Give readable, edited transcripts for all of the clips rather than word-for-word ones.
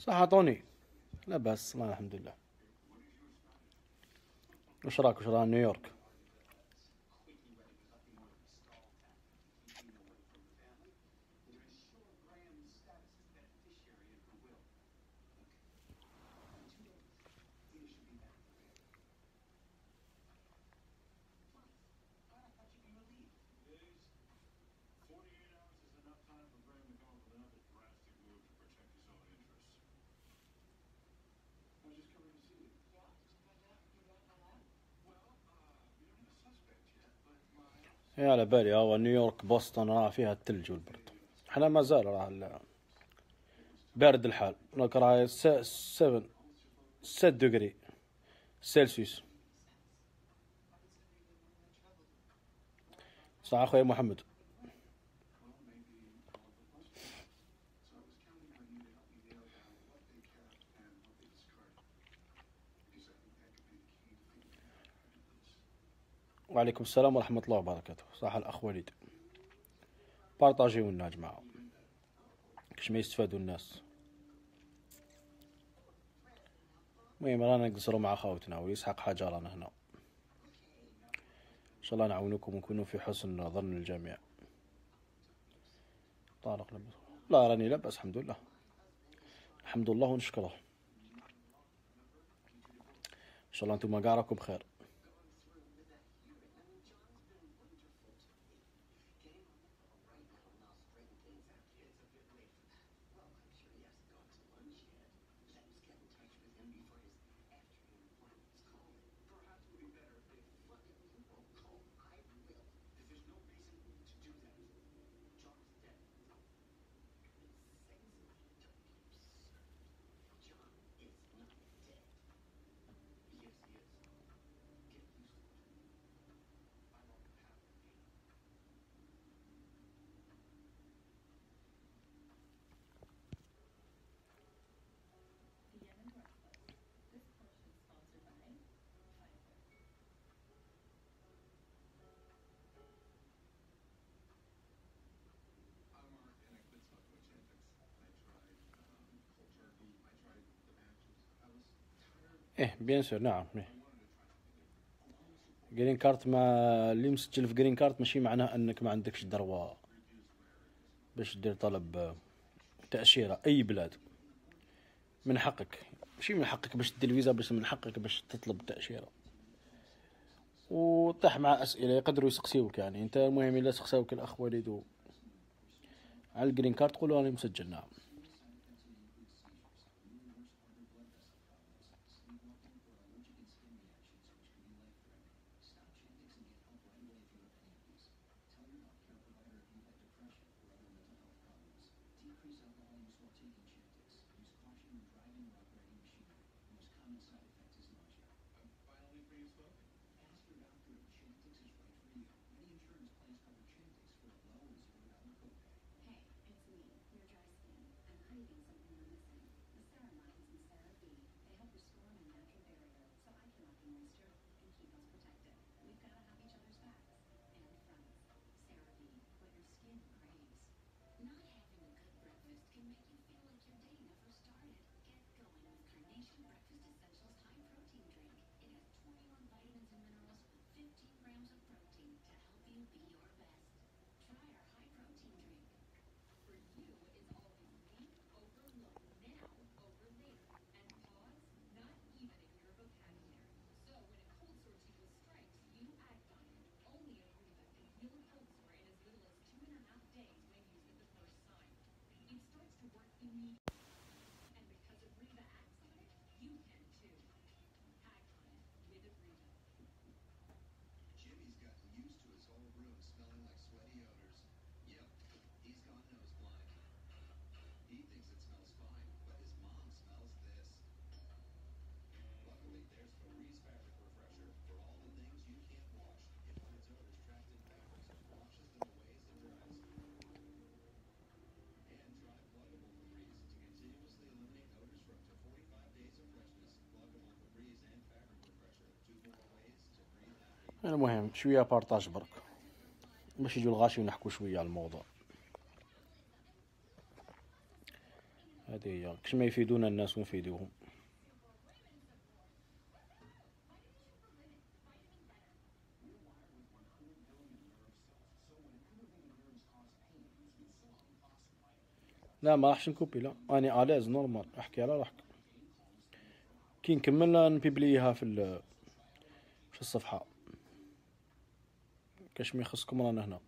صح عطوني. لا بس ما الحمد لله. وش راك نيويورك؟ يا على بالي هو نيويورك بوسطن راه فيها الثلج والبرد. احنا ما زال راه بارد الحال. هناك راه 7 دقري سلسيوس. صح اخويا محمد. وعليكم السلام ورحمة الله وبركاته. صح الأخ وليد. بارطاجيو لنا يا جماعة كاش ما يستفادوا الناس. المهم رانا نقصروا مع خاوتنا ويسحق حاجة رانا هنا. إن شاء الله نعاونكم ونكونوا في حسن ظن الجميع. طارق لبس. لا راني لاباس الحمد لله. الحمد لله ونشكره. إن شاء الله أنتم كاع راكم بخير. إيه بيان سور نعم. جرين كارت ما اللي مسجل في جرين كارت ماشي معناه أنك ما عندكش دروا باش دير طلب تأشيرة أي بلاد. من حقك، ماشي من حقك باش دير فيزا، بس من حقك باش تطلب تأشيرة. وطيح مع أسئلة يقدروا يسقسيوك. يعني أنت المهم إلا سقساوك الأخ وليد على الجرين كارد قولوا راني مسجل. نعم. المهم شوية بارطاج برك باش يجوا الغاشي ونحكوا شوية على الموضوع. هذه هي، كش ما يفيدونا الناس ونفيدوهم. لا ما راحش نكوبي، لا اني الاز نورمال احكي على روحك. كي نكمل نبيبليها في الصفحه. كاش ما يخصكم رانا هنا.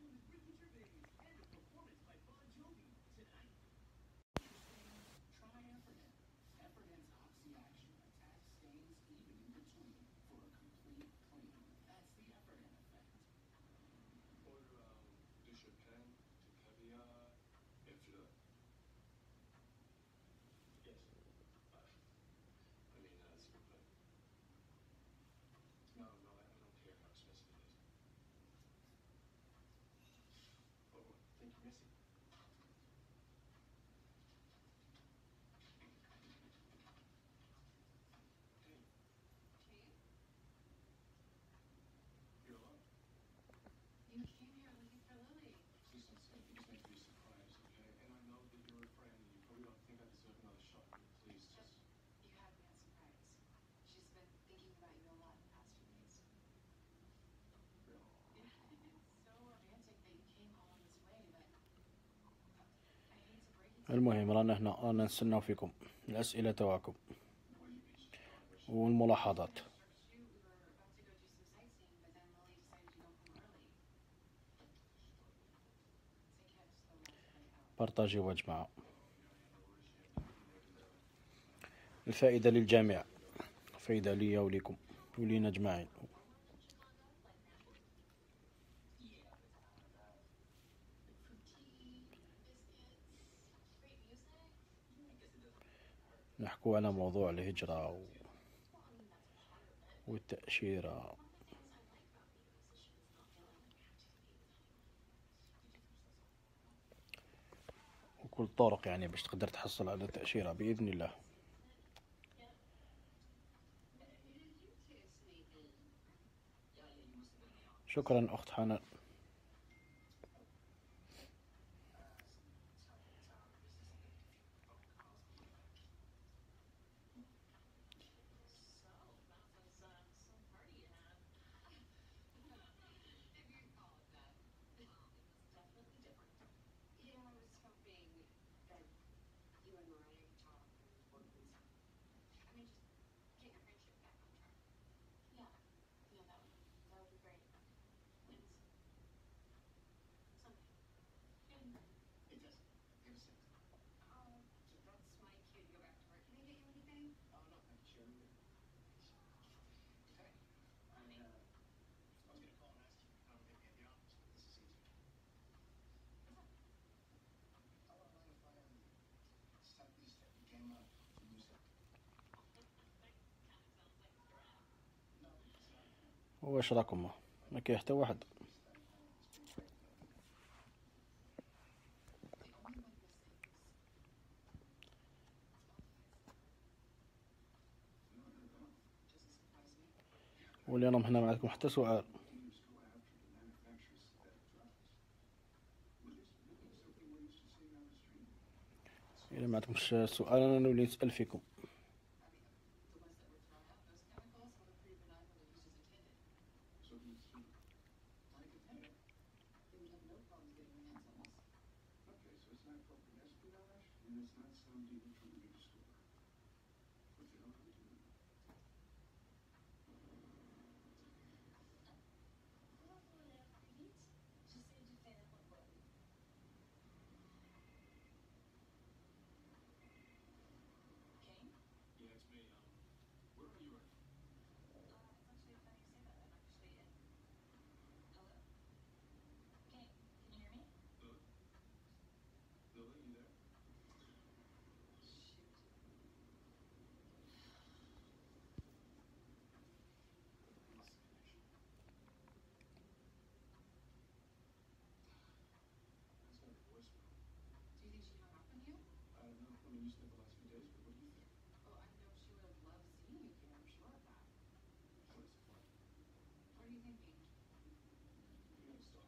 المهم رانا هنا، رانا نستناو فيكم الاسئله تاعكم والملاحظات. بارطاجيو يا جماعه، الفائده للجميع، فايده ليا وليكم ولينا اجمعين. نحكو على موضوع الهجره والتاشيره وكل الطرق يعني باش تقدر تحصل على التاشيره باذن الله. شكرا اخت حنان. واش راكم؟ ما كاين حتى واحد. ولي انا هنا ما عندكم حتى سؤال. الا ما عندكمش سؤال انا نولي نسال فيكم.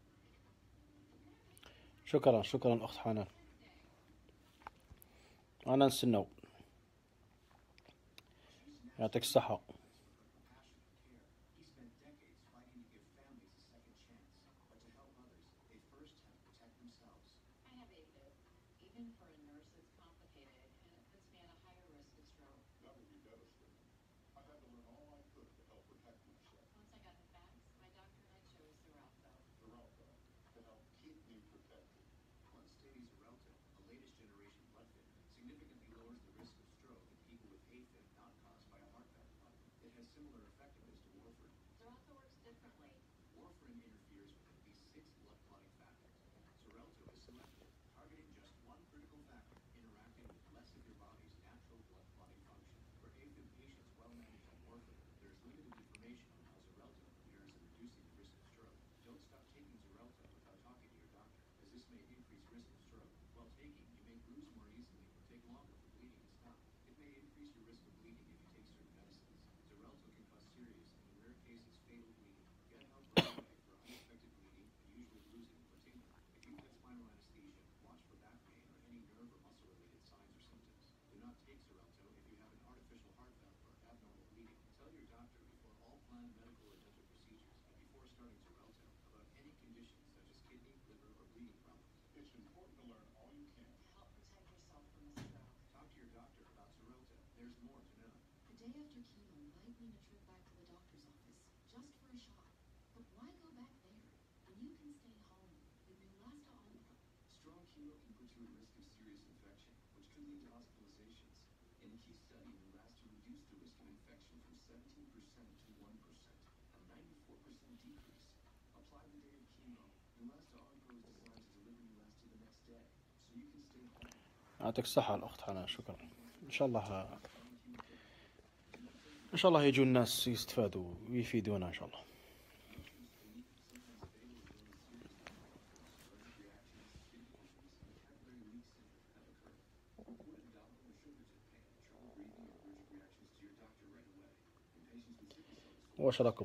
شكرا شكرا اخت حنان. انا نستناو. يعطيك الصحة. يعطيك الصحة الأخت حنان، شكرا. إن شاء الله إن شاء الله يجوا الناس يستفادوا ويفيدونا إن شاء الله. واش راكم؟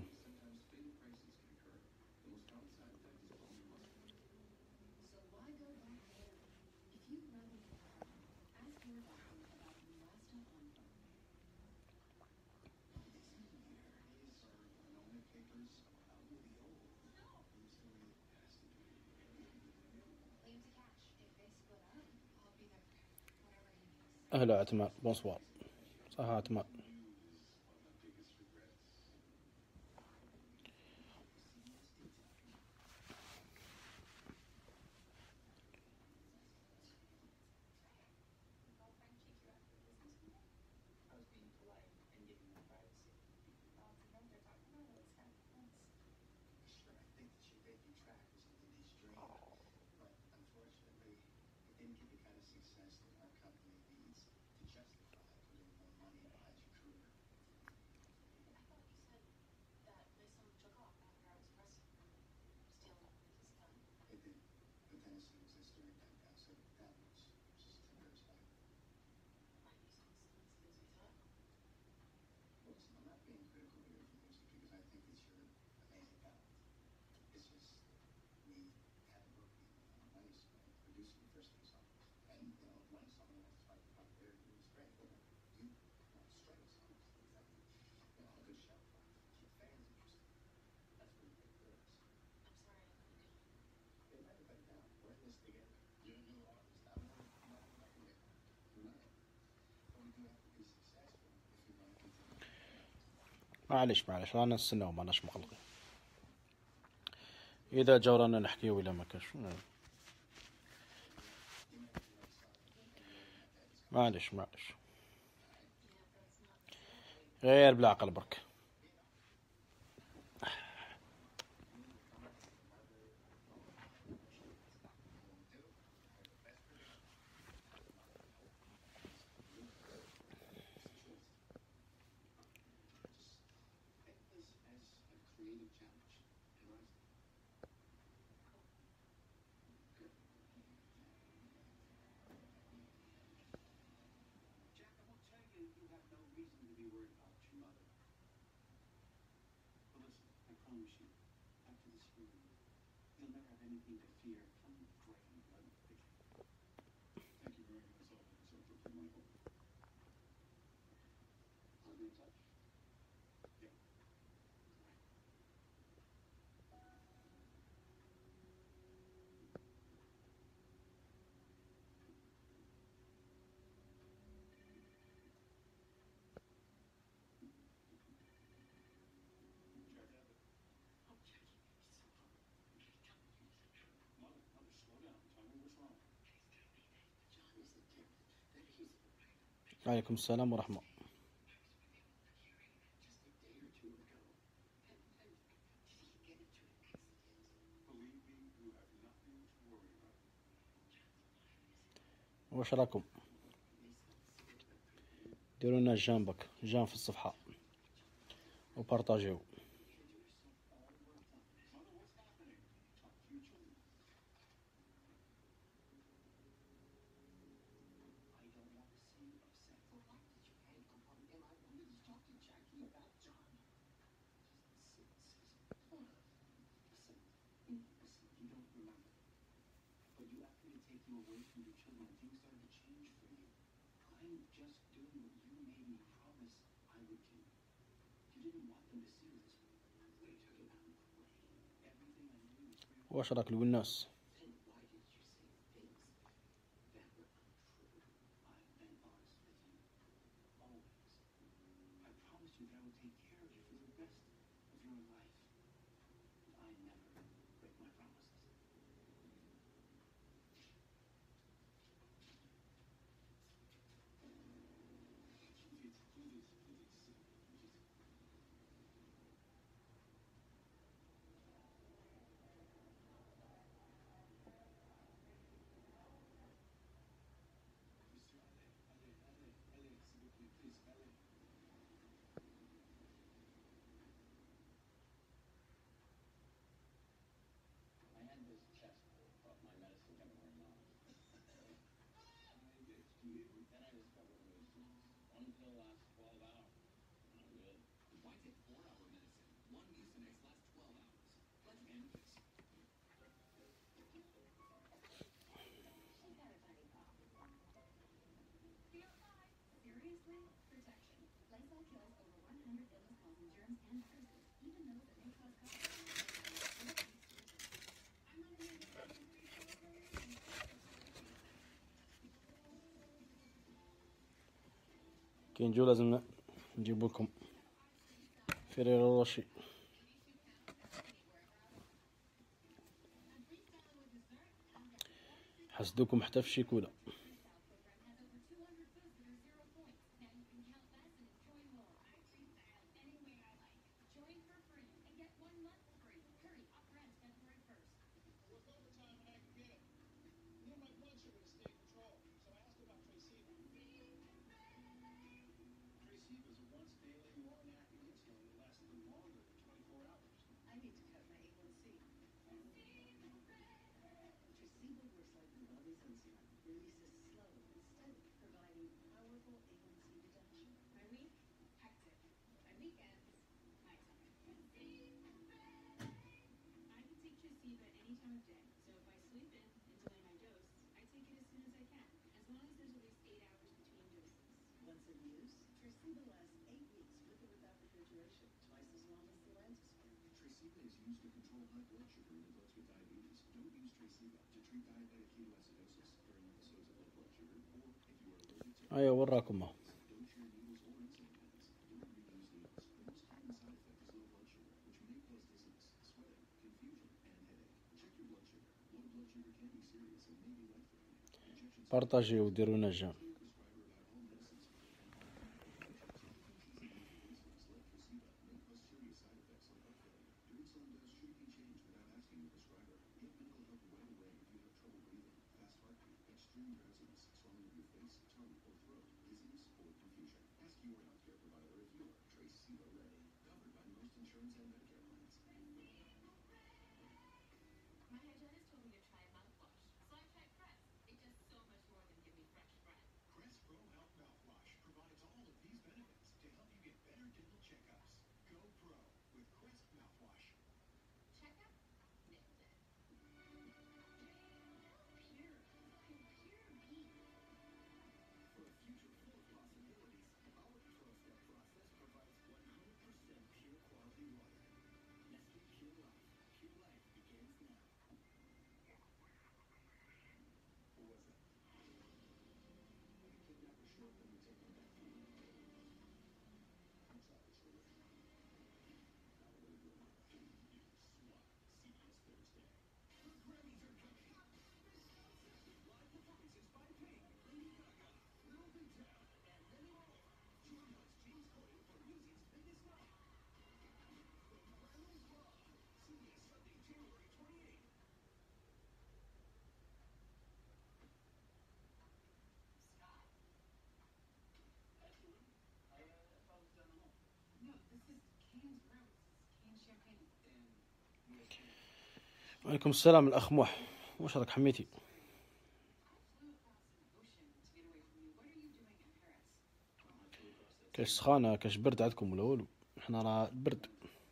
أهلا عتمان، بونسوار. صح عتمان. معليش رانا نستناو، ماناش مقلقين. إذا جاو رانا نحكيو، ولا ما كاش معليش غير بالعقل برك. عليكم السلام ورحمة. واش راكم؟ ديروا لنا جنبك جام في الصفحة وبارطاجيو. واش راك الوناس؟ كي نجو لازم نجيب لكم فريرو روشي. حسدوكم حتى في الشيكولا. ايوا وراكم اهو. بارطاجيو وديروا لنا جام. وعليكم السلام الأخ موح، واش راك حميتي؟ كاش سخانة كاش برد عندكم ولا والو؟ حنا راه البرد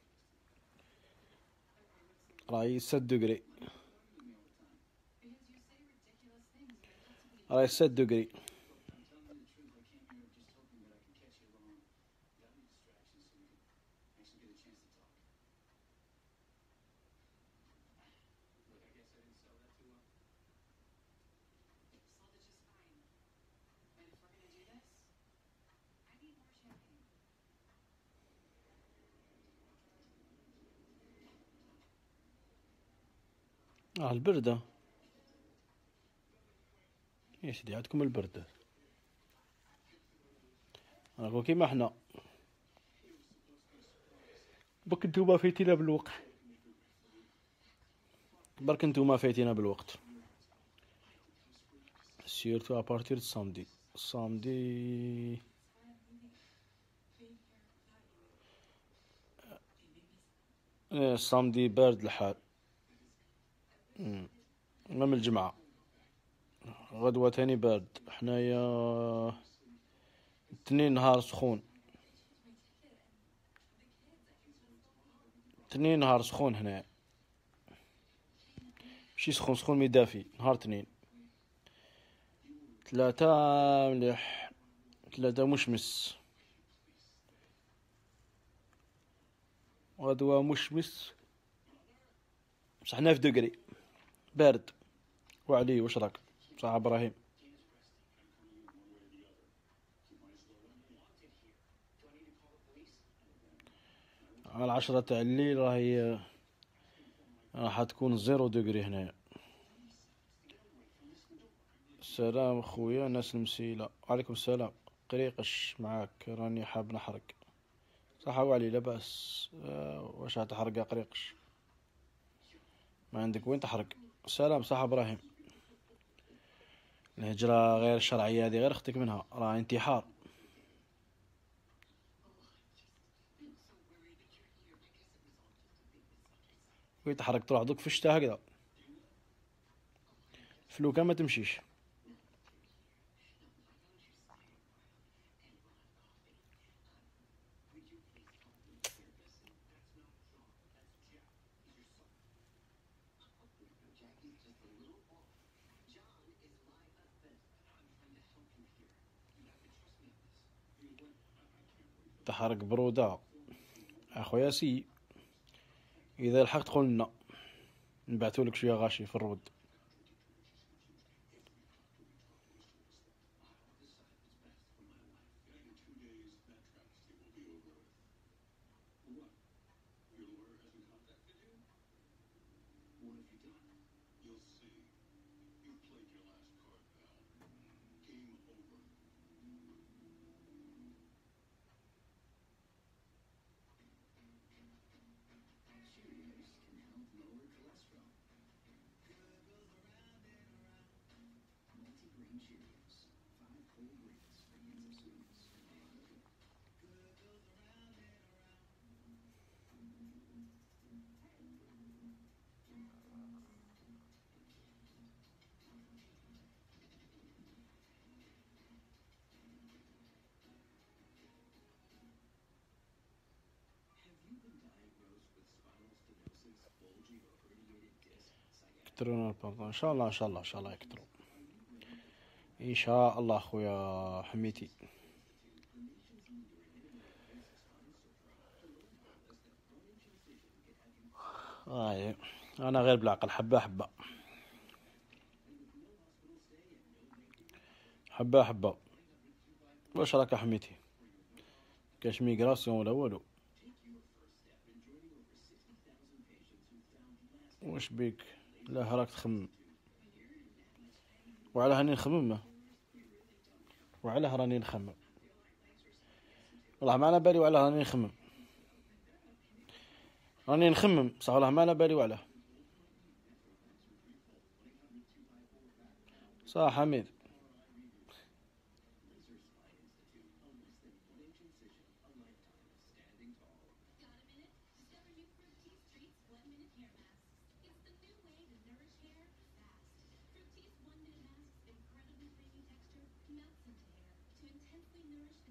راهي 7 دوغري، راهي 7 دوغري. البردة يا سيدي عندكم البردة، راكو كيما حنا، برك نتوما فايتينا بالوقت، برك نتوما فايتينا بالوقت. سيرتو ابارتير دو سامدي، سامدي سامدي بارد الحال. من الجمعة غدوة تاني بارد، حنايا تنين نهار سخون، تنين نهار سخون هنا، ماشي سخون سخون مي دافي، نهار تنين. ثلاثة مليح، ثلاثة مشمس، غدوة مشمس بصح 9 دوغري بارد. وعلي واش راك صح ابراهيم؟ على 10 تاع الليل راح تكون 0 دوغري هنايا. السلام خويا ناس المسيلة، وعليكم السلام. قريقش معاك راني حاب نحرق. صح وعلي لاباس. واش هتحرق يا قريقش؟ ما عندك وين تحرق. السلام صح ابراهيم. الهجرة غير الشرعية هذه غير اختك منها، راه انتحار. وين تحرق تروح دوك في الشتا هكذا، فلوكا ما تمشيش. تحرق برودة اخويا سي، اذا لحقت قولنا نبعثولك شوية غاشي في الرود. يكترونا البابا ان شاء الله، ان شاء الله، ان شاء الله يكترو ان شاء الله. خويا حميتي انا غير بالعقل، حبه حبه، حبه حبه. واش راك حميتي؟ كاش ميغراسيون ولا والو؟ واش بيك؟ لا راك تخمم. وعلى هاني نخمم، وعلاه راني نخمم، والله ما على بالي وعلاه راني نخمم، راني نخمم بصح والله ما على بالي وعلاه. صح حميد.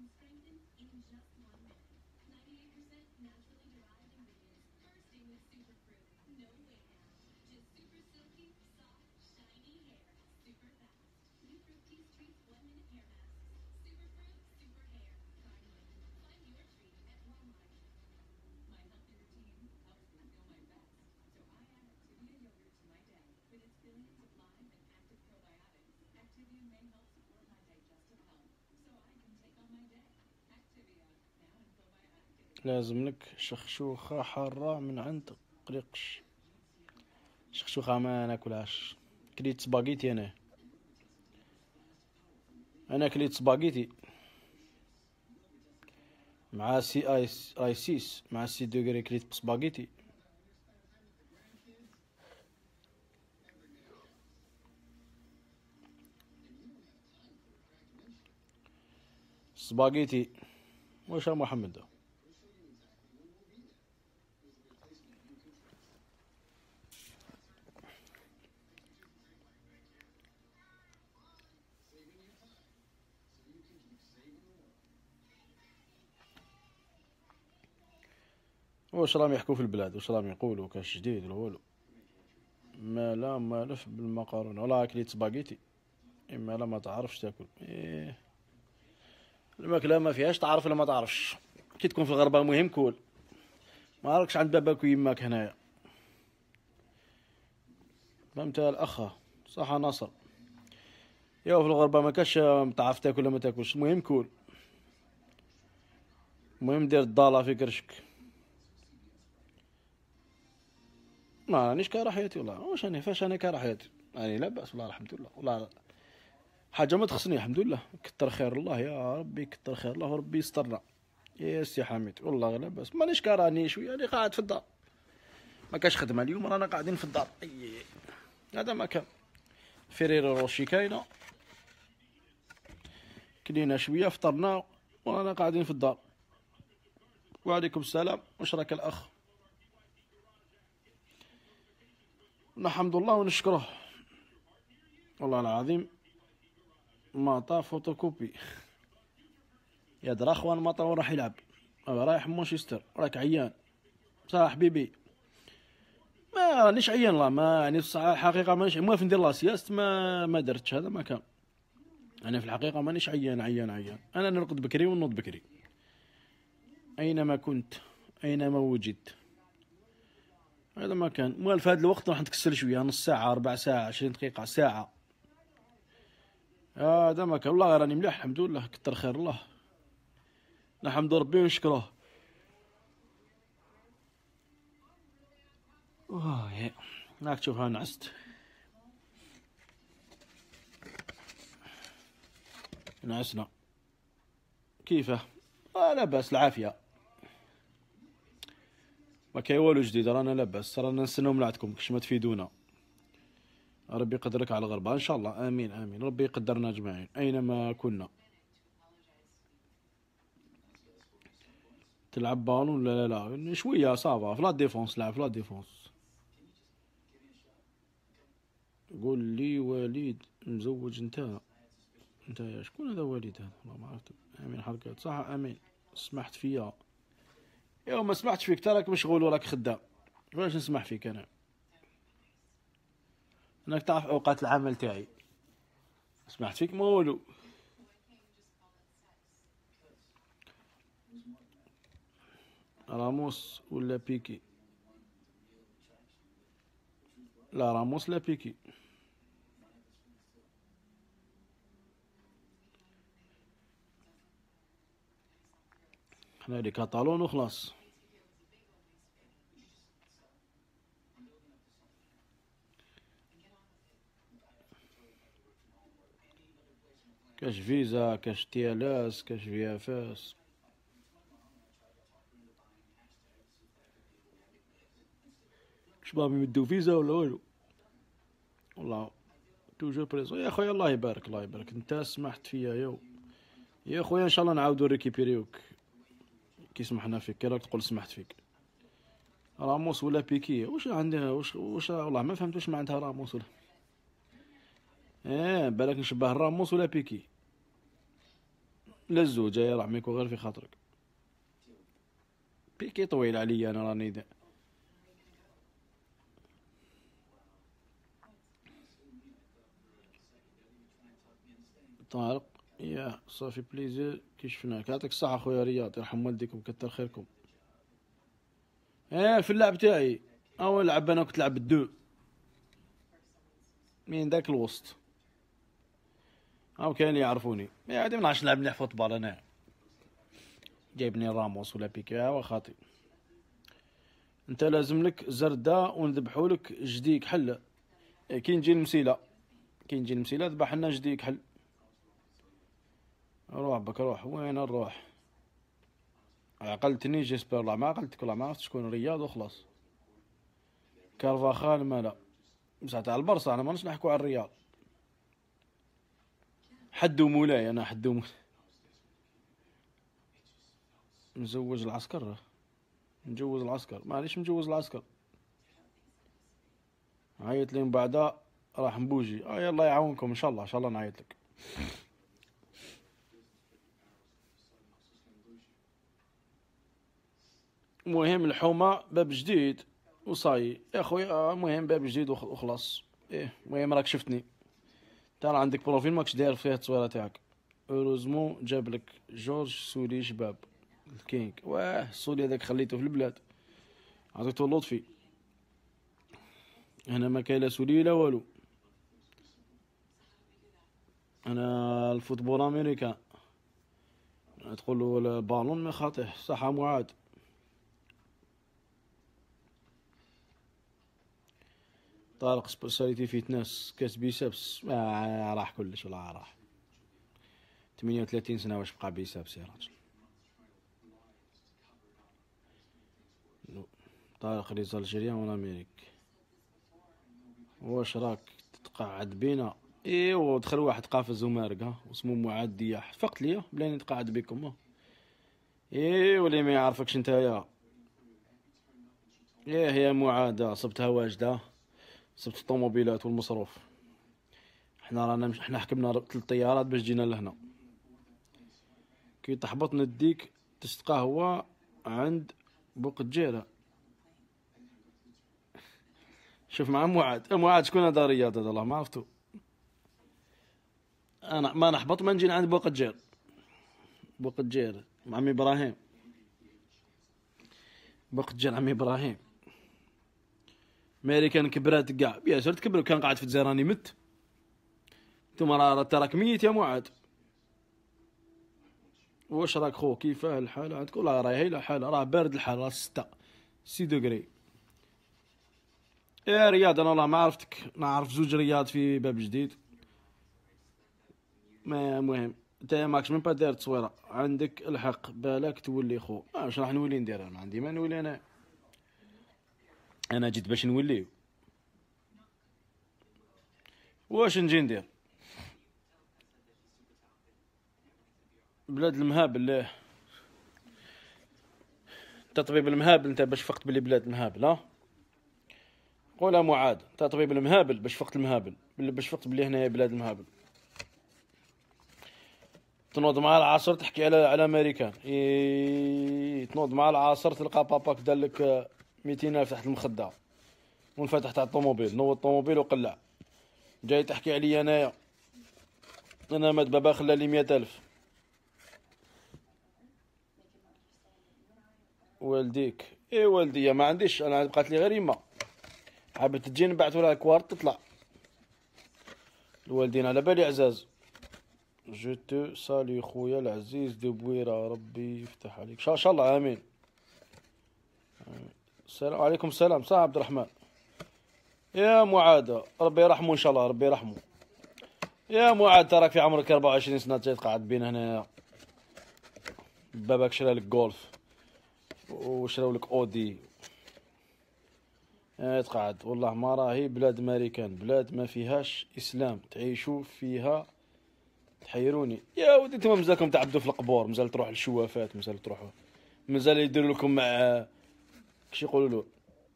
لازم لك شخشوخة حارة من عند قريقش. شخشوخة ما ناكلهاش. كليت سباغيتي انا كليت سباغيتي مع سي اي 6 مع 6 دوغري كليت سباغيتي. سباغيتي واش محمد واش راهم يحكوا في البلاد؟ واش راهم يقولوا؟ كاش جديد ولا والو؟ ما لا مالف بالمقارنه ولا كليت سباغيتي. اما لا ما تعرفش تاكل. الماكله ما فيهاش تعرف ولا ما تعرفش. كي تكون في الغربه مهم كول. ما راكش عند باباك ويماك هنايا. فهمت الاخ؟ صح ناصر. يا في الغربه ما كاش تعرف تاكل ولا ما تاكلش. المهم كول. المهم دير الضاله في كرشك. ما رانيش كاره حياتي والله. واش راني فاش انا كاره حياتي؟ راني لاباس والله الحمد لله. والله حاجه ما تخصني الحمد لله. كتر خير الله يا ربي، كتر خير الله وربي يسترنا. يا سي حميد والله لاباس. مانيش كاراني شويه. راني قاعد في الدار. ما كاش خدمه اليوم. رانا قاعدين في الدار. هذا ما كان. فريرو روشي كاينه. كلينا شويه فطرنا ورانا قاعدين في الدار. وعليكم السلام. واش راك الاخ؟ الحمد لله ونشكره. والله العظيم ماطا فوتوكوبي. يا درا اخوان ماطا وراح يلعب. رايح مانشستر. راك عيان صح حبيبي؟ ما رانيش عيان لا. ما يعني الحقيقه مانيش موالف ندير لاسياست. ما درتش. هذا ما كان. انا في الحقيقه مانيش عيان. انا نرقد بكري ونوض بكري اينما كنت اينما وجدت. هذا ما كان. موالف هذا الوقت راح نتكسل شويه. نص ساعه، ربع ساعه، 20 دقيقه، ساعه. هذا ما كان. والله راني مليح الحمد لله. كتر خير الله. نحمد ربي ونشكره. هاك تشوفها نعست. نعسنا كيفه. لا باس العافيه. ما كاين والو جديد. رانا لاباس. رانا نستناو ملعتكم كش ما تفيدونا. ربي يقدرك على الغربة ان شاء الله. امين امين. ربي يقدرنا اجمعين اينما كنا. تلعب بالون؟ لا شويه صافا. في لا ديفونس. لعب في لا ديفونس. قول لي وليد مزوج انت شكون هذا وليد هذا؟ والله ما عرفت. امين حركات صح. امين. سمحت فيا. يا ما سمحتش فيك. تراك مشغول وراك خدام. واش نسمح فيك انا؟ انك تعرف اوقات العمل تاعي. سمحت فيك ما والو. راموس ولا بيكي؟ لا راموس لا بيكي. حنا لي كاتالون وخلاص. كاش فيزا، كاش تيالاس، كاش فيافاس. كش باغي يمدو فيزا ولا والو؟ والله توجور بريزون. يا خويا الله يبارك الله يبارك. انت سمحت فيا يا خويا ان شاء الله نعاودو ريكيبيريوك كي سمحنا فيك. كي راك تقول سمحت فيك. راموس ولا بيكي؟ واش عندها؟ واش والله ما فهمت واش معناتها راموس ولا. بالك نشبه راموس ولا بيكي. لا الزوج يا راه ما يكون غير في خاطرك. بيكي طويل عليا انا راني طارق. يا صافي بليزير كي شفناك، يعطيك الصحة خويا رياض، يرحم والديكم كتر خيركم. في اللعب تاعي اول لعب انا كنت لعب الدو من داك الوسط، او كاين اللي يعرفوني عادي، ما نعرفش نلعب مليح فوتبال انا، جايبني راموس ولا بيكي وا خاطي. انت لازم لك زردة ونذبحوا لك جديك حل. كي نجي المسيله، كي نجي المسيله ذبح لنا جديك حل. روح بك روح، وين نروح؟ عقلتني جيسبر، لا ما عقلتك ولا ما عرفت شكون رياض وخلاص. كارفاخال مالا بصح تاع البرصة، انا ما نحكوا على الرياض. حدو مولاي انا، حدو مولاي. مزوج العسكر، مجوز العسكر، معليش مجوز العسكر. عيط لي من بعدا راح نبوجي. يلا يعاونكم ان شاء الله، ان شاء الله نعيط لك. المهم الحومة باب جديد وصاي يا خويا، المهم باب جديد وخلاص. المهم راك شفتني ترى عندك بروفيل ماكش داير فيه التصويره تاعك. اوروزمون جاب لك جورج سوري شباب الكينغ. واه السوري هذاك خليته في البلاد، عطيته اللطفي. هنا ما كاين لا سوري لا والو، انا الفوتبول امريكان. تقول له البالون ما خاطيه صح معاد. طارق سبيشاليتي فيتنس كاس بيسابس، ما راح كلش ولا راح. 38 سنه واش بقى بيسابس يا راجل. طارق ريز الجيريا ولا امريك. واش راك تتقعد بينا؟ ودخل واحد قافز ومارق واسمو معاد دياح، فقت ليا بلا نتقعد بكم. واللي ما يعرفكش نتايا. هي معادة صبتها واجدة، صبت الطوموبيلات والمصروف. حنا حكمنا 3 طيارات باش جينا لهنا. كي تحبط نديك تستقهوى عند بوق الجيرة. شوف مع معاد شكون هذا رياض هذا؟ الله ما عرفتو. انا ما نحبط ما نجي عند بوق الجير. بوق الجير مع عمي ابراهيم. بوق الجير عمي ابراهيم. ماري كان كبرات كاع، يا سر تكبر كان قاعد في الجزائر مت. انتوما راك ميت يا معاد. واش راك خو كيفاه الحال عندك؟ والله راهي لا حال، راه بارد الحال، راه 6 دوغري. رياض انا والله ما عرفتك، نعرف زوج رياض في باب جديد. ما مهم انت ماكش من با داير تصويره، عندك الحق بالك تولي خو. واش راح نولي ندير؟ انا ما عندي ما نولي. انا جيت باش نولي. واش نجي ندير؟ بلاد المهابل. انت طبيب المهابل انت باش فقت بلي بلاد المهابل. قولها معاد، انت طبيب المهابل باش فقت المهابل، باش فقت بلي هنايا بلاد المهابل. تنوض مع العصر تحكي على امريكان. تنوض مع العصر تلقى باباك دالك 200,000 تحت المخدة وانفتح تاع الطوموبيل، نوض الطوموبيل وقلع. جاي تحكي عليا انايا، انا مات بابا خلى لي 100,000. والديك والدي ما عنديش، انا بقات لي غير يما. حابت تجي نبعثوا لها كوارت تطلع. الوالدين على بالي عزاز. جو تو سالي خويا العزيز دو بويرة، ربي يفتح عليك ان شاء الله. امين. السلام عليكم. السلام صح عبد الرحمن. يا معاد ربي يرحمه ان شاء الله، ربي يرحمه. يا معاد تراك في عمرك 24 سنه تقعد بينا هنا. باباك شرا لك جولف وشراو لك اودي. تقعد والله ما راهي بلاد امريكان، بلاد ما فيهاش اسلام تعيشوا فيها تحيروني. يا ودي انتم مازالكم تعبدوا في القبور، مازال تروح للشوافات، مازال تروحوا، مازال يديروا لكم مع كش يقولوا له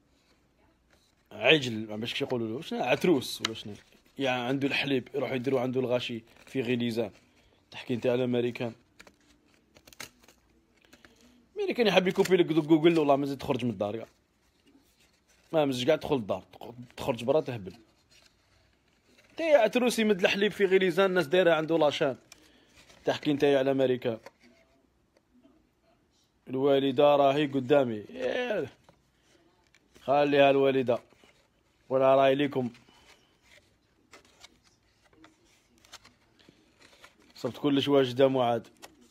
عجل، باش كش يقولوا له شنو عتروس ولا شنو، يعني عنده الحليب يروحوا يديروا عنده الغاشي في غليزان. تحكي انت على امريكان. اللي كان يحب يكوبي لك جوجل والله ما زيد تخرج من الدار كاع، ما مزج كاع تدخل الدار، تخرج برا تهبل. نتايا عتروسي مد الحليب في غليزان، الناس دايره عنده لاشان، تحكي نتايا على امريكا. الوالده راهي قدامي، خليها الوالده ولا راهي ليكم. صرت كلش واجده معاد.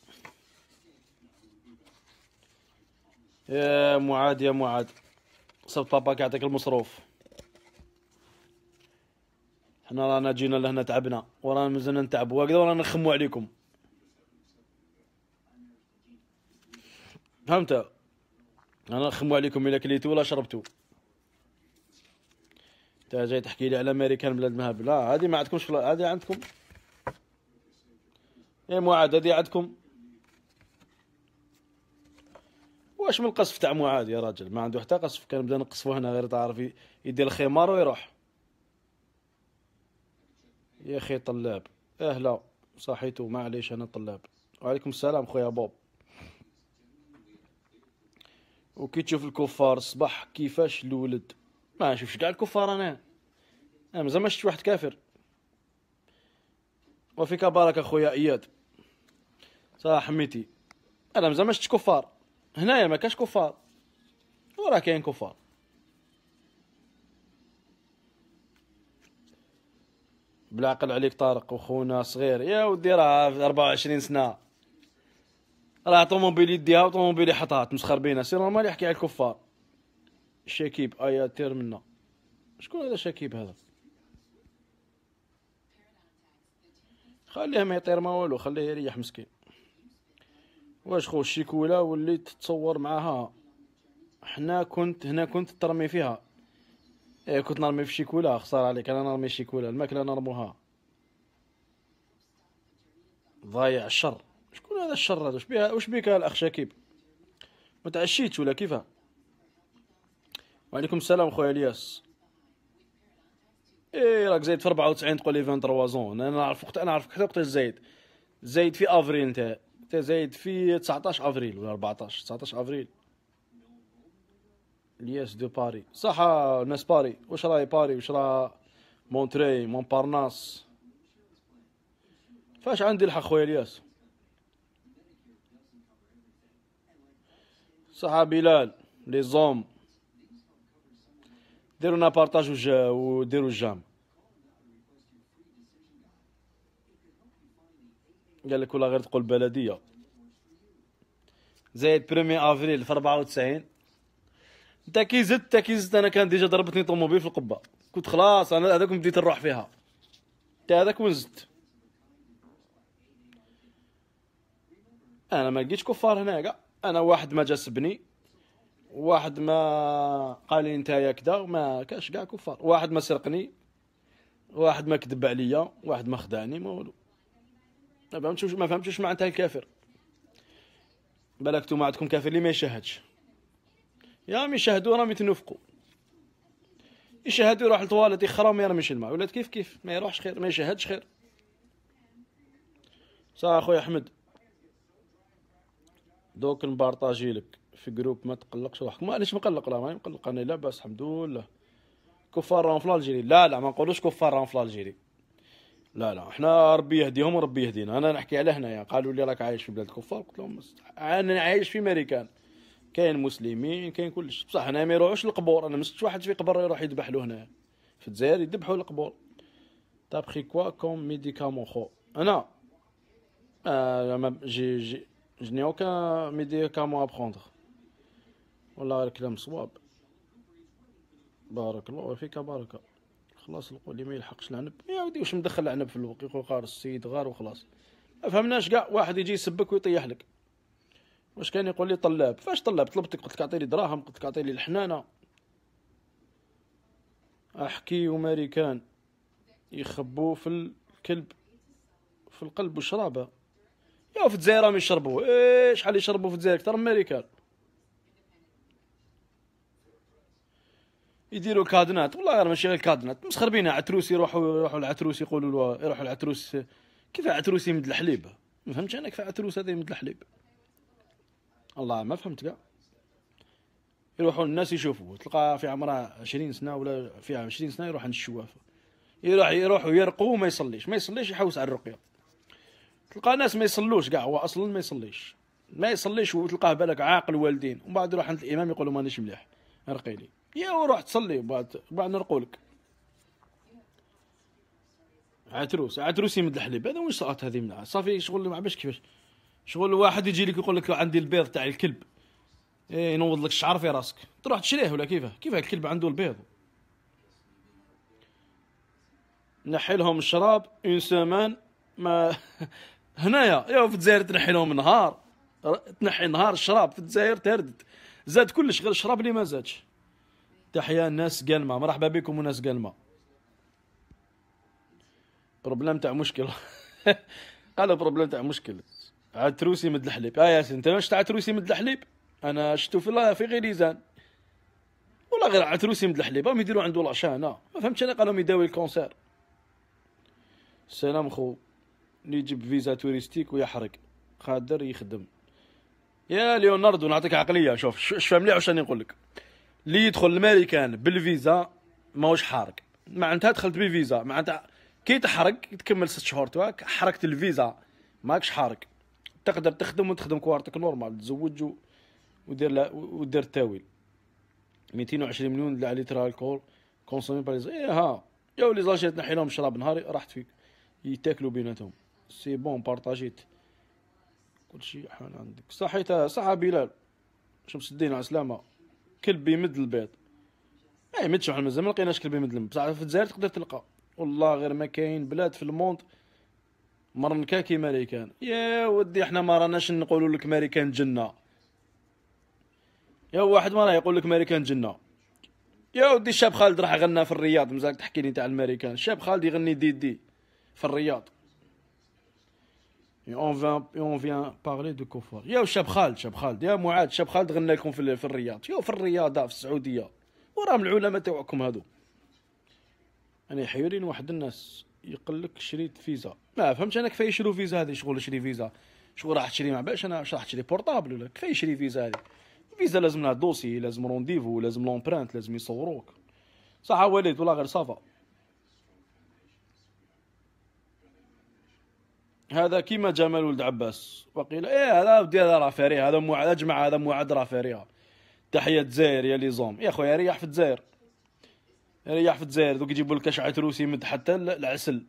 يا معاد يا معاد، صرت باباك يعطيك المصروف. حنا رانا جينا لهنا تعبنا ورانا مازلنا نتعبوا هكذا ورانا نخمو عليكم، فهمت؟ انا نخمو عليكم الا كليتو ولا شربتو. انت جاي تحكي لي على امريكان بلاد مهاب؟ لا هذه ما عندكمش، هذه عندكم يا معاد، هذه عندكم. واش من القصف تاع معاد يا راجل؟ ما عنده حتى قصف، كان بدا نقصفو هنا غير تعرف يدير الخمار ويروح. يا اخي طلاب، اهلا صحيتو معليش انا طلاب. وعليكم السلام خويا بوب. وكي تشوف الكفار الصباح كيفاش الولد، ما نشوفش كاع الكفار انا مازال ما شفت واحد كافر. وفيك بارك اخويا اياد، صح حميتي، انا مازال ما شفتش كفار هنايا، ما كاش كفار، وراه كاين كفار. بالعقل عليك طارق وخونا صغير، يا ودي راه 24 سنه، راه طوموبيل يديها وطوموبيل يحطها، تمسخر بينا. سي نورمال يحكي على الكفار. شاكيب ايا تير منا، شكون هذا شاكيب هذا؟ خليه ما يطير ما والو، خليه يريح مسكين. واش خو الشيكولا وليت تتصور معاها؟ هنا كنت ترمي فيها. ايه كنت نرمي في الشيكولا، خساره عليك، انا نرمي الشيكولا، الماكله نرموها. ضايع الشر. شكون هذا الشر هذا؟ وش بيك الاخ شاكيب؟ ما تعشيتش ولا كيفاه؟ وعليكم السلام خويا الياس. ايه راك زايد في 94 تقول لي 23 زون، انا نعرفك حتى وقتاش زايد في افريل. انت زايد في 19 افريل ولا 14 19 افريل. الياس دو باري صح، ناس باري. واش راهي باري؟ واش راه مونتري مونبارناس؟ فاش عندي الحق خويا الياس؟ صح بلال لي زوم، ديرونا بارطاج وديروا الجام. قال لك ولا غير تقول بلديه. زايد بريمي افريل في 94. انت كي زدت انا كان ديجا ضربتني طوموبيل في القبه، كنت خلاص انا هذاك بديت نروح فيها، انت هذاك وين زدت. انا ما لقيتش كفار هنا كاع، انا واحد ما جاسبني، واحد ما قال لي نتايا كذا، وما كاش كاع كفار. واحد ما سرقني، واحد ما كذب عليا، واحد ما خدعني، ما والو. ما فهمتش واش معناتها الكافر. بالك نتوما عندكم كافر اللي ما يشهدش، يا راهم يشهدوا راهم يتنفقوا، يشهدوا يروح للطواليت يخرا ما يرميش الماء، ولات كيف ما يروحش خير، ما يشهدش خير. صح اخويا احمد. دوك نبارطاجي لك في جروب، ما تقلقش روحك. ما علاش مقلق؟ لا ماني مقلق انا، لاباس الحمد لله. كفار راهم في الجيري؟ لا ما نقولوش كفار راهم في الجيري، لا احنا ربي يهديهم وربي يهدينا. انا نحكي على هنايا، قالوا لي راك عايش في بلاد الكفار، قلت لهم انا عايش في امريكان، كاين مسلمين كاين كلش، بصح هنا ما يروحوش للقبور. انا ما شفتش واحد في قبر يروح يذبح له هنا في الجزائر، يذبحوا القبور. تابخي كوا كوم ميديكامون خو انا je n'ai aucun médicament à prendre. والله الكلام صواب. بارك الله فيك بركة. خلاص نقول لي ما يلحقش العنب يا ودي، واش مدخل العنب في الوقت؟ يقول غار السيد غار وخلاص. ما فهمناش كاع، واحد يجي يسبك ويطيح لك. واش كان يقول لي طلاب؟ فاش طلاب؟ طلبتك قلت لك اعطيني دراهم، قلت لك اعطيني الحنانه. احكي وماريكان يخبوه في الكلب في القلب والشرابه. يا في الجزائر راهم يشربوه، شحال يشربوا في الجزائر اكثر من امريكان. يديروا كادنات، والله ماشي غير كادنات، مسخر بينا. عتروس يروحوا العتروس يقولوا له يروحوا العتروس. كيف عتروس يمد الحليب؟ ما فهمتش انا كيف عتروس هذا يمد الحليب. الله ما فهمت كاع. يروحوا الناس يشوفوا، تلقى في عمره 20 سنه ولا فيها 20 سنه يروح عند الشوافه، يروحوا يرقوا وما يصليش يحوس على الرقيه. تلقى ناس ما يصلوش كاع، هو اصلا ما يصليش وتلقاه بالك عاقل والدين، ومن بعد يروح عند الامام يقول له مانيش مليح ارقي لي، يا روح تصلي بعد نرقولك. عتروس يمد الحليب، هذا وين صارت هذه منها صافي شغل ما عرفش كيفاش. شغل واحد يجي لك يقول لك عندي البيض تاع الكلب، ينوض لك الشعر في راسك تروح تشريه ولا كيفاه الكلب عنده البيض. نحي لهم الشراب اون سيمان ما هنايا يا في الجزائر تنحي لهم نهار، تنحي نهار الشراب في الجزائر تردد، زاد كلش غير الشراب اللي ما زادش. تحيا الناس قالمه، مرحبا بكم وناس قالمه. بروبليم تاع مشكل قالوا بروبليم تاع مشكل. عتروس يمد الحليب، ياسين انت واش تاع عتروس يمد الحليب؟ انا شفتو في غليزان والله غير عتروس يمد الحليب، راهم يديروا عنده لاشانه ما فهمتش انا، قالهم يداوي الكونسير. السلام خو، اللي يجيب فيزا توريستيك ويحرق قادر يخدم. يا ليوناردو نعطيك عقليه، شوف فاهم مليح واش راني نقول لك. اللي يدخل الامريكان بالفيزا ماهوش حارق، معناتها دخلت بفيزا معناتها كي تحرق تكمل 6 شهور تواك حرقت الفيزا ماكش حارق، تقدر تخدم وتخدم كوارتك نورمال، تزوج ودير التاويل. 220 مليون على لتر الكول كونسومي باريز. ها يا لي زاجيت نحي لهم الشراب نهاري راحت فيك، يتاكلوا بيناتهم. سي بون بارطاجيت كلشي حان عندك. صح بلال شمس الدين على سلامه. كلب يمد البيض ما يمدش، احنا مازال ما لقيناش كلب يمد البيض، بصح في الجزائر تقدر تلقى والله، غير ما كاين بلاد في الموند مرنكا كي ماريكان. يا ودي احنا ما راناش نقولوا لك ماريكان جنه، يا واحد ما راه يقول لك ماريكان جنه. يا ودي الشاب خالد راح غنى في الرياض، مازالك تحكي لي تاع الماريكان. الشاب خالد يغني دي في الرياض. اون فيان بارلي دو كفار. يا الشاب خالد يا معاد، الشاب خالد غنى لكم في الرياض، يا في الرياضه في السعوديه، وراهم العلماء تاعكم هذو. انا حيرين واحد الناس يقول لك شريت فيزا، ما فهمتش انا كيفاش يشرو فيزا هذه. شغل شري فيزا شغل راح تشري مع باش انا واش راح تشري بورطابل ولا كيفاش يشري فيزا هذه؟ فيزا لازم لها دوسي، لازم رونديفو، لازم لومبرانت، لازم يصوروك. صح وليد والله غير صافا. هذا كيما جمال ولد عباس وقيل هذا ودي هذا رافيري، هذا موعد اجمع، هذا موعد رافيريها. تحيه الجزائر يا لي زوم. يا خويا ريح في الجزائر، ريح في الجزائر. دوك يجيبوا لك شعات روسي يمد حتى العسل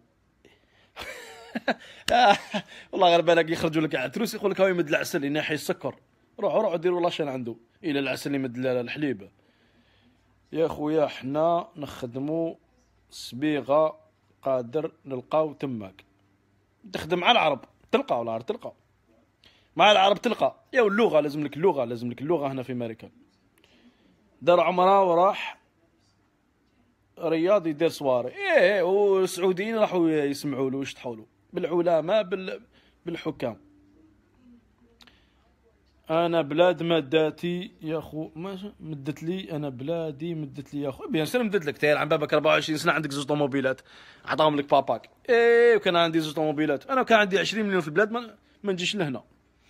والله غير بالك يخرجوا لك عتروس يقول لك هاو يمد العسل ينحي السكر. روحوا ديروا لاشين عنده الى العسل يمد الحليب. يا خويا حنا نخدموا صبيغه قادر نلقاو تماك. تخدم مع العرب تلقى، ولا تلقى مع العرب تلقى. يا اللغه لازم لك اللغه هنا في امريكا. دار عمره وراح رياض يدير صواري، والسعوديين راحوا يسمعوا له ويشطحوا له بالعلماء بالحكام. انا بلاد مداتي يا خو ما مدت لي، انا بلادي مدت لي يا خو. بيان سير مدت لك، تاير عن بابك 24 سنه عندك 2 طوموبيلات عطاهم لك باباك. وكان عندي 2 طوموبيلات، انا كان عندي 20 مليون في البلاد ما نجيش لهنا.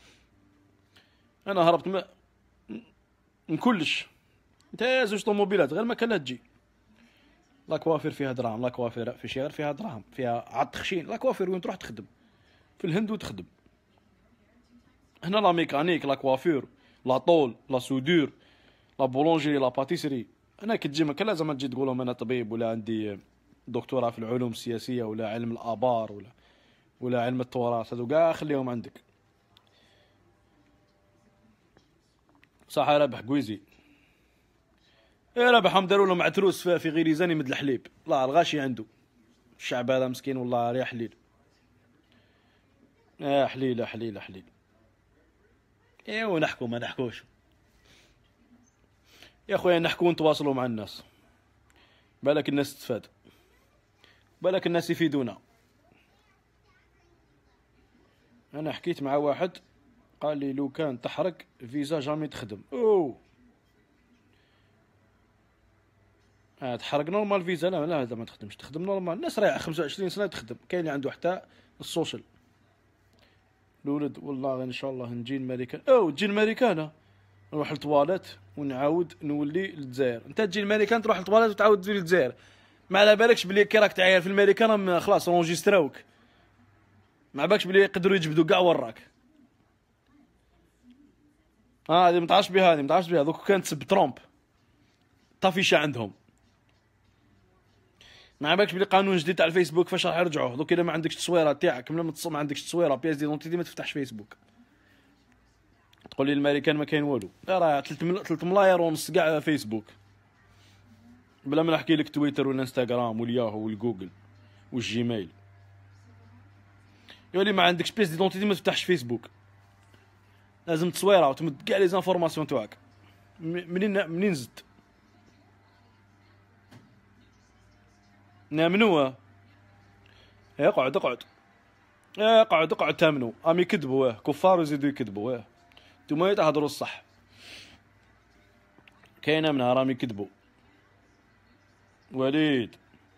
انا هربت من كلش. انت 2 طوموبيلات غير ما كان لا تجي. لا كوافير فيها دراهم، لا كوافير في شهر فيها دراهم، فيها عاد تخشين. لا كوافير وين تروح تخدم؟ في الهند وتخدم. هنا لا ميكانيك، لا كوافير، لا طول، لا سودور، لا بولونجيري، لا باتيسري. هنا كي تجي ما كان لازم تجي تقول لهم انا طبيب ولا عندي دكتوراه في العلوم السياسيه ولا علم الابار ولا علم التراث. هذو كاع خليهم عندك. صح رابح قويزي. رابح هم داروا لهم عتروس في غيريزان يمد الحليب. لا الغاشي عنده الشعب هذا مسكين والله ريح حليل. حليل حليل حليل. ونحكوا ما نحكوش يا خويا، نحكوا ونتواصلوا مع الناس. بالك الناس تستفاد، بالك الناس يفيدونا. انا حكيت مع واحد قال لي لو كان تحرق فيزا جامي تخدم. تحرق نورمال فيزا لا ما تخدمش، تخدم نورمال. الناس رايحه 25 سنه تخدم، كاين اللي عنده حتى السوشيال. الولد والله غير ان شاء الله نجي الماريكان، او تجي الماريكان نروح للطواليت ونعاود نولي للجزائر. انت تجي الماريكان تروح للطواليت وتعاود تولي للجزائر، ما على بالكش بلي كي راك تعاير في الماريكان خلاص اونجيستراوك، ما بالكش بلي يقدروا يجبدوا كاع وراك. هذه ما تعرفش بها، هذه ما تعرفش بها. دوك كانت تسب ترامب طافيشه عندهم. ما بالكش بلي قانون جديد تاع الفيسبوك فاش راح يرجعوه. دوك الا ما عندكش التصويره تاعك، ملي ما عندكش التصويره بياس ديدونتيتي ما تفتحش فيسبوك. تقول لي الماريكان ما كاين والو، راه 3 ملاير ونص كاع فيسبوك، بلا ما نحكي لك تويتر والانستغرام والياهو والجوجل والجيميل. يولي ما عندكش بيس ديدونتيتي ما تفتحش فيسبوك، لازم تصويره وتمد كاع لي زانفورماسيون تاعك. منين زدت نامنوه. اقعد اقعد اقعد اقعد تامنوا امي يكذبوا كفار يزيدوا يكذبوا نتوما تهضروا الصح. كاينه منها راهم يكذبوا. وليد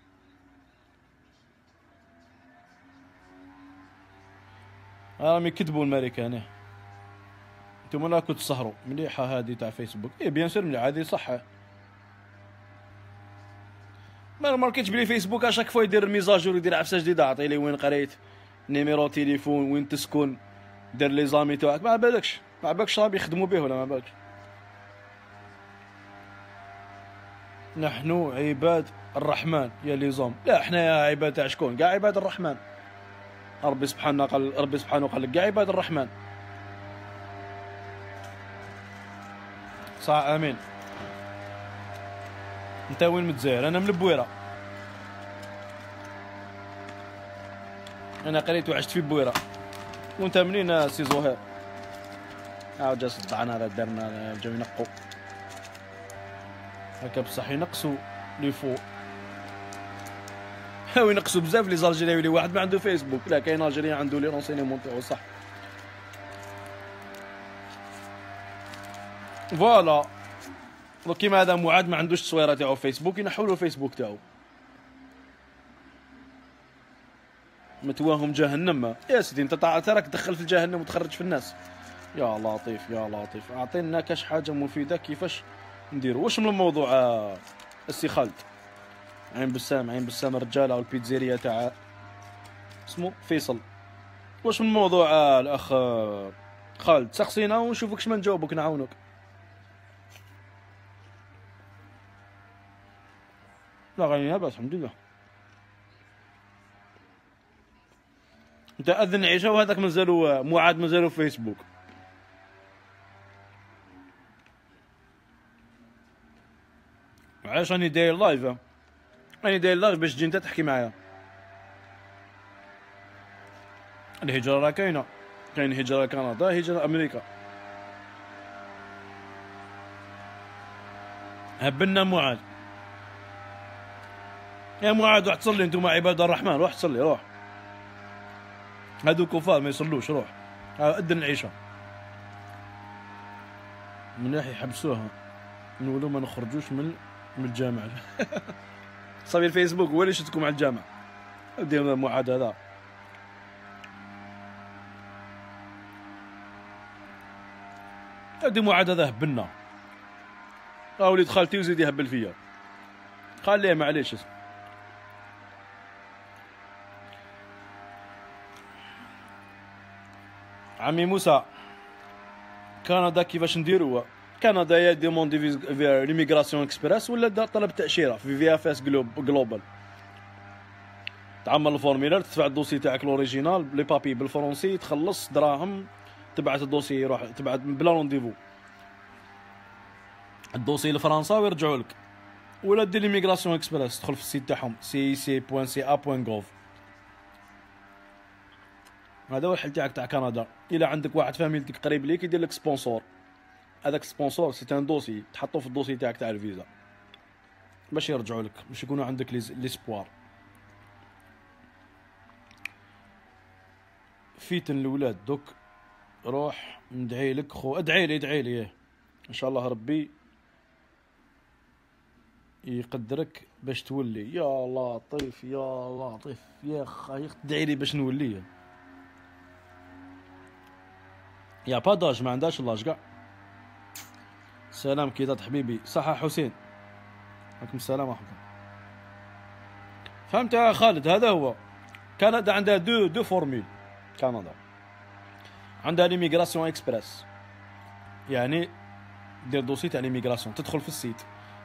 راهم يكذبوا الماريكان. نتوما لا كنت تسهروا مليحه هذه تاع فيسبوك. بيان سور مليحه هذه صح. ما ماركيتش بلي فيسبوك اشاك فوا يدير ميزاجور يدير عفسه جديده، عطي لي وين قريت نيميرو تليفون وين تسكن دير لي زامي تاعك. ما بالكش راهم يخدموا به ولا ما بالكش. نحن عباد الرحمن يا لي زوم. لا احنا يا عباد تاع شكون؟ كاع عباد الرحمن. ربي سبحانه قال لك كاع عباد الرحمن. صح امين. انت وين متزاير؟ انا من البويره. انا قريت وعشت في بويره. وانت منين سي زهير؟ جا صدعنا هذا درنا جاو ينقوا هكا بصح ينقصوا لي فوق. هاو ينقصوا بزاف لي زالجيريا. يولي واحد ما عنده فيسبوك. لا كاين الجيريا عنده لي رونسينيمون تاعو صح. فوالا دونك كيما هذا معاد ما عندوش التصويره تاعو في فيسبوك ينحولو الفيسبوك تاعو. متواهم جهنم يا سيدي. انت راك تدخل في الجهنم وتخرج في الناس. يا لطيف يا لطيف اعطينا كاش حاجه مفيده كيفاش نديرو. واش من الموضوع السي خالد؟ عين بسام الرجاله والبيتزيريا تاع اسمه فيصل. واش من الموضوع الاخ خالد؟ سقسينا ونشوفك شمن نجاوبك نعاونك. لا غير بس الحمد لله. انت اذن عيشه وهذاك مازالوا معاد مازالوا في فيسبوك. علاش راني داير لايف؟ راني داير لايف باش تجي انت تحكي معايا. الهجره راه كاين هجره كندا هجره امريكا. هبلنا معاد. يا معاد روح تصلي. انتم عباد الرحمن روح تصلي روح. هادو كفار ما يصلوش. روح اذن العشاء. من ناحية يحبسوها نقولوا ما نخرجوش من الجامع. صافي الفيسبوك هو اللي شدكم على الجامع. دير معاد هذا. هادي معاد هذا هبلنا. وليد خالتي وزيد يهبل فيا. خليه معليش. عمي موسى كندا كيفاش نديروا؟ كندا يا ديموندي ليميغراسيون اكسبريس ولا طلب تاشيره في اف اس جلوبال. تعمل الفورميلار تدفع الدوسي تاعك لوريجينال لي بابي بالفرنسي تخلص دراهم تبعت الدوسي يروح تبعت بلا رونديفو الدوسي لفرنسا ويرجعوا لك. ولا دير ليميغراسيون اكسبريس تدخل في السيت تاعهم cic.ca.gov. هذا هو الحل تاعك تاع كندا. الا عندك واحد فاميلتك قريب ليك يدير لك سبونسور. هذاك سبونسور سي ان دوسي تحطو في الدوسي تاعك تاع الفيزا باش يرجعوا لك باش يكونوا عندك ليسبوار. فيتن الاولاد دوك روح ندعي لك خو. ادعي لي ان شاء الله ربي يقدرك باش تولي. يا لطيف يا لطيف يا خايخ تدعي لي باش نولي. يا باداج ما عندهاش لاج كاع. سلام كيدات حبيبي، صح حسين، عليكم السلام ورحمة الله. فهمت يا خالد؟ هذا هو. كندا عندها دو فورميل. كندا عندها ليميغراسيون اكسبريس، يعني دير دوسي تاع ليميغراسيون، تدخل في السيت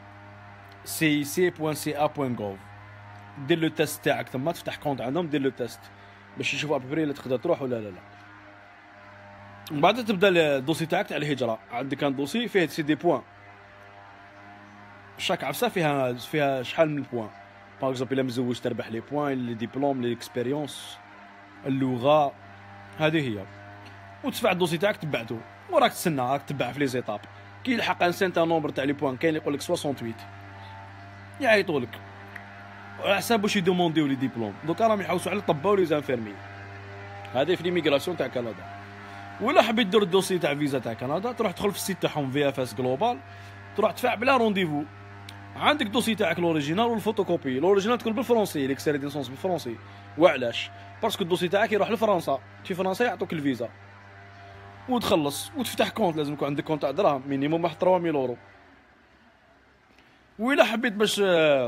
cic.ca.gov، دير لو تيست تاعك ثم تفتح كونت عندهم، دير لو تيست باش يشوفوا ابري اللي تقدر تروح ولا لا. ومن بعد تبدا الدوسي تاعك تاع الهجره. عندك كان دوسي فيه سي دي بوان، شاك عفسه فيها شحال من بوان. باغ اكزومبل الا مزوج تربح لي بوان، لي ديبلوم، لي اكسبيريونس، اللغه، هذه هي. وتدفع الدوسي تاعك تبعته، وراك تسنى، راك تبع في لي زيتاب. كي يلحق ان سانتا نومبر تاع لي بوان، كاين اللي يقول لك 68 يعيطوا لك على حساب واش يدومونديو لي ديبلوم. دوكا راهم يحوسوا على الطبا ولي زانفيرمي. هذه في ليميغراسيون تاع كندا. ولا حبيت دير الدوسي تاع فيزا تاع كندا، تروح تدخل في السيت تاعهم VFS جلوبال، تروح تدفع بلا رونديفو. عندك دوسي تاعك الاوريجينال والفوتوكوبي. الاوريجينال تكون بالفرنسي، ليكسيري ديسونس بالفرنسي. وعلاش؟ باسكو الدوسي تاعك يروح لفرنسا، في فرنسا يعطوك الفيزا وتخلص وتفتح كونت. لازم يكون عندك كونت تاع دراهم مينيموم واحد 3000 اورو. وإلا حبيت باش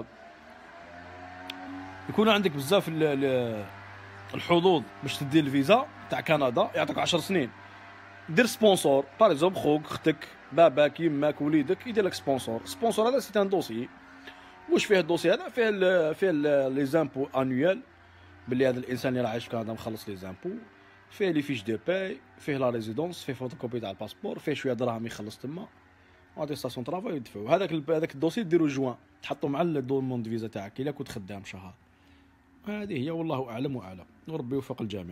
يكون عندك بزاف الحظوظ باش تدير الفيزا تاع كندا، يعطيك 10 سنين. دير سبونسور، باغ اكزومبل خوك، اختك، باباك، يماك، وليدك، يدير لك سبونسور. سبونسور هذا سي ان دوسي. واش فيه الدوسي هذا؟ فيه لي زامبو انويل، بلي هذا الانسان اللي راه عايش في كندا مخلص لي زامبو. فيه لي فيش دو باي، فيه لا ريزيدونس، فيه فوتوكوبي تاع الباسبور، فيه شويه دراهم يخلص تما، واتيستاسيون طرافاي يدفعوا. هذاك الدوسي ديرو جوان، تحطو مع الدوموند فيزا تاعك الا كنت خدام شهر. هذه هي، والله اعلم واعلم، وربي يوفق الجميع.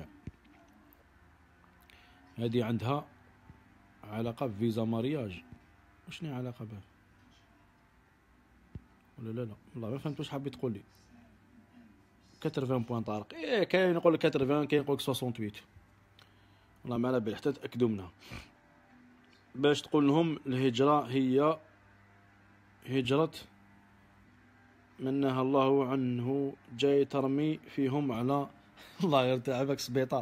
هذه عندها علاقه بفيزا مارياج. وشنو علاقه به ولا لا؟ والله ما فهمت واش حاب تقول لي. 80 بوان طارق، كاين يقول لك 80، كاين يقول لك 68. والله ما على بالي، حتى تاكدوا منها باش تقول لهم الهجره هي هجره منها الله عنه، جاي ترمي فيهم على الله يرتعبك سبيطار.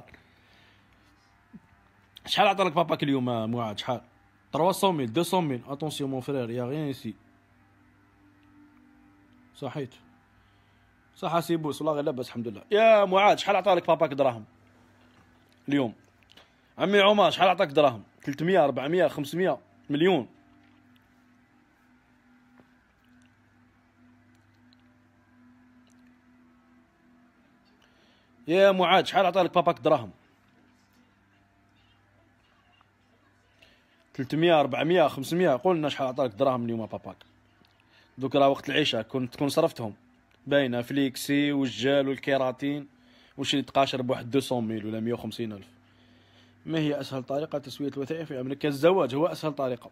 شحال عطالك باباك اليوم معاد؟ شحال؟ 300,000 200,000؟ اتونسيون مون فرير، يا غيان ايسي. صحيت صح سيبوس، والله غير لاباس الحمد لله. يا معاد شحال عطالك باباك دراهم اليوم؟ عمي عمر شحال عطاك دراهم؟ 300 400 500 مليون؟ يا معاد شحال عطالك باباك دراهم؟ 300 400 500؟ قول لنا شحال عطاك دراهم اليوم باباك. دوك راه وقت العشاء كنت تكون صرفتهم، باينه فليكسي والجال والكيراتين، واش اللي تقاشر بواحد 200,000 ولا 150,000. ما هي اسهل طريقه تسويه الوثائق في امريكا؟ الزواج هو اسهل طريقه،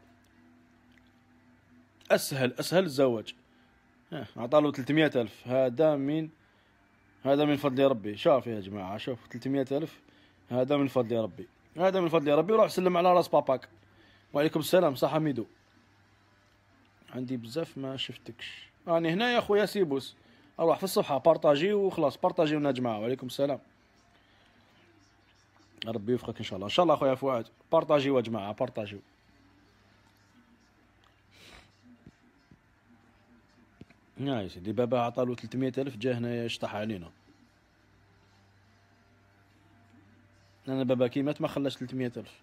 اسهل الزواج. عطالو 300,000، هذا من فضل ربي. شوف يا جماعه، شوف 300,000، هذا من فضل ربي، هذا من فضل ربي. وروح سلم على راس باباك. وعليكم السلام، صح حميدو. عندي بزاف ما شفتكش، راني هنا يا خويا سيبوس. اروح في الصفحه بارطاجي وخلاص، بارطاجيونا يا جماعه. وعليكم السلام، ربي يوفقك ان شاء الله. ان شاء الله خويا فؤاد، بارطاجيو يا جماعه، بارطاجيو. يا سيدي بابا عطالو 300,000، جا هنايا يشطح علينا. انا بابا كي مات ما خلاش 300,000.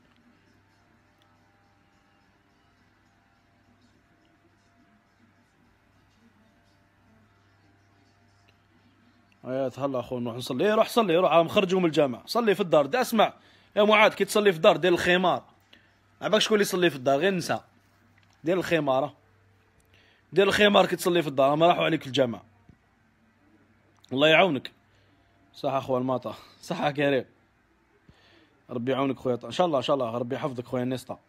يا تهلا اخو، نروح نصلي. روح صلي، روح مخرجوا من الجامع، صلي في الدار. دا اسمع يا معاد، كي تصلي في الدار دير الخمار. عباك شكون اللي يصلي في الدار؟ غير النساء. دير الخمار، دير الخمار كي تصلي في الدار، ما راحوا عليك الجامع. الله يعاونك. صح اخويا الماطا، صح كريم. ربي يعاونك خويا، ان شاء الله ان شاء الله، ربي يحفظك خويا نيستا.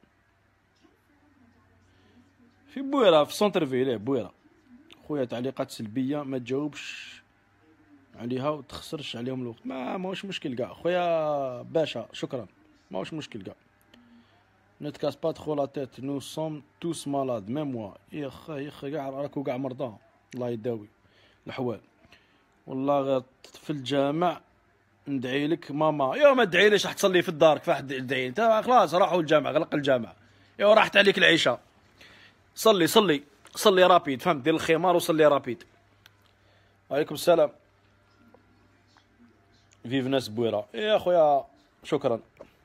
في بويره، في سونتر فيل، بويره. خويا تعليقات سلبيه ما تجاوبش عليها وتخسرش عليهم الوقت، ماهوش مشكل كاع خويا باشا، شكرا، ماهوش مشكل كاع. نتكاس با تخو لا تيت، نو سوم توس مالاد ميم موا. يا خا كاع راكو كاع مرضى، الله يداوي الاحوال. والله غير في الجامع ندعي لك ماما. يا ما تدعي ليش راح تصلي في الدار كيف واحد يدعي انت؟ خلاص راحوا الجامع، غلق الجامع، يا راحت عليك العيشه. صلي صلي صلي رابيد، فهمت؟ دير الخمار وصلي رابيد. وعليكم السلام. فيف ناس بويره يا خويا، شكرا.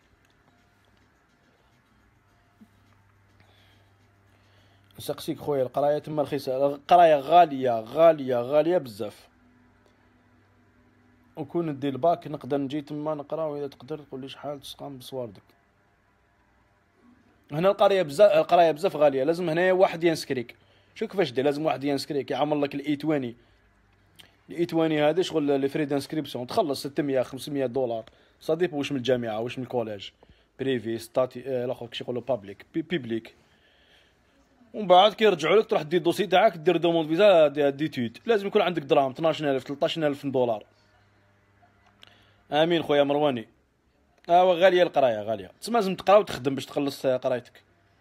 نسقسيك خويا، القرايه تما رخيصه، القرايه غاليه غاليه غاليه بزاف. وكون ندي الباك نقدر نجي تما نقرا، واذا تقدر تقول لي شحال تسقام بصواردك. هنا القرايه بزاف غاليه، لازم هنايا واحد ينسكريك. شو كيفاش دير؟ لازم واحد ينسكريك يعمل لك الاي 20. الاي 20 هذا شغل لي فري دانسكريبسيون، تخلص 600 500 دولار، صديق واش من الجامعه واش من الكوليج، بريفي ستاتي الاخر كيش يقولوا بابليك بيبليك. ومن بعد كيرجعوا لك تروح دير الدوسي تاعك، دير دوموند فيزا ديتود، لازم يكون عندك دراهم 12000 13000 دولار. امين خويا مرواني. غاليه القرايه غاليه، تسمى لازم تقرا وتخدم باش تخلص قرايتك.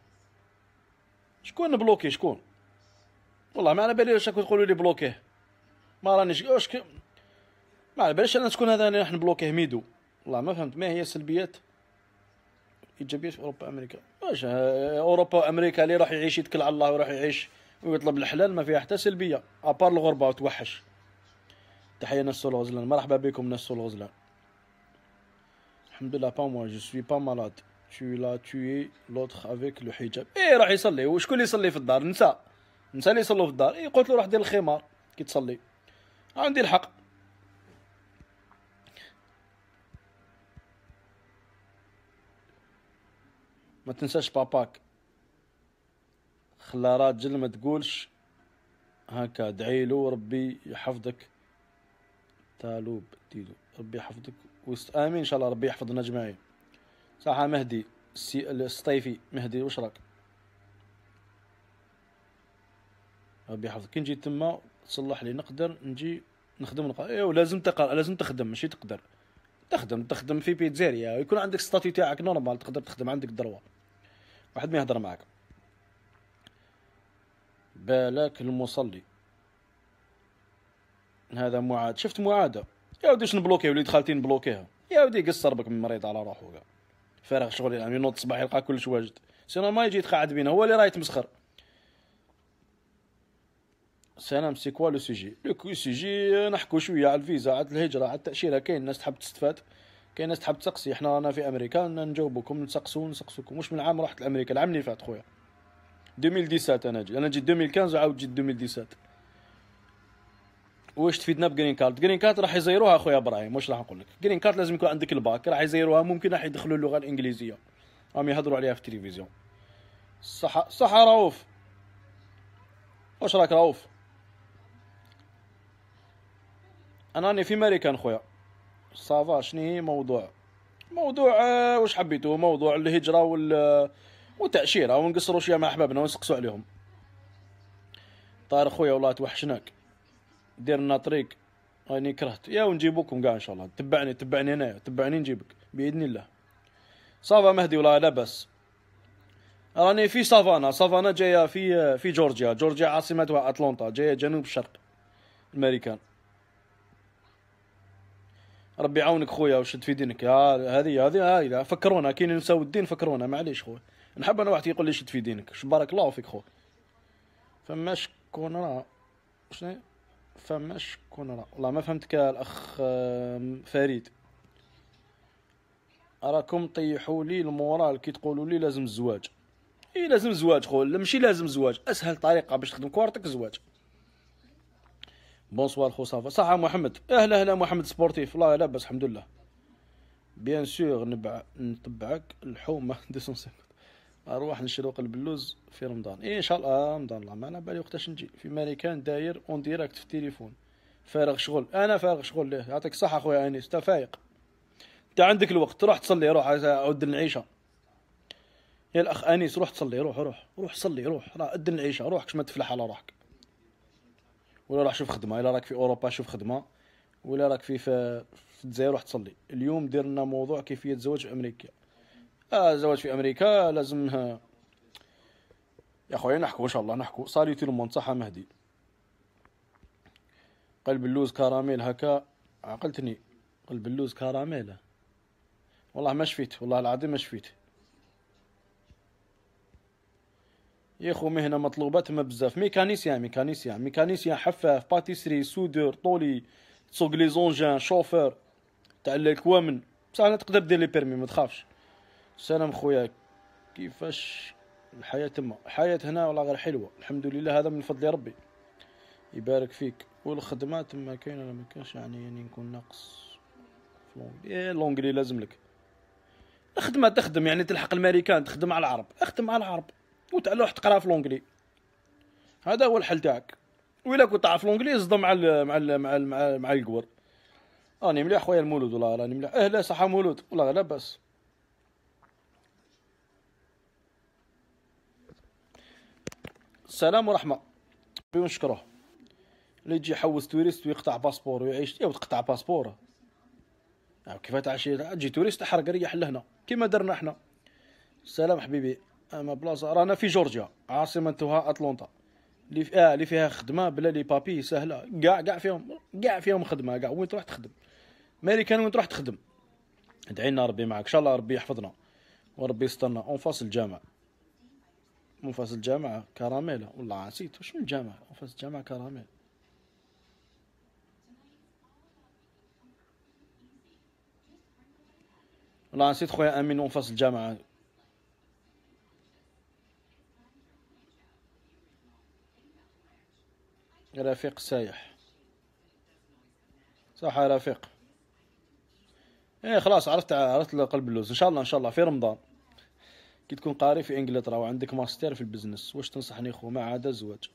شكون بلوكي؟ شكون؟ والله ما على بالي واش راكم تقولوا لي بلوكيه، ما رانيش واش ما على باليش انا شكون هذا اللي راح نبلوكيه ميدو. والله ما فهمت ما هي السلبيات ايجابيات في اوروبا امريكا. واش اوروبا وامريكا اللي راح يعيش يتكل على الله وراح يعيش ويطلب الحلال ما فيها حتى سلبيه ابار الغربه وتوحش. تحيه ناس سول غزلان، مرحبا بكم ناس سول غزلان. الحمد لله با موا جو سوي با مالاد tu l'as tué l'autre avec le hijab. ايه راح يصلي، وشكون اللي يصلي في الدار؟ نساء اللي يصلوا في الدار. ايه قلت له روح دير الخمار كي تصلي، عندي الحق. ما تنساش باباك خلا راجل، ما تقولش هكا، دعيلو ربي يحفظك. تالوب ديدو ربي يحفظك امين ان شاء الله، ربي يحفظنا اجمعين. صح مهدي السطيفي، مهدي واش راك؟ ربي يحفظك. كي نجي تما تصلح لي نقدر نجي نخدم ايوا لازم تقرا، لازم تخدم، ماشي تقدر تخدم في بيتزاريا، يكون عندك ستاتيو تاعك نورمال، تقدر تخدم، عندك دروا، واحد ما يهضر معاك. بالك المصلي هذا معاد، شفت معاده يا ودي واش نبلوكي وليد خالتي نبلوكيها، يا ودي قصر بك من مريض على روحو كاع، فارغ شغل يعني، ينوض الصباح يلقى كلش واجد، سينو ما يجي يتقاعد بينا، هو اللي راه يتمسخر. سلام، سي كوا لو سوجي؟ لو سوجي نحكوا شويه على الفيزا، على الهجره، على التاشيره. كاين الناس تحب تستفاد، كاين ناس تحب تسقسي. احنا رانا في امريكا نجاوبكم، نسقسوكم. واش من عام رحت لامريكا؟ العام اللي فات خويا 2017. انا جيت 2015 وعاود جيت 2017. واش تفيدنا بجرين كارد؟ جرين كارد راح يزيروها اخويا ابراهيم، واش راح نقول لك؟ جرين كارد لازم يكون عندك الباك، راح يزيروها، ممكن راح يدخلوا اللغه الانجليزيه، راهم يهضروا عليها في التلفزيون. صح رؤوف، واش راك رؤوف؟ انا راني في امريكان خويا. صافا شنو هي موضوع واش حبيتو؟ موضوع الهجره والتاشيره، ونقصروا شويه مع احبابنا ونسقسوا عليهم. طاير خويا والله توحشناك، دير لنا طريق راني كرهت، يا ونجيبوكم كاع ان شاء الله. تبعني هنايا، تبعني نجيبك باذن الله. صافا مهدي والله لاباس. راني في سافانا جايه في جورجيا عاصمتها اتلانتا، جايه جنوب الشرق الامريكان. ربي يعاونك خويا وشد في دينك. هذه فكرونا كاين نساو الدين، فكرونا معليش خويا، نحب انا واحد يقول لي شد في دينك. بارك الله فيك خويا. فماش كون راه شنو فماش كون راه والله ما فهمتك الاخ فريد. راكم طيحوا لي المورال كي تقولوا لي لازم الزواج. لازم الزواج خويا، ماشي لازم الزواج، اسهل طريقه باش تخدم كوارتك الزواج. بونسوار خو صافا. صح محمد، اهلا محمد سبورتيف، والله لاباس الحمد لله. بيان سور نتبعك الحومه 250 اروح نشروق البلوز في رمضان. ان شاء الله رمضان، الله ما على بالي وقتاش نجي. في ماريكان داير اون ديراكت في التليفون، فارغ شغل. انا فارغ شغل ليه؟ يعطيك الصحه خويا انيس، انت فايق، انت عندك الوقت، تروح تصلي، روح عود العيشه. يا الاخ انيس روح تصلي، روح صلي، روح راه اذن العيشه، روح كش ما تفلح على روحك. ولا راح شوف خدمه، الا راك في اوروبا شوف خدمه، ولا راك في الجزائر روح تصلي. اليوم درنا موضوع كيفيه الزواج في امريكا. الزواج في امريكا لازم يا خويا نحكوا ان شاء الله، نحكوا. صالي تو المون. صح مهدي، قلب اللوز كراميل هكا عقلتني. البلوز كراميله. والله ما شفيت، والله العظيم ما شفيت يا خو. مهنه مطلوبه تما بزاف. ميكانيسيان حفاف باتيسري سودور طولي تسوق لي زونجان شوفور تاع الكوامن. بصح انا تقدر دير لي بيرمي ما تخافش. سلام خويا، كيفاش الحياه تما؟ الحياه هنا والله غير حلوه الحمد لله، هذا من فضل ربي يبارك فيك. والخدمه تما كاينه ولا ما كاينش؟ يعني نكون ناقص لونجلي لازم لك. الخدمه تخدم يعني تلحق الامريكان، تخدم على العرب، اخدم على العرب وتعلوح تقرا في لونجلي، هذا هو الحل تاعك. وإلا كنت تعرف لونجلي اصدم مع القور. راني مليح خويا المولود، والله راني مليح. لا صحة مولود والله لا بأس. السلام ورحمة ونشكره. اللي يجي يحوس توريست ويقطع باسبور ويعيش يا وتقطع باسبور كيف تعشي؟ تجي توريست تحرق ريح لهنا كيما درنا احنا. السلام حبيبي. اما بلاصه رانا في جورجيا عاصمتها اتلانتا اللي فيها خدمه بلا لي بابي سهله. كاع فيهم خدمه كاع وين تروح تخدم. امريكان وين تروح تخدم. ادعي لنا ربي معك ان شاء الله، ربي يحفظنا وربي يسترنا. اون فاس الجامعه، منفاس الجامعه كراميل. والله نسيت واش من الجامعه. منفاس الجامعه كراميل. والله نسيت خويا امين. منفاس الجامعه رفيق سايح. صح يا رفيق. ايه خلاص عرفت قلب اللوز. ان شاء الله في رمضان كي تكون قاري في انجلترا وعندك ماستر في البزنس، واش تنصحني خو؟ ما عدا الزواج.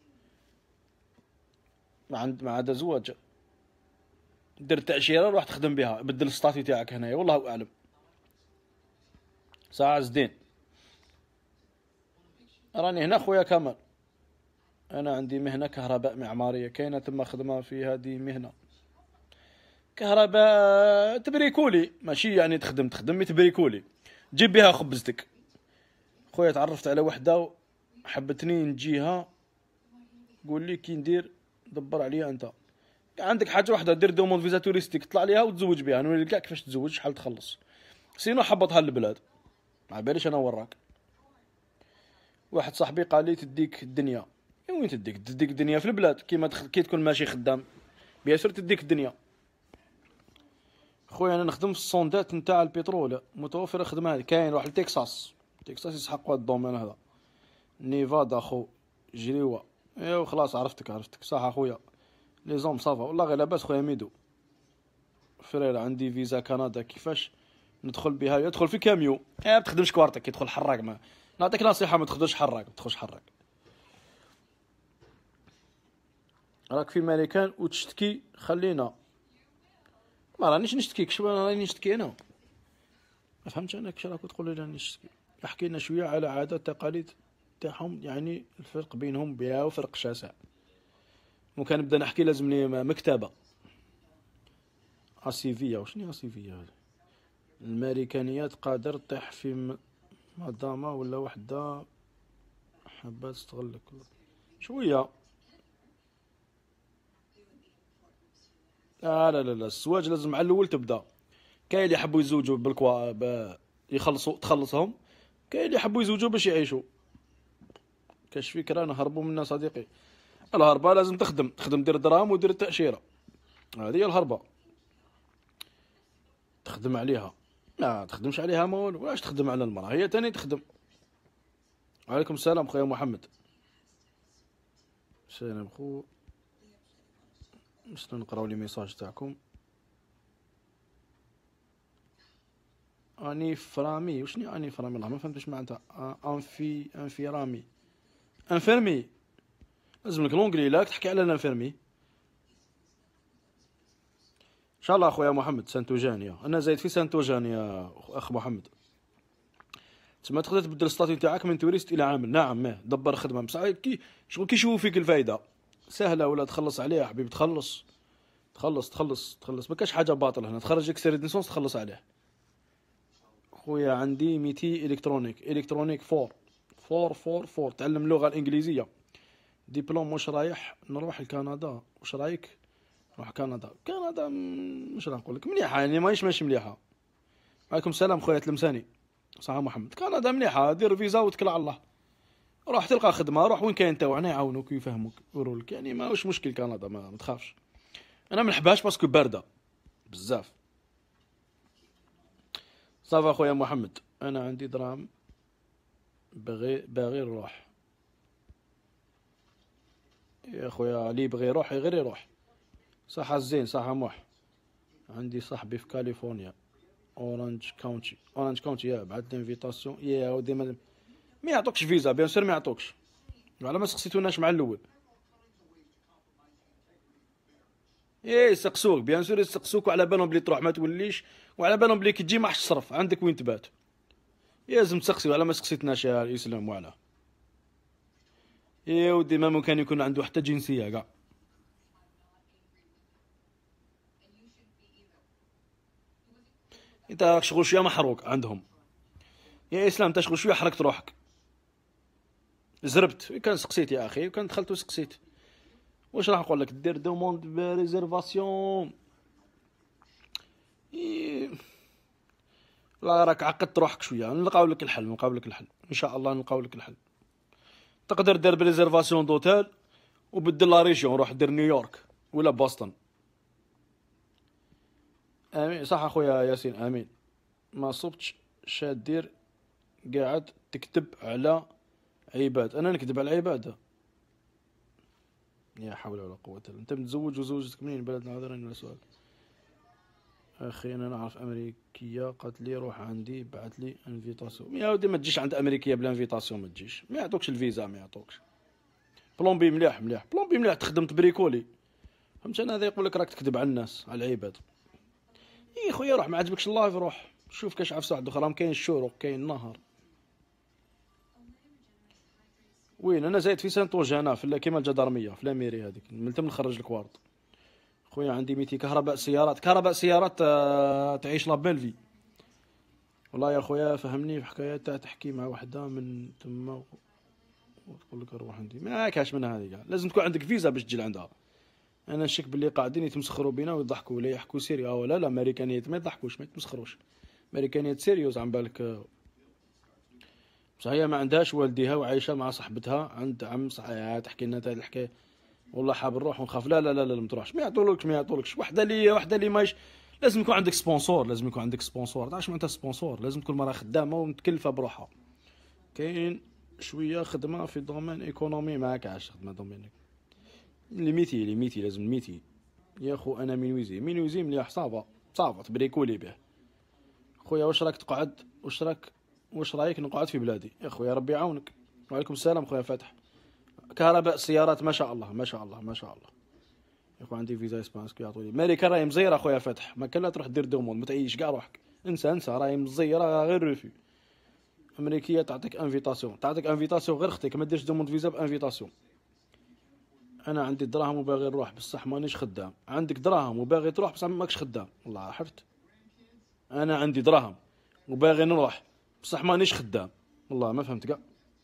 ما عدا زواج. دير تأشيرة روح تخدم بها، بدل الستاتي تاعك هنايا والله اعلم. ساعة زدين. راني هنا خويا كمال، انا عندي مهنة كهرباء معمارية. كاينة تما خدمة في هذه مهنة كهرباء تبريكولي، ماشي يعني تخدم تبريكولي جيب بها خبزتك. خويا تعرفت على وحده حبتني نجيها، قول لي كي ندير دبر عليا انت. عندك حاجه واحده دير دوموند فيزا توريستيك تطلع ليها وتزوج بها. نوري لك كيفاش تزوج شحال تخلص، سينو حبطها البلاد ما باليش انا وراك. واحد صاحبي قال لي تديك الدنيا. وين تديك الدنيا؟ في البلاد كيما كي تكون ماشي خدام بيان سور تديك الدنيا. خويا انا نخدم في الصوندات نتاع البترول، متوفره الخدمه هذه. كاين روح لتكساس يسحقوا هذا الدومين هذا. نيفادا خو جريوه. ايوا خلاص عرفتك صح اخويا. لي زوم صافا والله غير لاباس خويا ميدو. فرير عندي فيزا كندا كيفاش ندخل بها؟ يدخل في كاميو. ما تخدمش كوارتك يدخل حراق. ما نعطيك نصيحه ما تخدمش حراق، ما تدخلش حراق. راك في ماريكان وتشتكي خلينا. ما رانيش نشتكيك، شو راني نشتكي انا؟ ما فهمتش انا كش راك تقول لي راني نشتكي. احكي لنا شويه على عادات تقاليد تاعهم، يعني الفرق بينهم بلا فرق شاسع. ممكن نبدا نحكي لازم لي مكتبه اسيفيه. وشنو اسيفيه هذه؟ الامريكانيات قادر طيح في مدامه ولا وحده حابه تستغلك شويه. لا الزواج لازم على الاول تبدا. كاين اللي يحبوا يزوجوا يخلصوا تخلصهم، كاين اللي يحبوا يزوجوا باش يعيشوا. كاش فكره نهربوا منها صديقي. الهربه لازم تخدم دير دراهم ودير التاشيره، هذه هي الهربه. تخدم عليها. لا تخدمش عليها ما والو. واش تخدم على المراه هي تاني تخدم. وعليكم السلام خويا محمد. سلام خو. باش نقراو لي ميساج تاعكم. اني فرامي. وشني اني فرامي؟ والله ما فهمتش معناتها. انفيرمي لازم لك لونجلي. لا تحكي على الانفيرمي ان شاء الله. اخويا محمد سانتوجان، انا زايد في سانتوجان يا اخ محمد. تسمى تقدر تبدل الستاتيو تاعك من توريست الى عامل. نعم دبر خدمه بصح كي شغل كي يشوفوا فيك الفايده سهله ولا تخلص عليها حبيبي. تخلص ما كاش حاجه باطله هنا. تخرج اكسير ديسونس تخلص عليه. خويا عندي ميتي الكترونيك 4 تعلم اللغه الانجليزيه. دبلوم. واش رايح نروح لكندا؟ واش رايك روح كندا. كندا مش راح نقول لك مليحه، يعني ماشي مليحه. وعليكم السلام خويا تلمساني. صح محمد. كندا مليحه، دير فيزا وتكل على الله، روح تلقى خدمه، روح وين كاين تاوعنا يعاونوك ويفهموك يوروا لك، يعني ماهوش مشكل. كندا ما تخافش. انا ما نحبهاش باسكو بارده بزاف. صافا خويا محمد، انا عندي دراهم باغي نروح. يا خويا اللي يبغي يروح غير يروح. صح الزين، صح موح. عندي صاحبي في كاليفورنيا، اورانج كاونتي يا بعث لي انفيتاسيون. يا ودي ما يعطوكش فيزا بيان سور، ما يعطوكش على ما سقسيتوناش مع الاول. يسقسوك بيان سور، يسقسوك وعلى بالهم بلي تروح ما توليش، وعلى بالهم بلي كي تجي ما حش تصرف عندك وين تبات. لازم تسقسي على ما سقسيتناش يا الاسلام وعلا. يا ودي ما ممكن يكون عنده حتى جنسيه كاع. انت راك شغل شويه محروق عندهم يا اسلام، انت شغل شويه حركت روحك، زربت. كان سقسيت يا اخي، وكان دخلت وسقسيت. واش راح نقول لك؟ دير دوموند بريزيرفاسيون. لا راك عقدت روحك شويه. نلقاو لك الحل ان شاء الله نلقاو لك الحل. تقدر دير بريزيرفاسيون دوتيل وبدل لا ريجيون، روح دير نيويورك ولا بوسطن. امين صح اخويا ياسين، امين. ما صبتش شادير قاعد تكتب على عباد. انا نكتب على عباده؟ يا حول ولا قوه الا. انت متزوج وزوجتك منين؟ بلدنا هذا راني سؤال. اخي انا نعرف امريكيه قالت لي روح عندي، بعث لي انفيتاسيون. يا ودي ما تجيش عند امريكيه بلا انفيتاسيون، ما تجيش، ما يعطوكش الفيزا، ما يعطوكش. بلومبي مليح بلومبي مليح، تخدم تبريكولي، فهمت. انا هذا يقول لك راك تكذب على الناس على العباد. اي خويا روح، ما عجبكش اللايف روح شوف كاش عفسه واحد اخرى، كاين الشروق كاين النهار. وين انا زايد في سانتوج هنا في كيما الجدرميه في لاميري هذيك، من تم نخرج لك وارد. خويا عندي ميتي كهرباء سيارات تعيش لا بيلفي. والله يا خويا فهمني في حكايه تاع تحكي مع وحده من تما وتقول لك روح عندي، ما كاش من هذه كاع. لازم تكون عندك فيزا باش تجي لعندها. انا نشك باللي قاعدين يتمسخروا بينا ويضحكوا ولا يحكوا سيريا. ولا لا امريكانيات ما يضحكوش ما يتمسخروش، امريكانيات سيريوز عم بالك. بصح هي ما عندهاش والديها وعايشه مع صاحبتها عند عم تحكي لنا تاع الحكايه. والله حاب نروح ونخاف. لا ما تروحش، ما يعطولكش. وحده اللي مايش. لازم يكون عندك سبونسور. تعرف معناتها سبونسور؟ لازم تكون مرا خدامه ومتكلفه بروحها. كاين شويه خدمه في دومين ايكونومي، ما كاعش خدمه دومين لي ميتي لازم ميتي. يا خو انا مينويزي مليح. صافا تبريكولي به. خويا واش راك تقعد؟ واش رايك نقعد في بلادي؟ يا خويا ربي يعاونك. وعليكم السلام خويا فاتح. كهرباء سيارات ما شاء الله. يا خو عندي فيزا اسبانسكو يعطوني. امريكا راهي مزيره خويا فاتح، ما كان لا تروح دير دوموند، ما تعيش كاع روحك. انسى راهي مزيره غير ريفي. امريكيه تعطيك انفيتاسيون غير اختك، ما ديرش دوموند فيزا بانفيتاسيون. انا عندي دراهم وباغي نروح بصح مانيش خدام. عندك دراهم وباغي تروح بصح ماكش خدام. والله عرفت. انا عندي دراهم وباغي نروح بصح مانيش خدام. والله ما فهمت كاع.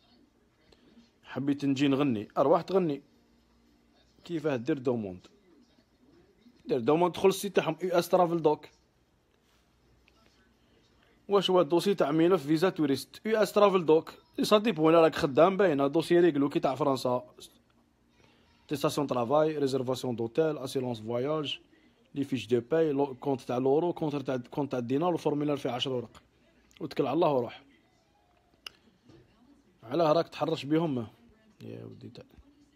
حبيت نجي نغني، ارواح تغني. كيفاه دير دوموند؟ دخل السيت تاعهم US ترافل دوك. واش هو الدوسي تاع ملف فيزا توريست US ترافل دوك؟ سا ديبون راك خدام باينه. دوسي ريغلو كي تاع فرنسا، تيستاسيون طرافاي، ريزيرفاسيون دوتيل، اسيرونس فواياج، لي فيش دو باي، كونت تاع لورو، كونت تاع الدينار، وفورميلار فيه 10 ورق، وتكل على الله وروح. علاه راك تحرش بهم يا ودي تاع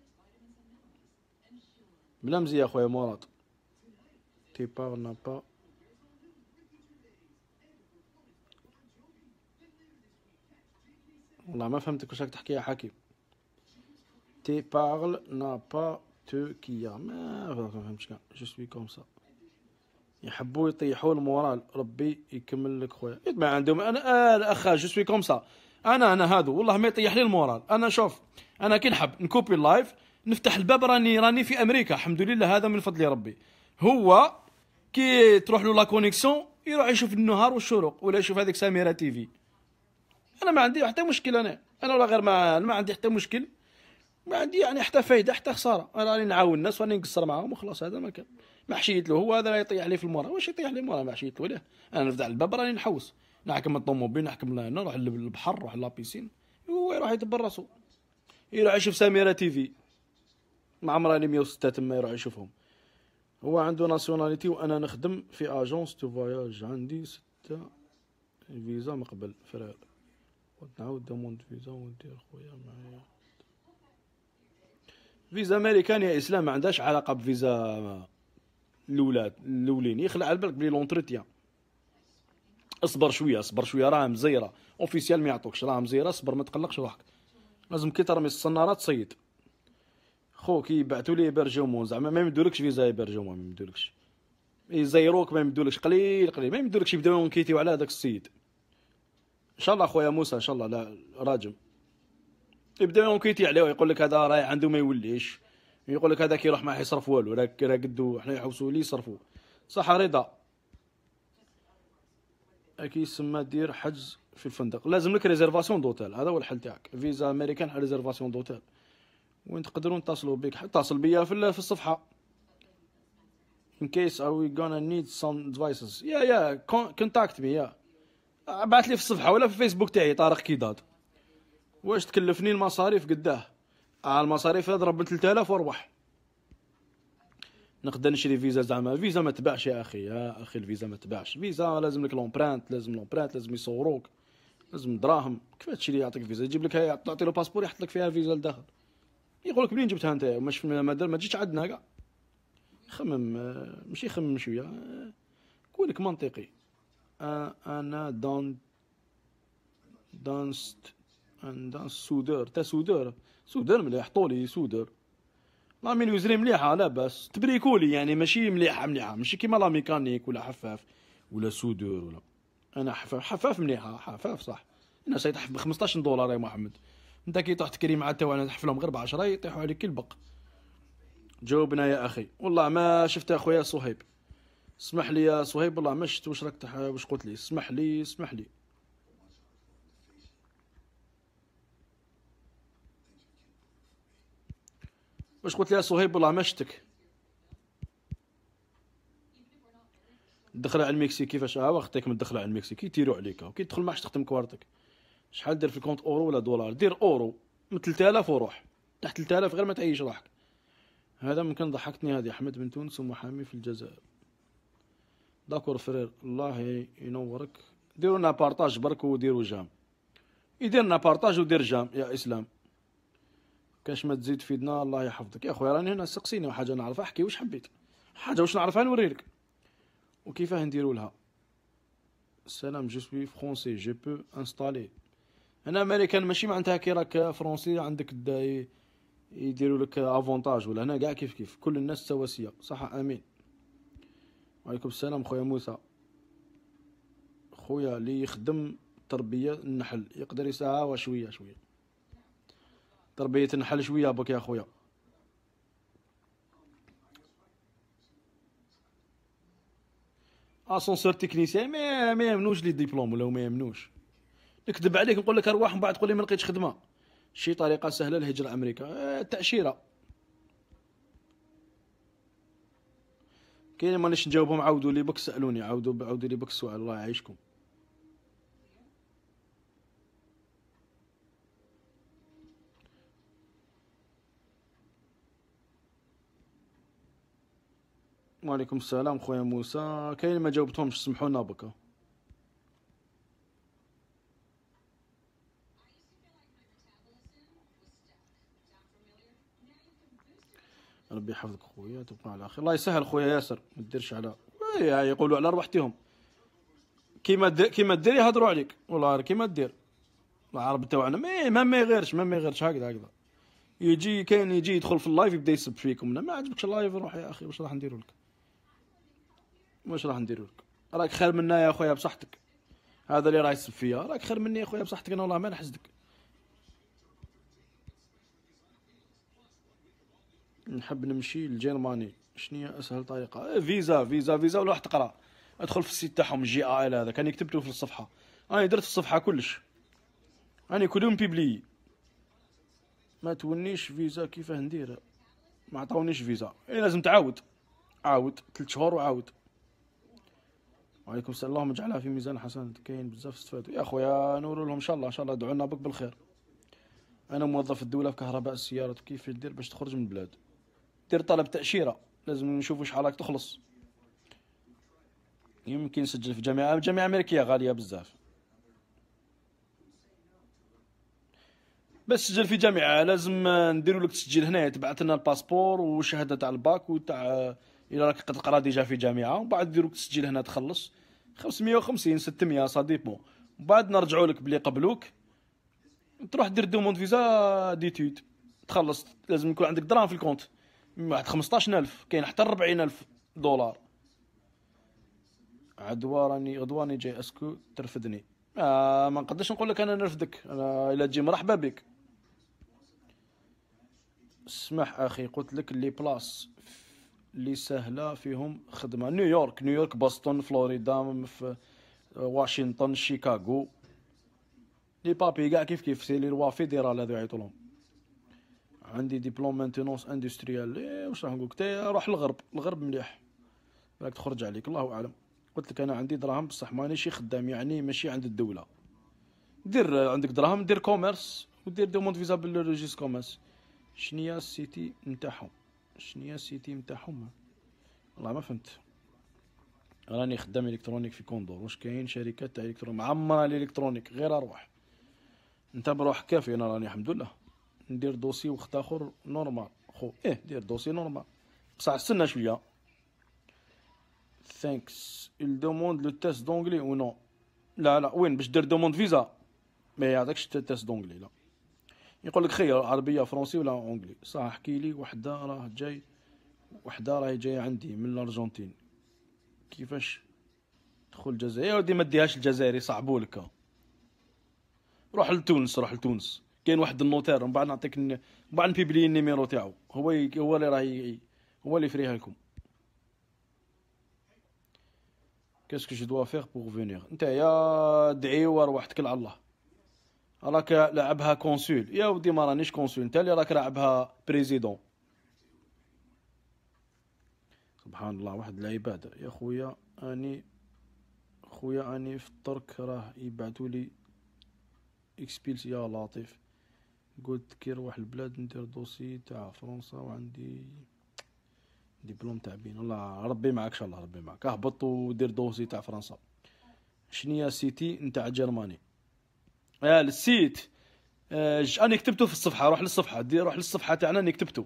بلا مزيه خويا مراد. تي بارل با والله ما فهمتك واش راك تحكي يا حكيم. تي بارل با تركيا ما فهمتش كاع. جو سوي كوم سا. يحبوا يطيحوا المورال. ربي يكمل لك خويا. ما عندهم. انا اخا جو سوي كوم سا. انا هادو والله ما يطيح لي المورال. انا شوف، انا كي نحب نكوبي اللايف نفتح الباب راني في امريكا الحمد لله، هذا من فضل ربي. هو كي تروح له لا كونيكسيون يروح يشوف النهار والشروق ولا يشوف هذيك سميره تي في. انا ما عندي حتى مشكل. انا ولا غير ما عندي حتى مشكل. ما عندي يعني حتى فايده حتى خساره. انا راني نعاون الناس وراني نقصر معاهم وخلاص. هذا ما كان. ما حشيت له هو، هذا لا يطيح لي في المورا. واش يطيح لي المورا؟ ما حشيت له ليه؟ انا نفتح الباب راني نحوس، نحكم الطوموبيل، نحكم هنا، نروح للبحر، نروح لابيسين، هو يروح يدبر راسو، يروح يشوف سميرة تيفي مع مراني 106 تما يروح يشوفهم. هو عنده ناسيوناليتي وانا نخدم في اجونس دو فواياج، عندي 6 فيزا مقبل فرير، ونعاود دوموند فيزا وندير خويا معايا فيزا امريكان يا اسلام، ما عندهاش علاقه بفيزا الاولين، يخلع على بالك بلي لونتروتيان. اصبر شويه اصبر شويه، راه مزيره اوفيسيال ما يعطوكش، راه مزيره، اصبر ما تقلقش روحك، لازم كي ترمي الصناره تصيد. خو كي يبعثوا لي يبرجمون زعما ما يمدولكش فيزا يبرجمون، ما يمدولكش يزيروك، ما يمدولكش قليل قليل، ما يمدولكش يبداو ينكيتيو على هذاك السيد. ان شاء الله خويا موسى ان شاء الله لا راجم، يبداو ينكيتي عليه ويقول لك هذا رايح عنده ما يوليش، يقول لك هذا كيروح ما يصرف والو، راه قدو حنا يحوسوا ليه يصرفوا. صح رضا اكيد سما دير حجز في الفندق، لازم لك ريزيرفاسيون دوتيل، هذا هو الحل تاعك. فيزا امريكان ريزيرفاسيون دوتيل، وين تقدروا نتصلوا بك، اتصل بيا في الصفحه. in case are we gonna need some devices yeah contact me ابعث لي في الصفحه ولا في الفيسبوك تاعي طارق كيداد. واش تكلفني المصاريف قداه؟ المصاريف اضرب 3000 واربح. نقدر نشري فيزا زعما، فيزا ما تباعش يا اخي، يا اخي الفيزا ما تباعش، فيزا لازم لك لومبرانت، لازم يصوروك، لازم دراهم. كيف تشري يعطيك فيزا؟ يجيب لك هي، تعطي له باسبور يحط لك فيها الفيزا لداخل، يقول لك منين جبتها انت؟ مش ما تجيش عندنا كاع. خمم ماشي خمم شويه، كونك منطقي. انا دانست سودر تا سودر مليح طولي سودر، لا من وزري مليحه لا باس، تبريكولي يعني ماشي مليحه ماشي كيما لا ميكانيك ولا حفاف ولا سودور ولا. انا حفاف مليحه، حفاف صح. الناس يطيح ب 15 دولار يا محمد، انت كي تروح تكري مع التوانه تحفلهم غير ب10 يطيحوا عليك البق. جاوبنا يا اخي، والله ما شفت اخويا صهيب، اسمح لي يا صهيب والله ما شفت واش راك واش قلت لي، اسمح لي. واش قلت لي يا صهيب والله ما شفتك. الدخله على المكسيك كيفاش؟ وقتك من الدخله على المكسيك يتيروا عليك، وكي تدخل ما تختم كوارتك. شحال دير في الكونت اورو ولا دولار؟ دير اورو من 3000 وروح تحت 3000 غير ما تعيش روحك. هذا ممكن ضحكتني هذه. احمد من تونس ومحامي في الجزائر. داكور فرير الله ينورك، ديروا لنا بارطاج برك وديروا جام، يدير لنا بارطاج ودير جام يا اسلام. كاش ما تزيد فيدنا الله يحفظك يا خويا، راني هنا سقسيني حاجه نعرف احكي واش حبيت، حاجه واش نعرفها نوريلك وكيفاه نديروا لها. السلام جو سوي فرونسي جو بو انستالي. انا امريكان ماشي معناتها كي راك فرونسي عندك يديروا لك افونتاج، ولا هنا كاع كيف كل الناس سواسيه. صح امين. وعليكم السلام خويا موسى. خويا اللي يخدم تربيه النحل يقدر يساها شويه تربيه النحل شويه بك يا خويا. اسونسور تكنيسيان ما يمنوش لي ديبلوم ولا ما يمنوش. نكذب عليك نقول لك ارواح من بعد تقول لي ما لقيتش خدمه. شي طريقه سهله للهجره امريكا، التاشيره. كاين مانيش نجاوبهم، عاودوا لي بك سالوني، عاودوا لي بك السؤال الله يعيشكم. وعليكم السلام خويا موسى. كاين ما جاوبتهمش سمحوا لنا بك. ربي يحفظك خويا، تبقى على خير. الله يسهل خويا ياسر، ما ديرش على يقولوا على روحتهم. كيما دير يهضروا عليك والله، كيما دير العرب تاعنا ما يغيرش هكذا. يجي يدخل في اللايف يبدا يسب فيكم. ما عجبكش اللايف روح يا اخي، واش راح نديروا لك؟ راك خير منا يا خويا بصحتك. هذا اللي راه يسب فيا راك خير مني يا خويا بصحتك، انا والله ما نحسدك. نحب نمشي لجرماني، شنو هي اسهل طريقه؟ فيزا ولا راح تقرا. ادخل في السيت تاعهم جي ال، هذا كان كتبته في الصفحه، انا درت في الصفحه كلش، انا كل يوم بيبلي. ما تونيش فيزا كيفاه ندير؟ ما عطاونيش فيزا، لازم تعاود عاود 3 شهور وعاود. وعليكم السلام. اللهم اجعلها في ميزان حسنات. كاين بزاف استفادوا يا خويا، نوروا لهم ان شاء الله ان شاء الله. ادعوا لنا بك بالخير. انا موظف الدوله في كهرباء السيارات، كيف دير باش تخرج من البلاد؟ دير طلب تاشيره، لازم نشوفوا شحال راك تخلص. يمكن نسجل في جامعه امريكيه غاليه بزاف، بس تسجل في جامعه لازم نديروا لك تسجيل هنايا، تبعث لنا الباسبور والشهاده تاع الباك وتاع الا راك قد تقرا ديجا في جامعه، ومن بعد نديروا لك تسجيل هنا تخلص 550 600 سا ديبون، ومن بعد نرجعوا لك بلي قبلوك تروح دير دوموند فيزا ديتود تخلص. لازم يكون عندك دراهم في الكونت، واحد 15000 كاين حتى 40000 دولار. غدواني جاي اسكو ترفدني. ما نقدرش نقول لك انا نرفدك، انا الا تجي مرحبا بك. اسمح اخي، قلت لك اللي بلاص اللي سهله فيهم خدمه نيويورك بoston فلوريدا في واشنطن شيكاغو. لي بابي كاع كيف سي لي لوا فيدرال هذو يعيطوا لهم. عندي ديبلوم مانتينونس اندستريال. واش راح نقول لك؟ روح الغرب مليح راك تخرج عليك الله اعلم. قلت لك انا عندي دراهم بصح مانيش خدام، يعني ماشي عند الدوله. دير عندك دراهم دير كوميرس ودير دوموند فيزا بالريجيس كوميرس. شنيا السيتي نتاعهم؟ والله ما فهمت. راني خدام الكترونيك في كوندور. واش كاين شركات تاع الكترونيك معمره الالكترونيك؟ غير اروح انت بروحك كافي. انا راني الحمد لله ندير دوسي وقت اخر نورمال خو. دير دوسي نورمال بصح استنى شويه. ثانكس. il demande le test d'anglais ou non. لا وين باش دير دوموند فيزا ما يعطيكش تيست دونجلي. لا يقول لك خير عربيه فرنسي ولا اونجلي. صح احكي لي وحده راهي جايه عندي من الارجنتين. كيفاش تدخل الجزائر؟ يا ودي ما ديهاش الجزائري صعبولك. روح لتونس كاين واحد النوتير من بعد نعطيك من بعد نبيبلي النيميرو تاعو. هو اللي راهي هو اللي يفريها لكم. كاسكو جو دوا فيغ بوغ فينيغ؟ انت يا دعي وروح اتكل على الله. راك لعبها كونسول يا ودي، ما رانيش كونسول، انت اللي راك لعبها بريزيدون. سبحان الله واحد العباده يا خويا. اني في الترك راه يبعثوا لي اكسبيلس يا لطيف. قلت كي نروح البلاد ندير دوسي تاع فرنسا وعندي دبلوم تاع بين. الله ربي معاك ان شاء الله، ربي معاك. اهبط ودير دوسي تاع فرنسا. شنيا سيتي نتاع جرماني؟ السيت انا كتبته في الصفحه. روح للصفحه تاعنا اني كتبته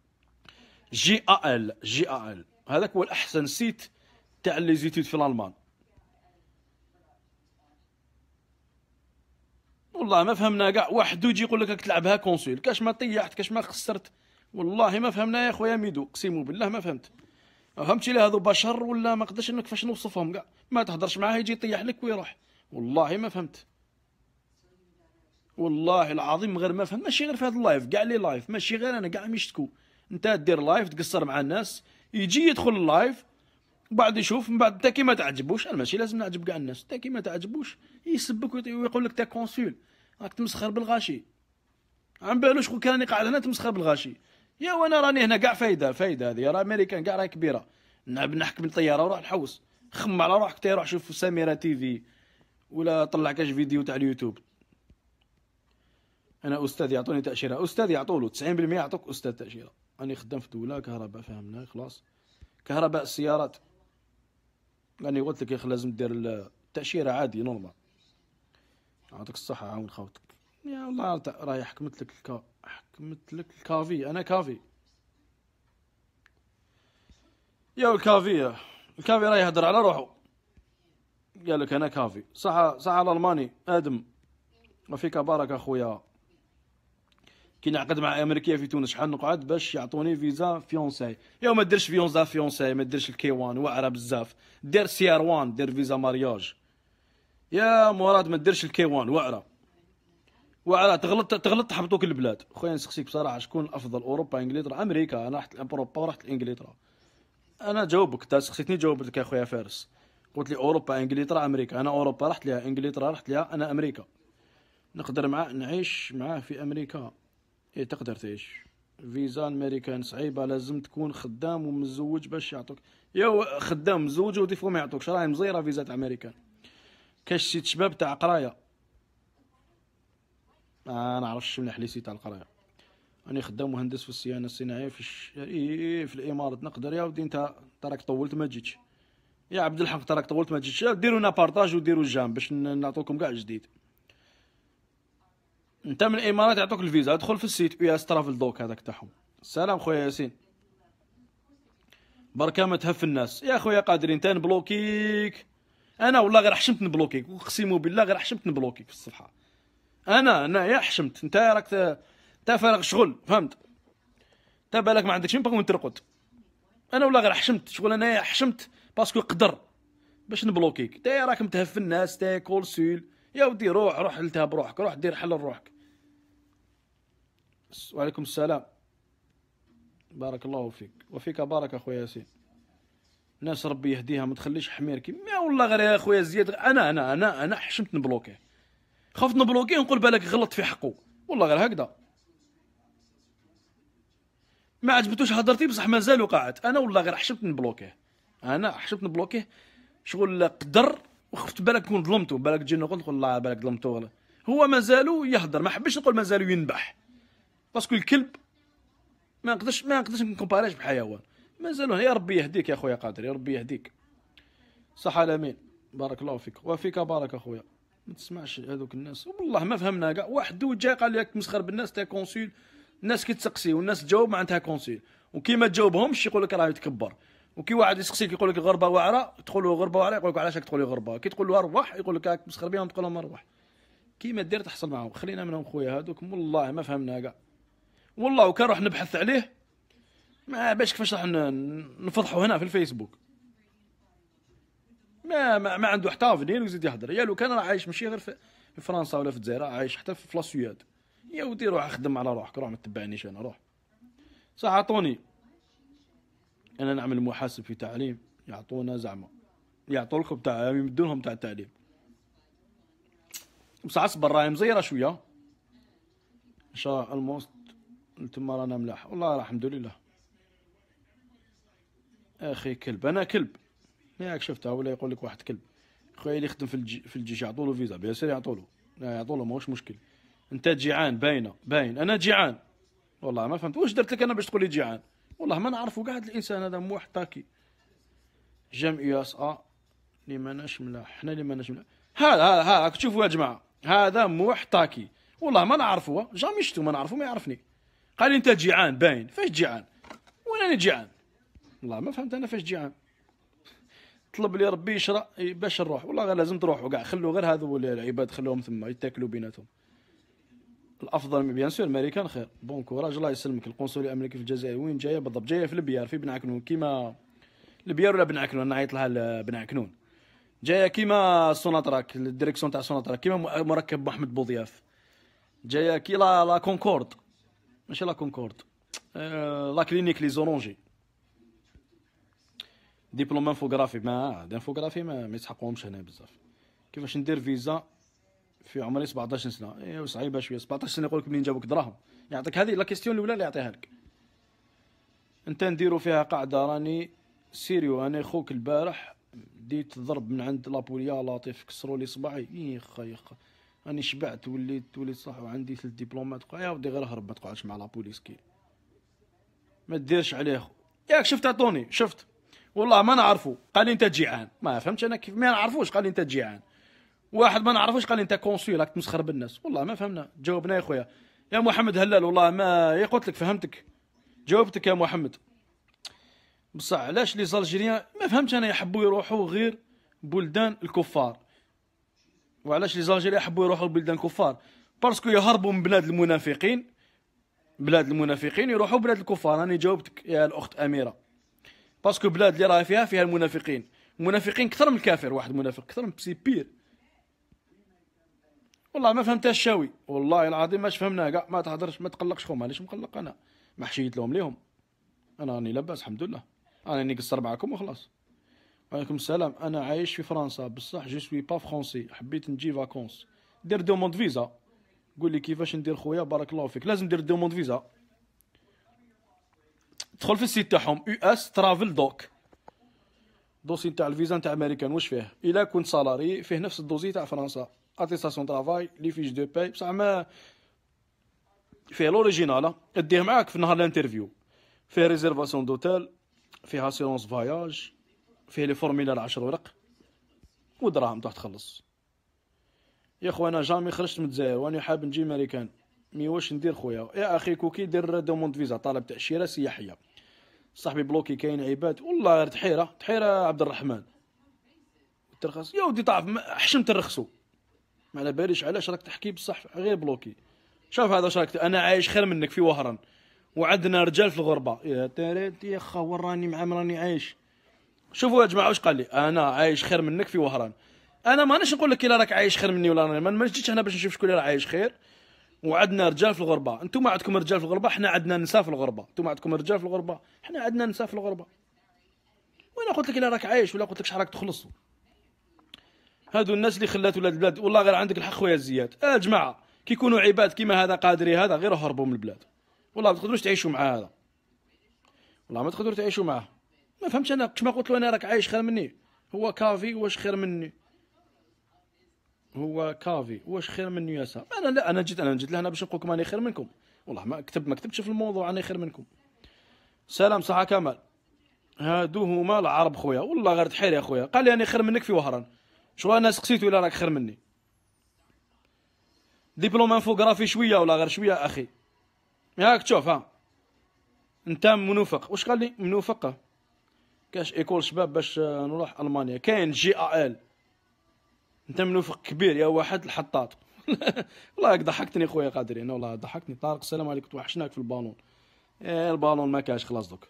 GAL. هذاك هو الاحسن سيت تاع لي زيتود في الالمان. والله ما فهمنا كاع. واحد يجي يقول لك راك تلعبها كونسول، كاش ما طيحت كاش ما خسرت. والله ما فهمنا يا خويا ميدو، اقسم بالله ما فهمت. فهمتي لا هذو بشر ولا ما قدرش انك كيفاش نوصفهم كاع. ما تهضرش معاه يجي يطيح لك ويروح. والله ما فهمت، والله العظيم غير ما فهمت. ماشي غير في هذا اللايف، كاع لي لايف ماشي غير انا، كاع ميشتكو. انت دير لايف تقصر مع الناس، يجي يدخل اللايف بعد يشوف من بعد انت كي ما تعجبوش. انا ماشي لازم نعجب كاع الناس، انت كي ما تعجبوش يسبك ويقول لك تا كونسول راك تمسخر بالغاشي. عم بالو شكون كان راني قاعد هنا تمسخر بالغاشي؟ يا وانا راني هنا كاع فايده هذه راه امريكان كاع راهي كبيره. نحكم الطياره وروح نحوس. خم على روحك تي روح شوف سميره تيفي ولا طلع كاش فيديو تاع اليوتيوب. انا استاذ يعطوني تاشيره، استاذ يعطولو 90% يعطوك استاذ تاشيره. راني خدام في دوله كهرباء فهمنا خلاص. كهرباء السيارات راني قلت لك يا اخي لازم دير التاشيره عادي نورمال. يعطيك الصحه عاون خوتك. يا الله راهي حكمت لك الكافي. انا كافي يا الكافي راهي يهدر على روحو. قال لك انا كافي صح الالماني ادم وفيك بارك اخويا. كي نعقد مع امريكيه في تونس شحال نقعد باش يعطوني فيزا فيونساي؟ يا ما ديرش فيونساي، ما ديرش الكي 1 واعره بزاف. دير سي ار 1، دير فيزا مارياج يا مراد. ما ديرش الكي 1 واعره تغلط تحبطوك البلاد. خويا نسقسيك بصراحه شكون افضل، اوروبا انجلترا امريكا؟ انا رحت اوروبا ورحت لانجلترا. انا جاوبك، انت سقسيتني جاوبت لك يا خويا فارس. قلت لي اوروبا انجلترا امريكا. انا اوروبا رحت لها، انجلترا رحت لها، انا امريكا. نقدر نعيش معاه في امريكا. تقدر تعيش فيزا امريكان صعيبه، لازم تكون خدام ومتزوج باش يعطوك. يا خدام متزوج وديفو ما يعطوكش، راهي مزيره فيزا امريكان. كاش سيت شباب تاع قرايه، ما نعرفش مليح لي سيت تاع القرايه. راني خدام مهندس في الصيانه الصناعيه في الامارات. نقدر يا ودي انت راك طولت ما جيتش، يا عبد الحق راك طولت ما جيتش، ديروا لنا بارطاج وديروا الجام باش نعطوكم كاع جديد. انت من الامارات يعطوك الفيزا، ادخل في السيت US ترافل دوك هذاك تاعهم. السلام خويا ياسين، بركه ما تهف الناس يا خويا قادرين. انت نبلوكيك انا والله، غير حشمت نبلوكيك، اقسم بالله غير حشمت نبلوكيك في الصفحه. انا يا حشمت، انت راك انت فارغ شغل، فهمت؟ انت بالك ما عندكش باغي ترقد. انا والله غير حشمت شغل، انا حشمت باسكو قدر باش نبلوكيك. انت راك متهف الناس، تاكل سول يا ودي. روح التهب روحك، روح دير حل لروحك. وعليكم السلام، بارك الله فيك وفيك بارك اخويا ياسين. ناس ربي يهديها، ما تخليش حمير كيما والله. غير يا خويا زياد، انا حشمت نبلوكيه، خفت نبلوكيه نقول بالك غلط في حقه، والله غير هكذا. ما عجبتوش هضرتي بصح مازالوا قاعد. انا والله غير حشمت نبلوكيه، انا حشمت نبلوكيه شغل قدر. وخفت بالك نكون ظلمته، بالك تجي نقول الله بالك ظلمته ولا. هو مازالوا يهضر، ما حبيتش نقول مازالوا ينبح، باسكو الكلب ما نقدرش نكومباريش بحيوان. مازالوا. يا ربي يهديك يا خويا قادر، يا ربي يهديك. صح الامين، بارك الله فيك وفيك بارك اخويا. ما تسمعش هذوك الناس والله ما فهمنا كاع. واحد دو جاي قال لك تمسخر بالناس تاع كونسول. الناس كي تسقسي والناس تجاوب ما عندها كونسول، وكي ما تجاوبهمش يقول لك راه يتكبر. وكي واحد يسقسيك يقول لك الغربه واعره، تقول له غربه واعره يقول لك علاش راك تقول لي غربه. كي تقول له ارواح يقول لك راك تمسخر بهم، تقول لهم ارواح. كيما دير تحصل معاهم. خلينا منهم خويا هذوك، والله ما فهمنا كاع. والله وكان نروح نبحث عليه ما باش كيفاش راح نفضحوا هنا في الفيسبوك. ما عنده حتى فنين ويزيد يهضر. يا لو كان راه عايش ماشي غير في فرنسا ولا في الجزائر، عايش حتى في لاسوياد. يا ودي روح خدم على روحك، روح ما تتبعنيش انا، روح. صح عطوني، انا نعمل محاسب في تعليم، يعطونا زعما يعطوا لكم تاع يمدوا لهم تاع التعليم. بصح اصبر راهي مزيره شويه ان شاء الله. الموست انتم رانا ملاح والله الحمد لله. اخي كلب، انا كلب ياك شفتها ولا يقول لك واحد كلب. خويا اللي يخدم في الجيش يعطوا له فيزا بيان سير، يعطوا له، لا يعطوا له ماهوش مشكل. انت جيعان باينه، باين انا جيعان والله. ما فهمت واش درت لك انا باش تقول لي جيعان. والله ما نعرفه قاعد الانسان هذا محتكي. جام USA اللي ماناش ملاح، حنا اللي ماناش ملاح. هذا تشوفوا يا جماعه، هذا محتكي والله ما نعرفه. جامي شتو ما نعرفه، ما يعرفني. قال لي انت جيعان باين. فاش جيعان؟ وين انا جيعان؟ والله ما فهمت انا فاش جيعان. طلب لي ربي يشرع باش نروح، والله غير لازم تروحوا كاع. خلوا غير هذو العباد خلوهم ثم يتاكلوا بيناتهم. الافضل بيان سور امريكان خير. بون كوراج الله يسلمك. القنصليه الامريكيه في الجزائر وين جايه بالضبط؟ جايه في البيار في بن عكنون، كيما البيار ولا بن عكنون، نعيط لها بن عكنون. جايه كيما سوناتراك، الديريكسيون تاع سوناتراك، كيما مركب محمد بوضياف. جايه كي لا كونكورد، ماشي لا كونكورد، لا كلينيك لي زورونجي. دبلوم انفوغرافي، ما انفوغرافي ما يسحقوهمش هنا بزاف. كيفاش ندير فيزا في عمري 17 سنه؟ ايوا صعيبه شويه. 17 سنه يقول لك منين جابوك دراهم؟ يعطيك هذه لا كيستيون الاولى اللي يعطيها لك. انت نديرو فيها قاعده. راني سيريو، انا خوك البارح ديت ضرب من عند لابوليا لطيف، كسروا لي صباعي. يا خا راني شبعت وليت صح، وعندي 3 دبلومات. يا ودي غير هرب، ما تقعدش مع لابوليس كي ما ديرش عليه خو. ياك شفت عطوني، شفت والله ما نعرفو. قال لي انت جيعان، ما فهمتش انا كيف ما نعرفوش. قال لي انت جيعان. واحد ما نعرفوش قال لي انت كونسول راك تمسخر بالناس. والله ما فهمنا. جاوبنا يا خويا يا محمد هلال. والله ما قلت لك فهمتك، جاوبتك يا محمد. بصح علاش لي زالجيريان ما فهمتش انا يحبوا يروحوا غير بلدان الكفار؟ وعلاش لي زالجيريان يحبوا يروحوا لبلدان الكفار؟ باسكو يهربوا من بلاد المنافقين، بلاد المنافقين يروحوا بلاد الكفار. راني جاوبتك يا الاخت اميره. باسكو بلاد اللي راهي فيها المنافقين. المنافقين كثر من الكافر. واحد منافق كثر من بسي بير. والله ما فهمتها الشاوي، والله العظيم ماش فهمناها كاع. ما تهضرش، ما تقلقش خو. معليش مقلق انا، ما حشيت لهم ليهم. انا راني لاباس الحمد لله. انا نقصر معكم وخلاص. وعليكم السلام. انا عايش في فرنسا بصح جو سوي با فرونسي، حبيت نجي فاكونس. دير دوموند فيزا. قول لي كيفاش ندير خويا. بارك الله فيك. لازم دير دوموند فيزا. تدخل في السيت تاعهم US ترافل دوك، دوسي تاع الفيزا تاع امريكان واش فيه؟ الا كنت سالاري فيه نفس الدوزي تاع فرنسا، اتيستاسيون طرافاي، لي فيش دو باي، بصح ما فيه لوريجينال، اديه معاك في نهار الانترفيو، فيه ريزيرفاسيون دوتيل، فيه اسيرونس فواياج، فيه لي فورميلار 10 ورق ودراهم تروح تخلص. يا خويا انا جامي خرجت من الجزائر واني حاب نجي امريكان، مي واش ندير خويا؟ يا اخي كوكي دير دوموند فيزا، طالب تاشيره سياحيه. صاحبي بلوكي كاين عباد والله غير تحيره عبد الرحمن ترخص يا ودي طاف حشم ترخصو، ما على باليش علاش راك تحكي بصح غير بلوكي. شوف هذا واش راك، انا عايش خير منك في وهران وعندنا رجال في الغربه، يا تريت يا خا وراني مع راني عايش. شوفوا يا جماعه واش قال لي، انا عايش خير منك في وهران. انا مانيش نقول لك الا راك عايش خير مني ولا ما نجيش هنا باش نشوف شكون اللي راه عايش خير. وعندنا رجال في الغربه، انتم عندكم رجال في الغربه، حنا عندنا نساء في الغربه. انتم عندكم رجال في الغربه، حنا عندنا نساء في الغربه. وانا قلت لك الا راك عايش ولا قلت لك شحال راك تخلص. هادو الناس اللي خلات ولاد البلاد، والله غير عندك الحق خويا الزياد. يا جماعه كي يكونوا عباد كيما هذا قادري هذا، غير هربوا من البلاد. والله ما تقدروش تعيشوا مع هذا، والله ما تقدروا تعيشوا معاه. ما فهمتش انا كيما قلت له انا راك عايش خير مني. هو كافي واش خير مني؟ هو كافي واش خير مني يا سام؟ انا لا، انا جيت لهنا باش نقول لكم راني خير منكم. والله ما كتبتش في الموضوع راني خير منكم. سلام صحه كمال. هادو هما العرب خويا، والله غير تحير يا خويا. قال لي راني خير منك في وهران، شو انا سقسيتو الا راك خير مني. دبلوم انفوغرافي شويه ولا غير شويه اخي. ياك تشوف ها انت منوفق. واش قال لي منوفق؟ كاش ايكول شباب باش نروح المانيا، كاين GAL. انت منوفق كبير يا واحد الحطاط. والله ضحكتني خويا قادري، انا والله ضحكتني. طارق السلام عليكم، توحشناك في البالون. البالون ما كاش خلاص دوك.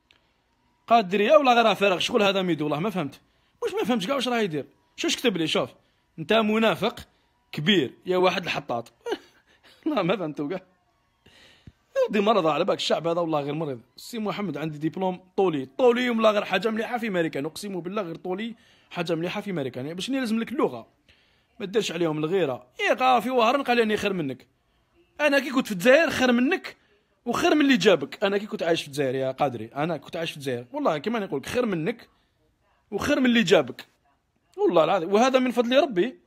قادري يا والله غير فارغ شغل هذا ميدو، والله ما فهمت. واش ما فهمتش كاع واش راه يدير. شوش كتب لي؟ شوف انت منافق كبير يا واحد الحطاط. والله ما فهمتو كاع. ودي مرض على بالك الشعب هذا، والله غير مريض. السي محمد عندي ديبلوم طولي والله غير حاجه مليحه في امريكان، اقسم بالله غير طولي حاجه مليحه في امريكان. يعني باش يلزم لك اللغه، ما ديرش عليهم الغيره. يا في وهران قال لي اني خير منك. انا كي كنت في الجزائر خير منك وخير من اللي جابك. انا كي كنت عايش في الجزائر يا قادري، انا كنت عايش في الجزائر والله كيما نقول لك خير منك وخير من اللي جابك، والله العظيم. وهذا من فضل ربي،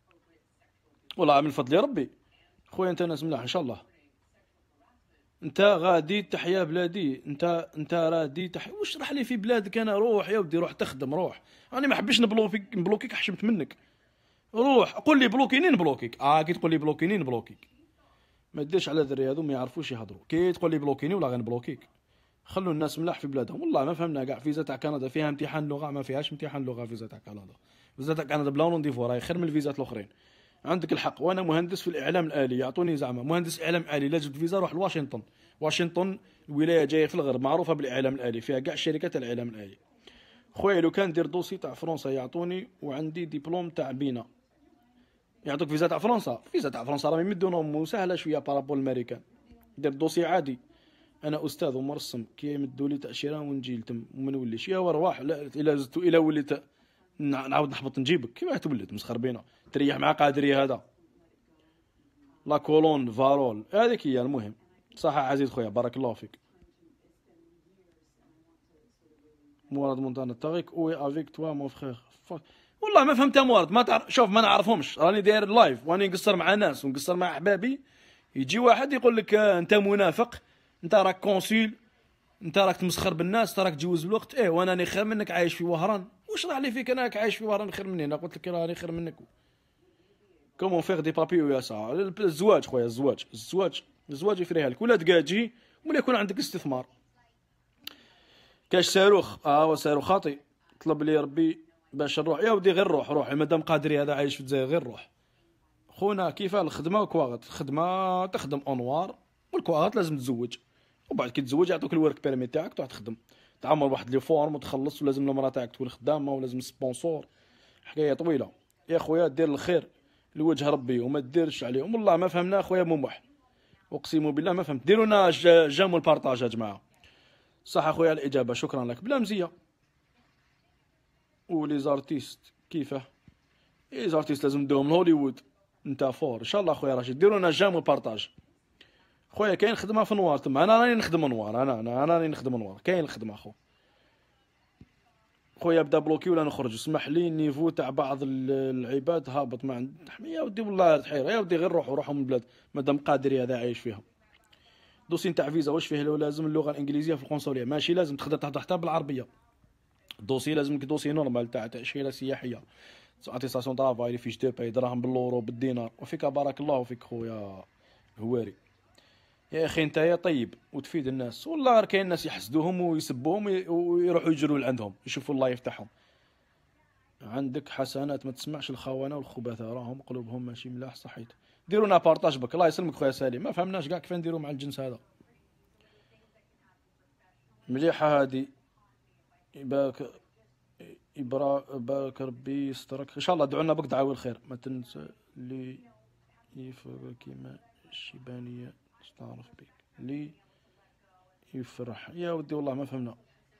والله من فضل ربي. خويا انت ناس ملاح ان شاء الله. انت غادي تحيا بلادي، انت رادي تحيا. واش راح لي في بلادك؟ انا روح يا ودي، روح تخدم، روح. انا ما حبيتش نبلوكيك، حشمت منك. روح قول لي بلوكيني نبلوكيك. كي تقول لي بلوكيني نبلوكيك. ما ديرش على الدري هذو ما يعرفوش يهضروا. كي تقول لي بلوكيني ولا غنبلوكيك. خلوا الناس ملاح في بلادهم. والله ما فهمنا كاع. فيزا تاع كندا فيها امتحان لغه، ما فيهاش امتحان لغه. فيزا تاع كندا، فيزا تاع كندا بلا رونديفو راهي خير من الفيزات الاخرين. عندك الحق. وانا مهندس في الاعلام الالي، يعطوني زعما مهندس اعلام الي. لا جبت فيزا روح لواشنطن. واشنطن ولايه جايه في الغرب معروفه بالاعلام الالي، فيها كاع شركات الاعلام الالي. خويا لو كان ندير دوسي تاع فرنسا يعطوني، وعندي ديبلوم تاع بينا، يعطوك فيزا تاع فرنسا. فيزا تاع فرنسا راهم يمدونهم سهله شويه بارابول الامريكان. دير دوسي عادي. انا استاذ ومرسم، كي يمدوا لي تاشيره ونجي لتم وما نوليش. يا ورواح لا الا زدت الا وليت نعاود نحبط نجيبك. كيما تولد مسخر بينا تريح مع قادري هذا. لا كولون فارول هذيك هي المهم. صحة عزيز خويا بارك الله فيك. موارد مونتانا تاغيك اوي افيك توا مون فخير. والله ما فهمت موارد، ما تعرف. شوف ما نعرفهمش، راني داير لايف واني نقصر مع ناس ونقصر مع احبابي. يجي واحد يقول لك انت منافق، انت راك كونسيل، انت راك تمسخر بالناس، انت راك تجوز الوقت. وانا راني خير منك عايش في وهران. واش راح لي فيك؟ انا عايش في وهران خير مني. انا قلت لك راني خير منك. كومون فيغ دي بابي ويا سا. الزواج خويا، الزواج يفريها لك، ولا تكاجي ولا يكون عندك استثمار. كاش صاروخ صاروخ خاطي. طلب لي ربي باش نروح. يا ودي غير روح مادام قادري هذا عايش في الجزائر غير روح. خونا كيفاه الخدمه وكواغط. الخدمه تخدم اونوار، والكواغط لازم تزوج، وبعد كي تزوج يعطوك الورك بيرمي تاعك تروح تخدم، تعمر واحد لي فورم وتخلص، ولازم المراه تاعك تكون خدامه، ولازم سبونسور. حكايه طويله يا خويا. دير الخير لوجه ربي وما ديرش عليهم. والله ما فهمنا خويا ممح، اقسم بالله ما فهمت. ديروا لنا جام والبارطاج يا جماعه. صح اخويا على الاجابه، شكرا لك. بلا مزيه. ولي زارتيست كيفاه؟ زارتيست لازم نديرهم لهوليوود. انت فور ان شاء الله اخويا راشد. ديروا لنا جام والبارطاج. خويا كاين خدمه في نوار تما، انا راني نخدم نوار، انا راني نخدم نوار، كاين الخدمه خويا بدا بلوكي ولا نخرج. اسمح لي النيفو تاع بعض العباد هابط ما عند يا ودي والله تحير، يا ودي غير روحوا من البلاد مادام قادر هذا عايش فيها. دوسي نتاع فيزا واش فيه؟ لو لازم اللغه الانجليزيه في القنصليه، ماشي لازم تقدر تهضر حتى بالعربيه. الدوسي لازمك دوسي نورمال تاع تاشيره سياحيه، اتيستاسيون طرافاي، فيش دو باي، دراهم باللورو بالدينار. وفيك بارك الله فيك خويا هواري. يا اخي انت يا طيب وتفيد الناس، والله غير كاين ناس يحسدوهم ويسبوهم ويروحوا يجروا لعندهم يشوفوا الله يفتحهم. عندك حسنات ما تسمعش الخونه والخبثاء، راهم قلوبهم ماشي ملاح. صحيت ديرونا بارطاج بك، الله يسلمك خويا سالم، ما فهمناش كاع كيف نديروا مع الجنس هذا. مليحه هذه، يبارك بارك ربي يسترك ان شاء الله. دعونا بك دعاوي الخير، ما تنسى اللي يفرق كيما الشيبانيه تعرف بك لي يفرح. يا ودي والله ما فهمنا.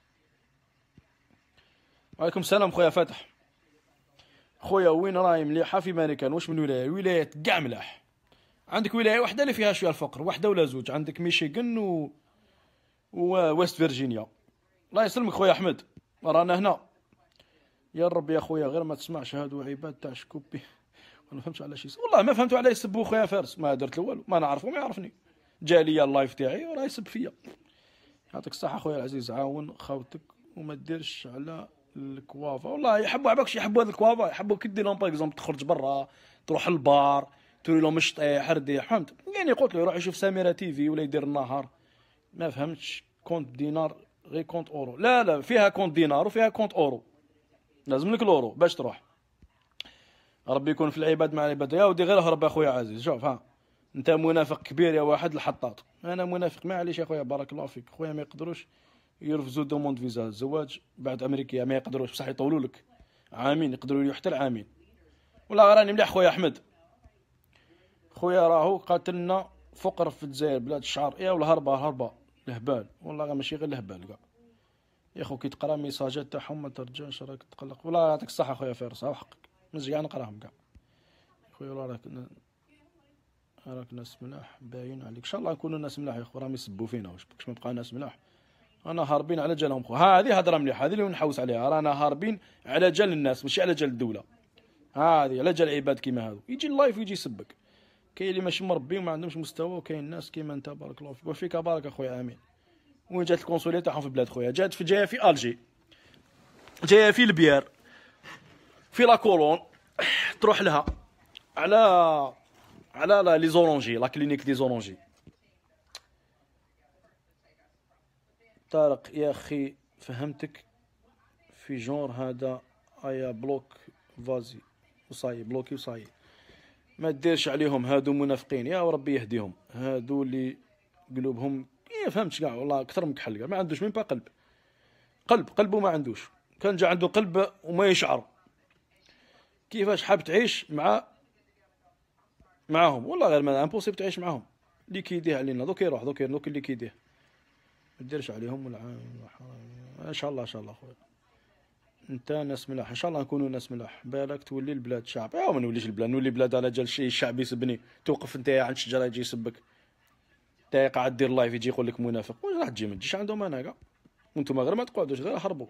وعليكم السلام خويا فاتح. خويا وين راهي مليحه في امريكان؟ واش من ولايه؟ ولايات كاع ملاح. عندك ولايه واحده اللي فيها شويه الفقر، واحده ولا زوج، عندك ميشيغان وويست فيرجينيا. الله يسلمك خويا احمد، رانا هنا. يا رب يا خويا غير ما تسمعش هادو عباد تاع شكوبي. ما فهمتش على شي والله ما فهمتوا على يسبوا خويا فارس، ما درت له والو، ما نعرفو ما يعرفني. جا ليا اللايف تاعي وراه يسب فيا. يعطيك الصحه خويا العزيز، عاون خاوتك وما ديرش على الكوافا. والله يحبوا عباكش، يحبوا هذا الكوافا، يحبوا كي دير لهم باغ اكزومبل تخرج برا تروح للبار توري لهم مشطيح حردي، فهمت يعني. قلت له يروح يشوف سميره تيفي ولا يدير النهار. ما فهمتش كونت دينار غير كونت اورو، لا فيها كونت دينار وفيها كونت اورو، لازم لك الاورو باش تروح. ربي يكون في العباد مع العباد. يا ودي غير هرب اخويا عزيز. شوف ها انت منافق كبير يا واحد الحطاط، انا منافق معليش يا خويا بارك الله فيك. خويا ما يقدروش يرفزوا دوموند فيزا الزواج بعد امريكيه، ما يقدروش بصح يطولوا لك عامين، يقدروا يريحوا حتى العامين. ولا راني مليح خويا احمد. خويا راهو قاتلنا فقر في الجزائر بلاد الشعر. يا ولا هربه الهبال، والله غير ماشي غير الهبال كاع يا خو. كي تقرا ميساجات تاعهم ما ترجعش راك تقلق. والله يعطيك الصحه خويا فارس، ها حقك مزيان نقراهم كاع خويا. والله راك ناس ملاح باين عليك. ان شاء الله نكونوا ناس ملاح يا خو، راهم يسبوا فينا واش بكش ما بقى ناس ملاح. انا هاربين على جالهم خو، هذه هضره مليحه، هذه اللي نحوس عليها. رانا هاربين على جال الناس ماشي على جال الدوله، هذه على جال عباد كيما هذو. يجي اللايف ويجي يسبك. كاين اللي ماشي مربي وما عندهمش مستوى، وكاين ناس كيما انت بارك الله فيك. وفيك بارك اخويا امين. وين جات الكونسوليه تاعهم في بلاد خويا؟ جايه في الجي، جايه في البيار، في لا كولون. تروح لها على لي زورونجي، لا كلينيك دي زورونجي. طارق يا اخي فهمتك في جونر هذا ايا بلوك فازي وصاي بلوكي وصاي. ما ديرش عليهم هادو منافقين، يا وربي يهديهم هادو اللي قلوبهم فهمتش كاع. والله اكثر من كحل كاع، ما عندوش مين با قلبه ما عندوش. كان جا عنده قلب وما يشعر كيفاش حاب تعيش معاهم. والله غير ما امبوسيبل تعيش معاهم. اللي كيديه علينا دوك يروح دوك اللي كيديه ما ديرش عليهم. ان شاء الله خويا انت ناس ملاح، ان شاء الله نكونوا ناس ملاح. بالك تولي البلاد شعب، يا ما نوليش البلاد، نولي بلاد على جال شي الشعب يسبني. توقف انت عند شجره يجي يسبك، انت قاعد دير لايف يجي يقول لك منافق. واش راح تجي؟ ما تجيش عندهم انا كاع. وانتم غير ما تقعدوش غير هربوا.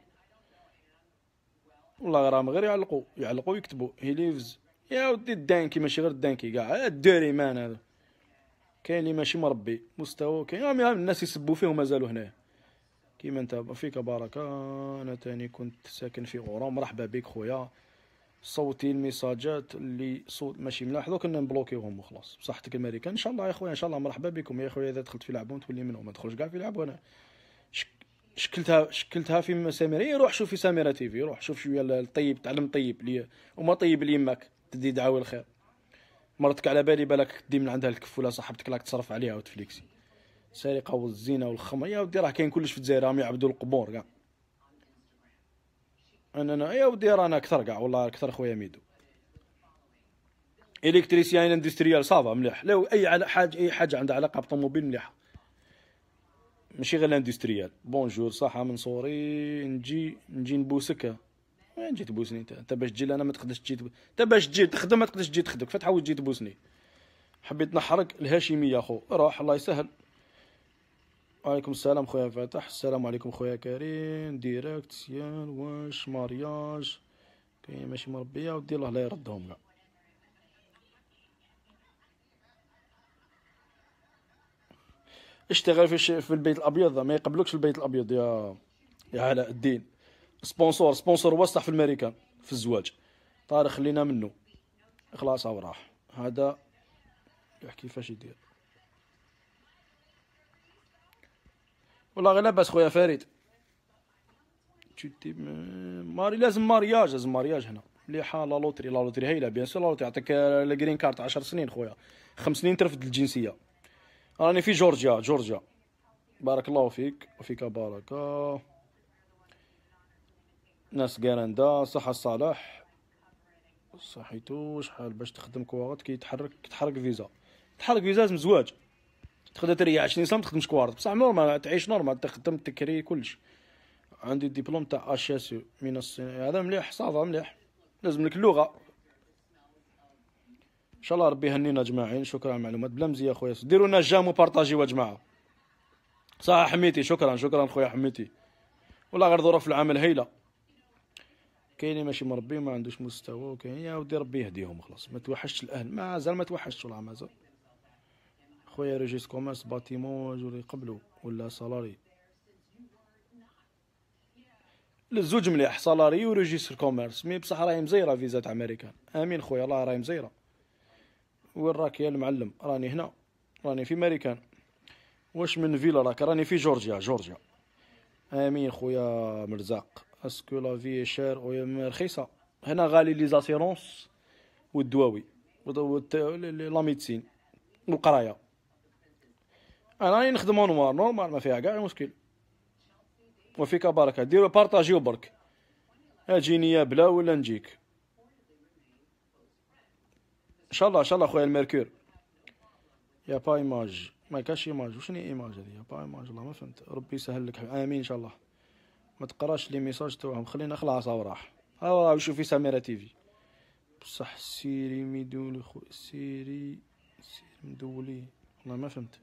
والله راهم غير يعلقوا يكتبوا هي ليفز. يا ودي الدانكي ماشي غير الدانكي كاع الديري مان هذا. كاين اللي ماشي مربي مستوى، كاين الناس يسبوا فيه ومازالوا هنا كيما انت. فيك بركه. انا تاني كنت ساكن في غورا. مرحبا بك خويا. صوتي الميساجات اللي صوت ماشي ملاح دوك كنا نبلوكيوهم وخلاص. بصحتك الماريكان ان شاء الله يا خويا، ان شاء الله. مرحبا بكم يا خويا. اذا دخلت في لعبه تولي منهم، ما تدخلش كاع في لعبه. انا شكلتها في ساميره. روح شوف في ساميره تيفي، روح شوف شويه الطيب، تعلم طيب لي وما طيب ليماك تدي دعاوي الخير. مرتك على بالك تدي من عندها الكف ولا صاحبتك راك تصرف عليها وتفليكسي. السرقه والزنا والخمر يا ودي راه كاين كلش في الجزائر، راهم يعبدوا القبور كاع. انا يا ودي رانا اكثر كاع، والله اكثر خويا ميدو. الكتريسيان اندستريال صافا مليح. لو اي حاجه عندها علاقه بالطوموبيل مليحه، ماشي غير الاندستريال. بونجور صحه من صوري. نجي نبوسك. وين جيت تبوسني انت باش تجي لنا ما تقدرش تجي انت باش تجي تخدم ما تقدرش تجي تخدم، فتحاول تجي تبوسني. حبيت نحرق الهاشميه خو، روح الله يسهل. وعليكم السلام خويا فاتح. السلام عليكم خويا كريم. ديريكت سيان واش مارياج كاين ماشي مربيه ودي الله لا يردهم كاع. اشتغل في البيت الابيض، ما يقبلوكش في البيت الابيض يا علاء الدين. سبونسور وسط في الامريكان في الزواج. طارق خلينا منه خلاص هو راح. هذا كيفاش يدير والله غير لاباس خويا فريد. ماري لازم مارياج هنا مليحه. لا لوتري هايله بيان سور. لا لوتري يعطيك الجرين كارت 10 سنين خويا، 5 سنين ترفد الجنسيه. راني في جورجيا. بارك الله فيك وفيك بركه. ناس كندا صحة الصالح صحيتو شحال باش تخدم كوارت كي تحرك فيزا لازم زواج. تقدر تريح 20 سنه ما تخدمش كوارت بصح نورمال تعيش نورمال تخدم تكري كلش. عندي الدبلوم تاع HSU من الصين. هذا مليح صافا مليح. لازم لك اللغه ان شاء الله. ربي يهنينا اجمعين. شكرا على المعلومات بلا مزيه خويا. ديروا لنا جام وبارطاجيو يا جماعه. صح حميتي شكرا خويا حميتي. والله غير ظروف العمل هايله. كاينين ماشي مربي ما عندوش مستوى وكاين يا ودي ربي يهديهم خلاص. ما توحشش الاهل مازال ما توحشش والله مازال. خويا ريجيس كوميرس باتيمون اللي قبلو ولا سالاري للزوج مليح. سالاري وريجيستر كوميرس مي بصح راهي مزيره فيزا تاع امريكان. امين خويا الله راهي مزيره. وين راك يا المعلم؟ راني هنا راني في امريكان. واش من فيلا راك؟ راني في جورجيا. امين خويا مرزاق. اسكو لا في شير ولا رخيصه؟ هنا غالي لي زاسيرونس والدواوي لا ميديسين والقرايه. انا راني نخدم نورمال ما فيها كاع مشكل. وفيك بركه. ديروا بارطاجيو برك. اجيني يا بلا ولا نجيك ان شاء الله خويا الميركور. يا با ايماج ما كاش ايماج. وشنو ايماج هذه؟ يا با ايماج والله ما فهمت. ربي يسهل لك امين ان شاء الله. ما تقراش لي ميساج تاعهم خلينا خلاص هاو راح. هاو شوفي سميرة تيفي بصح سيري ميدولي سيري مدولي والله ما فهمت.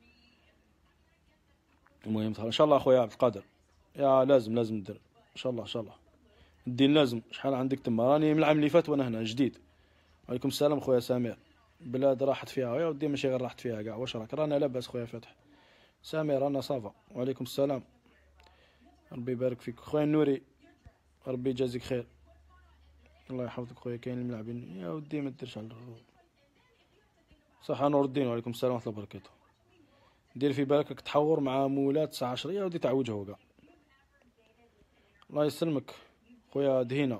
المهم ان شاء الله خويا عبد القادر. يا لازم ندير ان شاء الله الدين لازم. شحال عندك تما؟ راني من العام اللي فات وانا هنا جديد. وعليكم السلام خويا سمير. بلاد راحت فيها يا ودي ماشي غير راحت فيها كاع. واش راك؟ رانا لاباس خويا فتح. سمير رانا صافا. وعليكم السلام. ربي يبارك فيك خويا نوري. ربي يجازيك خير. الله يحفظك خويا. كاين الملاعبين يا ودي ما ديرش على صح. نور الدين. وعليكم السلام ورحمه الله وبركاته. دير في بالك راك تحور مع مولات 19 يا ودي تعوجه كاع. الله يسلمك خويا دهينا.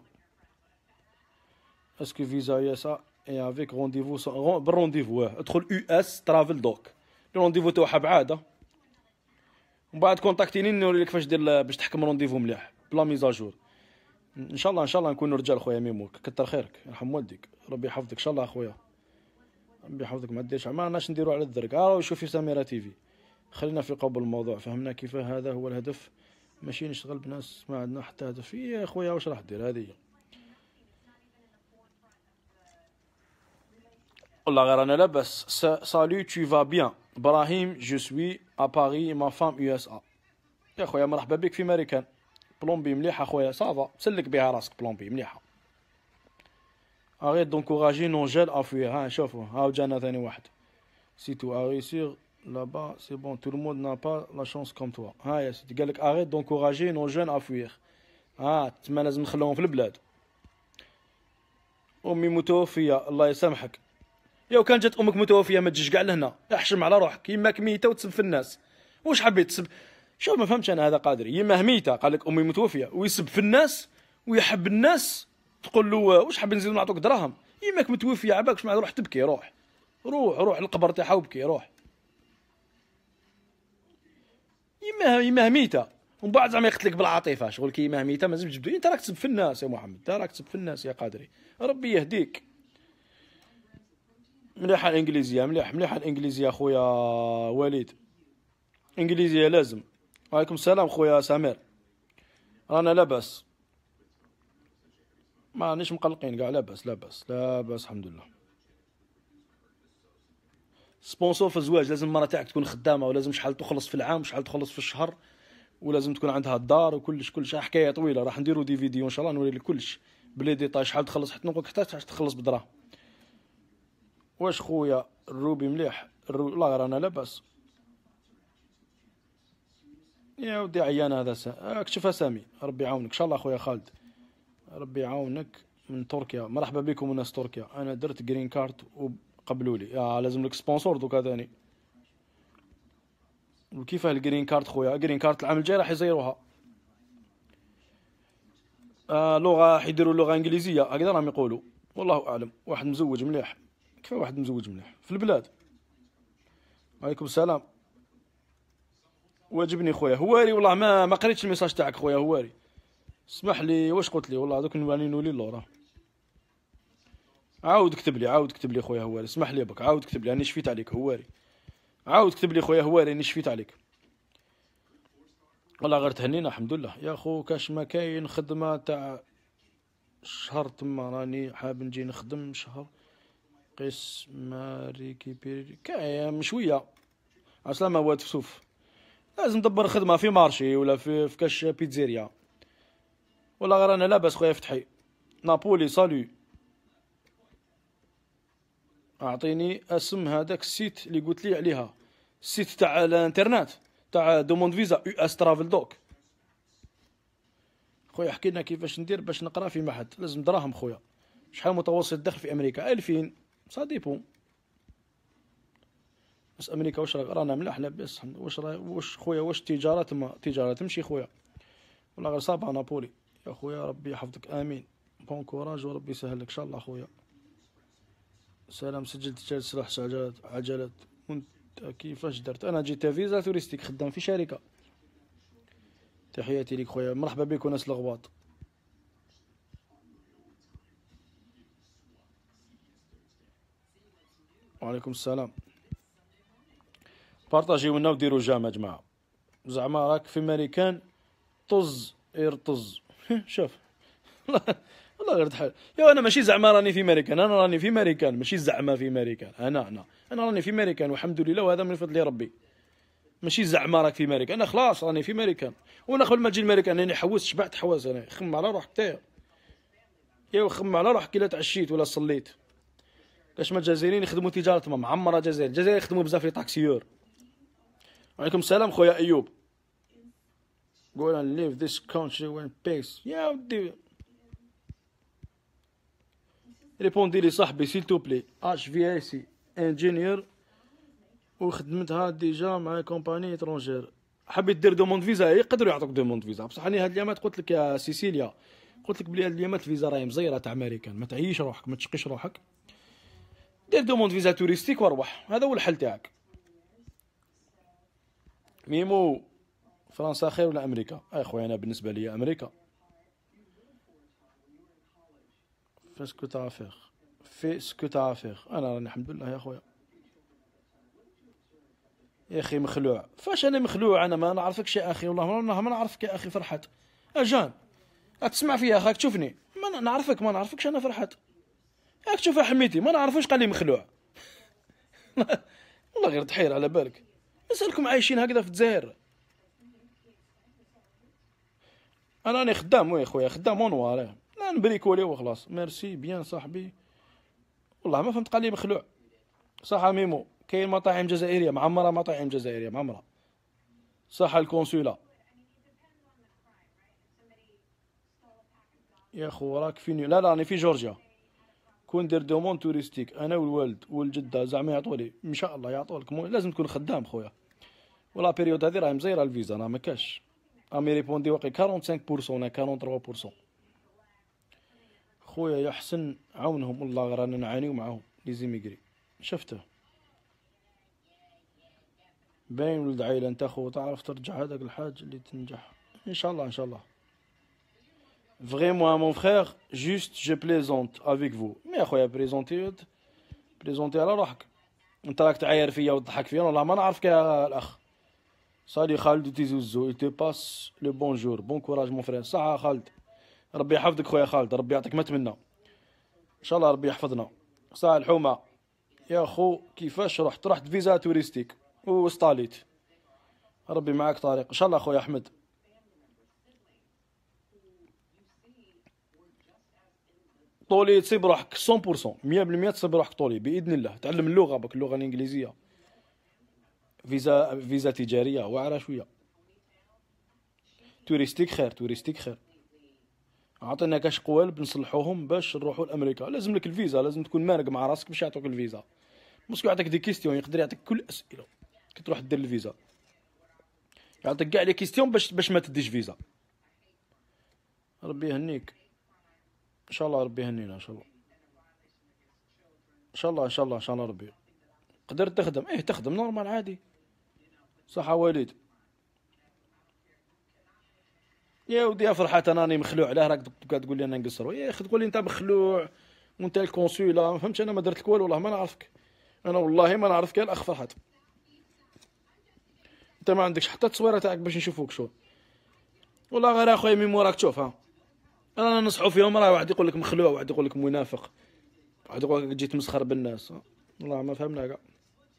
اسكو فيزا يسا اي افيك رونديفو بالرونديفو ادخل US ترافل دوك. الرونديفو تاعها بعاده ومن بعد كونتاكتيني نوري لك كيفاش دير باش تحكم رونديفو مليح بلا ميزاجور. ان شاء الله نكونوا رجال خويا ميموك. كتر خيرك يرحم والديك. ربي يحفظك ان شاء الله خويا. ربي يحفظك. ما ديرش ما راناش نديرو على الدرك. شوفي سميرة تيفي. خلينا في قلب الموضوع. فهمنا كيف هذا هو الهدف. ماشي نشتغل بناس ما عندنا حتى هدف. يا خويا واش راح دير هذه؟ والله غير انا لاباس. سالو tu vas bien ابراهيم. جو سوي ا باري ما فام USA. يا خويا مرحبا بك في امريكان. بلومبي مليحه خويا صافا. سلك بها راسك بلومبي مليحه. arrête d'encourager nos jeunes à fuir. ها شوفوا هاو جانا ثاني واحد. si tu as réussi là-bas c'est bon tout le monde n'a pas la chance comme toi. ها يا سيدي قال لك arrête d'encourager nos jeunes à fuir. تما لازم نخلوهم في البلاد. امي متوفيه الله يسامحك. يا وكان جات امك متوفيه ما تجيش كاع لهنا. احشم على روحك. يماك ميته وتسب في الناس. واش حبيت تسب؟ شوف ما فهمتش انا هذا قادري. يماه ميته قال لك امي متوفيه ويسب في الناس ويحب الناس. تقول له واش حاب نزيد نعطوك دراهم؟ يماك متوفيه عباك واش روح تبكي. روح القبر تاعها وبكي. روح يماه ميته ومن بعد زعما يقتلك بالعاطفه. شغل كي يماه ميته مازال تجبدو. انت راك تسب في الناس يا محمد. انت راك تسب في الناس يا قادري. ربي يهديك. مليحه الانجليزيه. مليحه الانجليزيه خويا وليد. انجليزيه لازم. وعليكم السلام خويا سمير. رانا لاباس ما رانيش مقلقين كاع. لاباس الحمد لله. سبونسور في الزواج لازم المراه تاعك تكون خدامه، ولازم شحال تخلص في العام وشحال تخلص في الشهر، ولازم تكون عندها الدار وكلش حكايه طويله. راح نديروا دي فيديو ان شاء الله نوري لك كلش بلي ديتاي شحال تخلص، حتى نقولك حتى شحال تخلص بدراهم. واش خويا الروبي مليح؟ لا غير انا لاباس يا ودي عيان هذا اكتشفها سامي. ربي يعاونك ان شاء الله خويا خالد، ربي يعاونك. من تركيا، مرحبا بكم الناس تركيا. انا درت جرين كارت وقبلوا لي. لازم لك سبونسور دوكا ثاني. وكيفاه الجرين كارت خويا؟ جرين كارت العام الجاي راح يزيروها. لغه حيديروا لغه انجليزيه هكذا راهم يقولوا، والله اعلم. واحد مزوج مليح، كيفاه واحد مزوج مليح في البلاد. وعليكم السلام. واجبني خويا هواري، والله ما قريتش الميساج تاعك خويا هواري، اسمح لي. واش قلت لي؟ والله دوك نولي نولي اللورا. عاود كتب لي خويا هواري، اسمح لي بك. عاود كتب لي، راني شفيت عليك هواري. عاود كتب لي خويا هواري، راني شفيت عليك. والله غير تهنينا الحمد لله يا خو. كاش ما كاين خدمه تاع شهر تما، راني حاب نجي نخدم شهر قيس ما ريكيبيري كاين شويه. عسلامة واد فسوف. لازم ندبر خدمه في مارشي ولا في كاش بيتزيريا. والله غير انا لاباس خويا فتحي. نابولي سالو. اعطيني اسم هذاك السيت اللي قلت لي عليها، السيت تاع الانترنت تاع دوموند فيزا يو اس ترافل دوك. خويا حكي لنا كيفاش ندير باش نقرا في معهد. لازم دراهم خويا. شحال متوسط الدخل في امريكا؟ 2000 سا ديبون. بس امريكا واش رانا ملاح لاباس. واش خويا واش التجاره تما تجاره تمشي خويا؟ والله غير صابه نابولي يا خويا. ربي يحفظك امين. بون كوراج وربي يسهل لك ان شاء الله خويا. سلام. سجلت جالس رحت عجلات. وانت كيفاش درت؟ انا جيت فيزا توريستيك، خدام في شركه. تحياتي ليك خويا. مرحبا بكم ناس الغواط. وعليكم السلام. بارطاجيو لنا وديروا جام يا جماعه. زعما راك في ماريكان طز يرطز. شوف والله غير تحال. يا انا ماشي زعما راني في ماريكان، انا راني في ماريكان ماشي زعما في ماريكان. انا راني في ماريكان والحمد لله، وهذا من فضل ربي. ماشي زعما راك في ماريكان، انا خلاص راني في ماريكان. وانا قبل ما نجي لماريكان راني حوست شبعت حواس. انا خم على روحك تايا. يا خم على روحك الا تعشيت ولا صليت. كاش ما الجزائريين يخدموا تجاره تما معمره. الجزائر يخدموا بزاف لي طاكسيور. وعليكم السلام خويا ايوب. قول ان ليف ذيس كونتري وين بيس يا ودي. ريبوندي لي صاحبي سيل تو بلي. اش في اي سي انجينيور وخدمتها ديجا مع كومباني اترونجير. حبيت دير دوموند فيزا يقدروا يعطوك دوموند فيزا، بصح راني هاد اليامات قلت لك يا سيسيليا، قلت لك بلي هاد اليامات الفيزا راهي مزيره تاع امريكان. ما تعيش روحك، ما تشقيش روحك. دير دوموند فيزا توريستيك وروح، هذا هو الحل تاعك. ميمو فرنسا خير ولا امريكا؟ اي خويا انا بالنسبه لي امريكا. في سكو تاع فيغ. انا راني الحمد لله يا خويا. يا اخي مخلوع. فاش انا مخلوع؟ انا ما نعرفكش يا اخي، والله ما نعرفك يا اخي. فرحت اجان تسمع فيا اخاك تشوفني ما نعرفك، ما نعرفكش انا. فرحت راك تشوف حميتي ما نعرفوش قال لي مخلوع. والله غير تحير على بالك. نسالكم عايشين هكذا في الجزائر. انا راني خدام ويا خويا، خدام اونوار. لا نبريكولي وخلاص. ميرسي بيان صاحبي. والله ما فهمت قال لي مخلوع. صح ميمو. كاين مطاعم جزائريه معمره، مطاعم جزائريه معمره. صح الكونسولا يا خو راك فيني. لا راني في جورجيا. كون دير دومون توريستيك انا والوالد والجده زعما يعطولي ان شاء الله يعطولك. لازم تكون خدام خويا. ولا بيريود هذه راهي مزيره الفيزا، راه ما كاش. امي ريبوندي واقي 45% ولا 43%. خويا يحسن عاونهم والله غير رانا نعانيو معاهم لي زيميغري. شفته باين ولد عائله. انت خو تعرف ترجع هذاك الحاج اللي تنجح ان شاء الله ان شاء الله. Vraiment mon frère, juste je plaisante avec vous. مي اخويا بريزونتي على روحك. انت راك تعاير فيا وتضحك فيا، والله ما نعرفك يا الاخ. صالي خالد تيزوزو il te passe le bonjour bon courage mon frère. صح خالد، ربي يحفظك خويا خالد، ربي يعطيك ما تمنى ان شاء الله، ربي يحفظنا. صح الحومه يا خو كيفاش رحت فيزا توريستيك واستاليت. ربي معاك طارق ان شاء الله خويا احمد. طولي تصيب روحك 100% 100% تصيب روحك طولي باذن الله. تعلم اللغه بك، اللغه الانجليزيه. فيزا تجاريه واعره شويه. توريستيك خير، توريستيك خير. عطينا كاش قوالب نصلحوهم باش نروحوا لامريكا. لازم لك الفيزا، لازم تكون مارق مع راسك باش يعطوك الفيزا. مسكو يعطيك دي كيستيون، يقدر يعطيك كل اسئله كي تروح دير الفيزا. يعطيك كاع لي كيستيون باش ما تديش فيزا. ربي يهنيك ان شاء الله، ربي يهنينا ان شاء الله. ان شاء الله ان شاء الله ان شاء الله. ربي قدرت تخدم، تخدم نورمال عادي. صح وليد. يا ودي يا فرحات انا راني مخلوع. علاه راك قاعد تقول لي انا نقصر؟ يا اخي تقول لي انت مخلوع وانت الكونسولا، ما فهمتش. انا ما درت لك والو، والله ما نعرفك. انا والله ما نعرفك يا الاخ فرحات. انت ما عندكش حتى التصويره تاعك باش نشوفوك. شو والله غير اخويا من موراك تشوف. ها انا ننصحوا فيهم، راه واحد يقول لك مخلوع، واحد يقول لك منافق، واحد يقول لك تجي تمسخر بالناس. والله ما فهمنا كاع.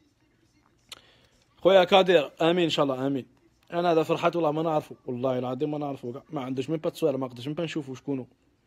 خويا كادير امين ان شاء الله امين. انا هذا فرحات والله ما نعرفه، والله العظيم ما نعرفه كاع. ما عندوش ميم با تصويره، ما قدرش ميم با نشوفو شكونو.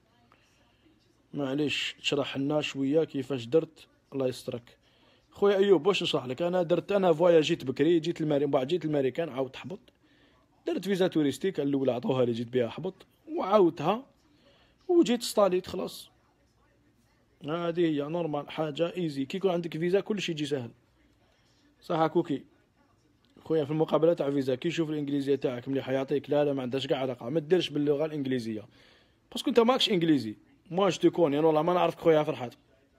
معليش تشرح لنا شويه كيفاش درت. الله يسترك خويا ايوب. واش نشرح لك؟ انا فواياجيت بكري، جيت من بعد جيت الماريكان، عاود حبط. درت فيزا توريستيك الاولى عطوها لي، جيت بها حبط وعاودتها وجيت ستاليت خلاص. هذه هي نورمال، حاجه ايزي. كي يكون عندك فيزا كلشي يجي سهل. صح كوكي خويا. في المقابله تاع فيزا كي يشوف الانجليزيه تاعك مليحه يعطيك. لا ما عندهاش كاع علاقه. ما ديرش باللغه الانجليزيه باسكو انت ماكش انجليزي. موا جو تكون يعني والله ما نعرفك خويا فرحات.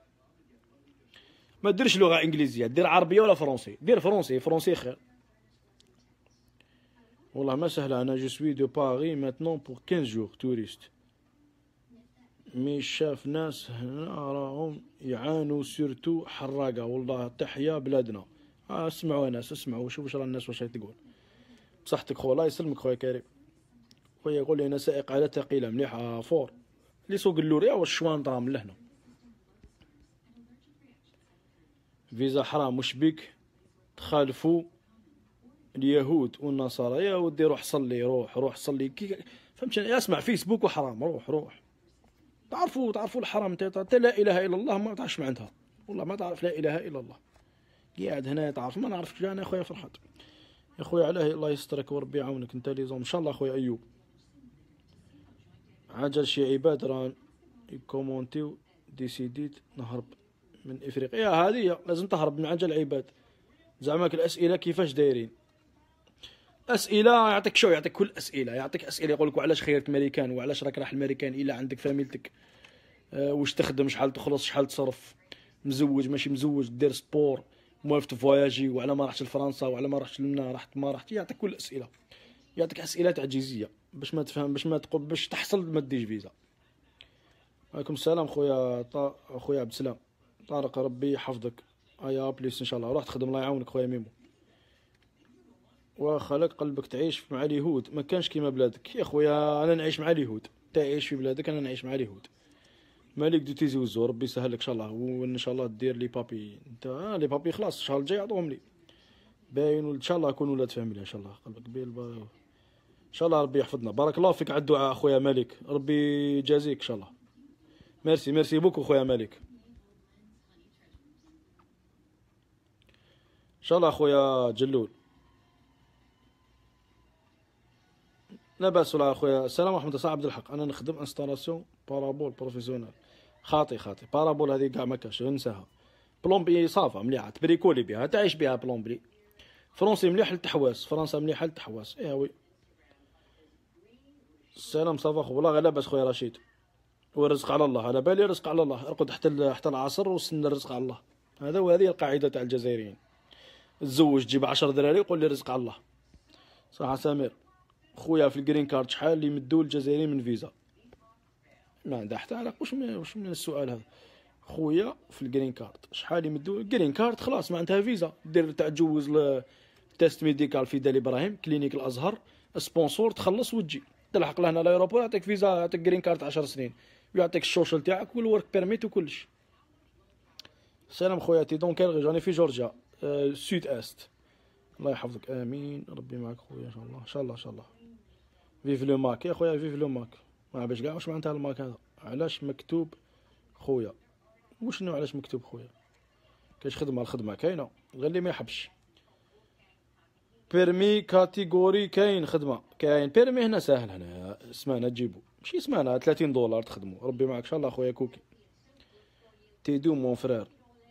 ما ديرش لغه انجليزيه، دير عربيه ولا فرونسي. دير فرونسي، فرونسي خير. والله ما سهله. انا جو سوي دو باري ماتنون بور 15 جور توريست. مي شاف ناس هنا راهم يعانوا سورتو حراقه. والله تحيا بلادنا. اسمعوا ناس، اسمعوا شوفوا واش راه الناس واش تقول. بصحتك خويا. الله يسلمك خويا كريم. خويا يقول لي انا سائق على ثقيله مليحه فور لي سوق اللوريا والشوانطه من لهنا. فيزا حرام وش بيك تخالفوا اليهود والنصارى. يا ودي روح صلي، روح صلي. كي فهمتني؟ اسمع فيسبوك وحرام. روح تعرفوا الحرام. انت لا اله الا الله ما تعرفش معناتها. والله ما تعرف لا اله الا الله. قاعد هنا تعرف ما نعرفش انا. خويا فرحات يا خويا علاه الله يسترك وربي يعاونك. انت لي زوم ان شاء الله خويا ايوب. عجل شي عباد راه يكومونتيو ديسيديت نهرب من افريقيا. هذه لازم تهرب من عجل عباد. زعماك الاسئله كيفاش دايرين. اسئله يعطيك شو، يعطيك كل اسئله. يعطيك اسئله يقول لك وعلاش خيرت ماريكان، وعلاش راك راح الماريكان الا عندك فاميلتك، واش تخدم، شحال تخلص، شحال تصرف، مزوج ماشي مزوج، دير سبور، موالف تفواياجي، وعلى ما رحتش لفرنسا، وعلى ما رحتش لنا، رحت ما رحت. يعطيك كل الاسئله. يعطيك اسئله تعجيزيه باش ما تفهم، باش ما تقول، باش تحصل ما تديش فيزا. وعليكم السلام خويا خويا عبد السلام. طارق ربي يحفظك. ايا بليس ان شاء الله. روح تخدم الله يعاونك خويا ميمو. وخلق قلبك تعيش مع اليهود، ما كانش كيما بلادك. يا خويا انا نعيش مع اليهود. تعيش في بلادك، انا نعيش مع اليهود. مالك دو تيزي وزو. ربي يسهل لك ان شاء الله. وان شاء الله دير لي بابي. انت لي بابي خلاص الشهر الجاي يعطوهم لي باين. ان شاء الله اكون ولاد فاميليا ان شاء الله. قلبك بيل ان شاء الله. ربي يحفظنا. بارك الله فيك على الدعاء اخويا مالك. ربي يجازيك ان شاء الله. ميرسي بوكو خويا مالك. ان شاء الله اخويا جلول. لا باس ولا اخويا. السلام ورحمه الله. عبد الحق انا نخدم انستالاسيون بارابول بروفيسيونيل. خاطي بارابول هذه كاع ما كاش، ننساها. بلومبي صافا مليحه تبريكولي بها، تعيش بها بلومبري. فرونسي مليح للتحواس، فرنسا مليحه للتحواس. وي السلام صافا خو. والله غير لاباس خويا رشيد. والرزق على الله. على بالي رزق على الله. ارقد حتى العصر وسن الرزق على الله. هذا وهذه القاعده تاع الجزائريين. تزوج تجيب 10 دراري وقول لي رزق على الله. صح سمير خويا. في الجرين كارد شحال اللي مدوا الجزائريين من فيزا؟ ما عندها حتى علاقه. واش من السؤال هذا خويا؟ في الجرين كارد شحال يمدوا الجرين كارد؟ خلاص ما عندها فيزا. دير تاع تجوز تيست ميديكال في دالي ابراهيم كلينيك الازهر سبونسور، تخلص وتجي تلحق لهنا الايروبور، يعطيك فيزا، يعطيك جرين كارد 10 سنين، ويعطيك السوشيال تاعك والورك بيرميت وكلش. سلام خويا، دونك كيل راني في جورجيا، سود است. الله يحفظك، امين، ربي معك خويا، ان شاء الله ان شاء الله ان شاء الله. فيف لو ماك يا خويا، فيف لو ماك. ما باش كاع واش معناتها الماك هذا، علاش مكتوب خويا؟ وشنو علاش مكتوب خويا؟ كاش خدمه، الخدمه كاينه، غير اللي ما يحبش. بيرمي كاتيجوري كاين خدمه، كاين بيرمي هنا ساهل، هنا سمانه تجيبو، ماشي سمانه 30 دولار تخدمو. ربي معك ان شاء الله خويا كوكي. تيدو مون فرير.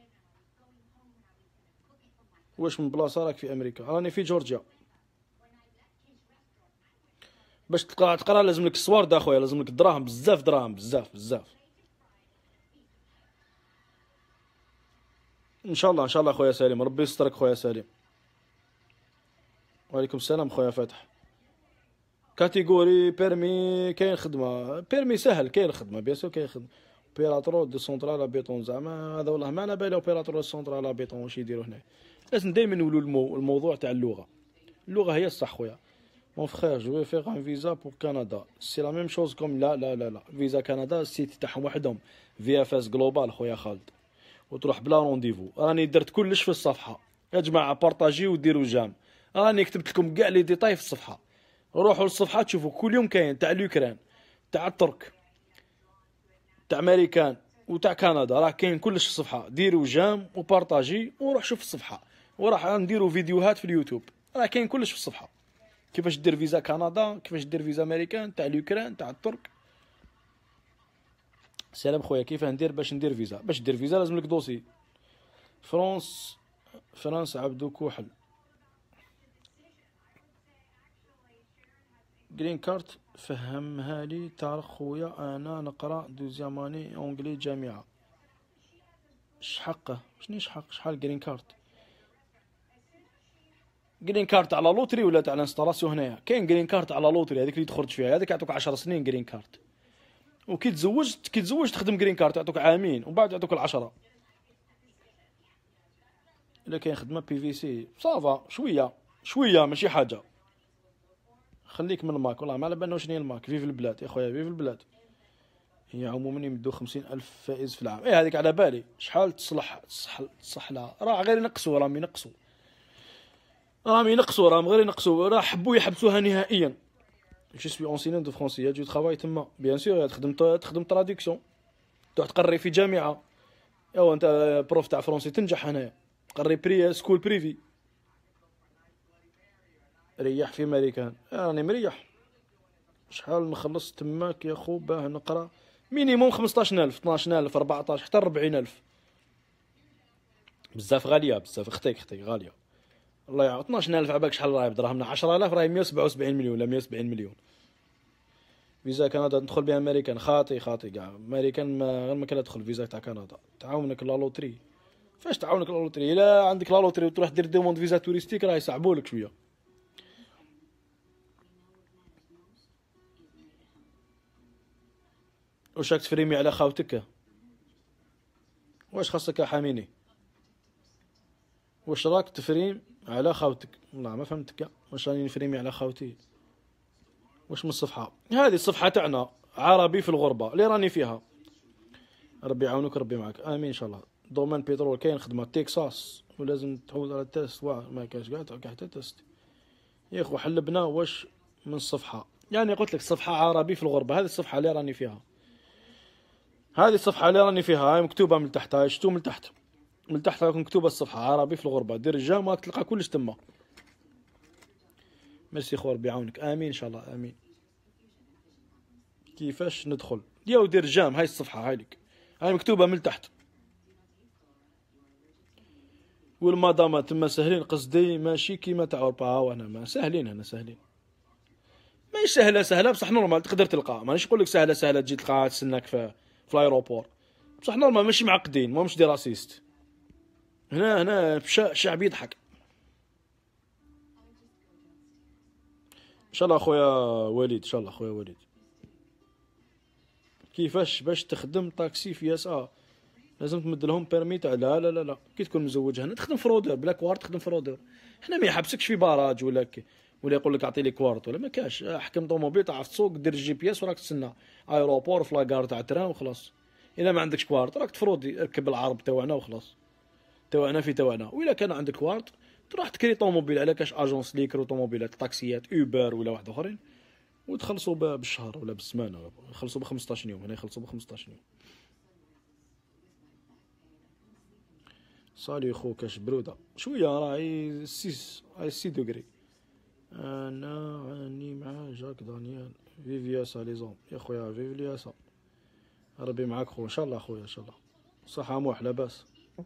واش من بلاصه راك في امريكا؟ راني في جورجيا. باش تقرا لازم لك الصوار دا خويا، لازم لك الدراهم بزاف، دراهم بزاف بزاف. ان شاء الله ان شاء الله خويا سليم، ربي يسترك خويا سليم. وعليكم السلام خويا فاتح. كاتيجوري بيرمي كاين خدمه، بيرمي سهل، كاين خدمه بيان سور، كاين خدمه. اوبيراتور دو سونترال بيطون، زعما هذا والله ما على بالي. اوبيراتور دو سونترال بيطون واش يديروا هنا؟ لازم دائما نولوا الموضوع تاع اللغه. اللغه هي الصح خويا. مون فخير جو في فيغ ان فيزا بور كندا، سي لا ميم شوز كوم. لا لا لا لا، فيزا كندا السيت تاعهم وحدهم، في اف اس جلوبال خويا خالد، وتروح بلا رونديفو. راني درت كلش في الصفحه يا جماعه، بارطاجيو وديروا جام. راني كتبت لكم كاع لي ديتاي في الصفحه، روحوا للصفحه تشوفوا كل يوم كاين تاع اليوكران، تاع الترك، تاع امريكان، وتاع كندا. راه كاين كلش في الصفحه. ديروا جام وبارطاجي وروح شوف الصفحه، وراح نديروا فيديوهات في اليوتيوب. راه كاين كلش في الصفحه، كيفاش دير فيزا كندا، كيفاش دير فيزا امريكان، تاع اليوكران، تاع الترك. سلام خويا، كيفاه ندير باش ندير فيزا؟ باش دير فيزا لازم لك دوسي. فرنسا عبدو كوحل. جرين كارت فهمها لي طارق خويا، انا نقرا دوزياماني اونجلي جامعه. شحقه؟ شنو شحق؟ شحال جرين كارت؟ جرين كارت على لوتري ولا تاع الانستالاسيون؟ هنايا كاين جرين كارت على لوتري، هذيك اللي تخرج فيها، هذيك يعطوك 10 سنين جرين كارت. وكي تزوج تخدم جرين كارت، يعطوك عامين ومن بعد يعطوك ال10. الا كاين خدمه بي في سي صافا، شويه ماشي حاجه. خليك من الماك، والله ما على بالنا شنو هي الماك. فيف البلاد يا خويا، فيف البلاد. هي عموما يمدو 50,000 فائز في العام. هذيك على بالي شحال تصح لها. راه غير ينقصوا، راهم غير ينقصوا. راه حبوا يحبسوها نهائيا. جو سوي اونسينون دو فرونسي، جو ترافاي تما بيان سور. تخدم تراديكسيون، تروح تقري في جامعه. ايوا انت بروف تاع فرونسي تنجح هنايا، تقري سكول بريفي. ريح في امريكان، راني مريح. شحال نخلص تماك يا خو باه نقرا؟ مينيموم 15,000 12,000 14 حتى 40,000. بزاف غاليه، بزاف اختيك غاليه. الله يعاود 12,000 عباك شحال راهي بدراهمنا؟ 10,000 راهي 177 مليون ولا 170 مليون. فيزا كندا ندخل بها امريكان، خاطي كاع امريكان غير ما كان تدخل فيزا تاع كندا. تعاونك لا لوتري. فاش تعاونك لا لوتري؟ الا عندك لا لوتري وتروح دير دوموند فيزا توريستيك راه يصعبولك شويه. واش راك تفريمي على خاوتك؟ واش خاصك يا حاميني؟ واش راك تفريم على خاوتك؟ والله ما فهمتك. واش راني نفريمي على خاوتي؟ واش من الصفحه هذه؟ الصفحه تاعنا عربي في الغربه اللي راني فيها. ربي يعاونك، ربي معك، امين ان شاء الله. دومين بترول كاين خدمه تكساس، ولازم تحوز على التيست. ما كاينش كاع حتى تيست يا خو. حلبنا واش من الصفحه، يعني قلت لك صفحه عربي في الغربه. هذه الصفحه اللي راني فيها، هاي مكتوبه من تحت. هاي شتو من تحت راكم مكتوبه الصفحه عربي في الغربه. دير الجام راك تلقى كلش تما. ميرسي خو، ربي يعاونك، امين ان شاء الله، امين. كيفاش ندخل؟ دير جام. هاي الصفحه هاي لك، هاي مكتوبه من تحت. والمدامات تما سهلين، قصدي ماشي كيما تاع اوروبا. هنا ما سهلين، هنا سهلين. ماشي سهله بصح نورمال تقدر تلقى. مانيش نقول لك سهله تجي تلقاها تسناك في الايروبور. بصح نورمال ماشي معقدين، ماهمش دي راسيست. هنا الشعب يضحك. ان شاء الله خويا وليد، ان شاء الله خويا وليد. كيفاش باش تخدم طاكسي في يسا؟ لازم تمد لهم بيرمي تاع لا كي تكون مزوج هنا تخدم فرودر بلا كوارت. تخدم فرودر حنا ما يحبسكش في باراج ولا يقول لك اعطي لي كوارت ولا ما كاش. حكم طوموبيل تعرف تسوق، دير الجي بي اس وراك تسنى ايروبور في لاكار تاع تران وخلاص. الا ما عندكش كوارت راك تفرودي، اركب العرب تاعنا وخلاص. توانا في توانا. وإلا كان عندك كوارت تروح تكري طوموبيل على كاش اجونس لي يكرو طوموبيلات طاكسيات اوبر ولا واحد اخرين، وتخلصوا بالشهر ولا بالسمانه، يخلصوا ب 15 يوم، هنا يخلصوا ب 15 يوم. صالي خو كاش بروده شويه، راهي 6 دوغري. انا راني مع جاك دانيال فيفياسا لي زون يا خويا، فيفياسا ربي معاك خو ان شاء الله. خويا ان شاء الله صحه موح لاباس.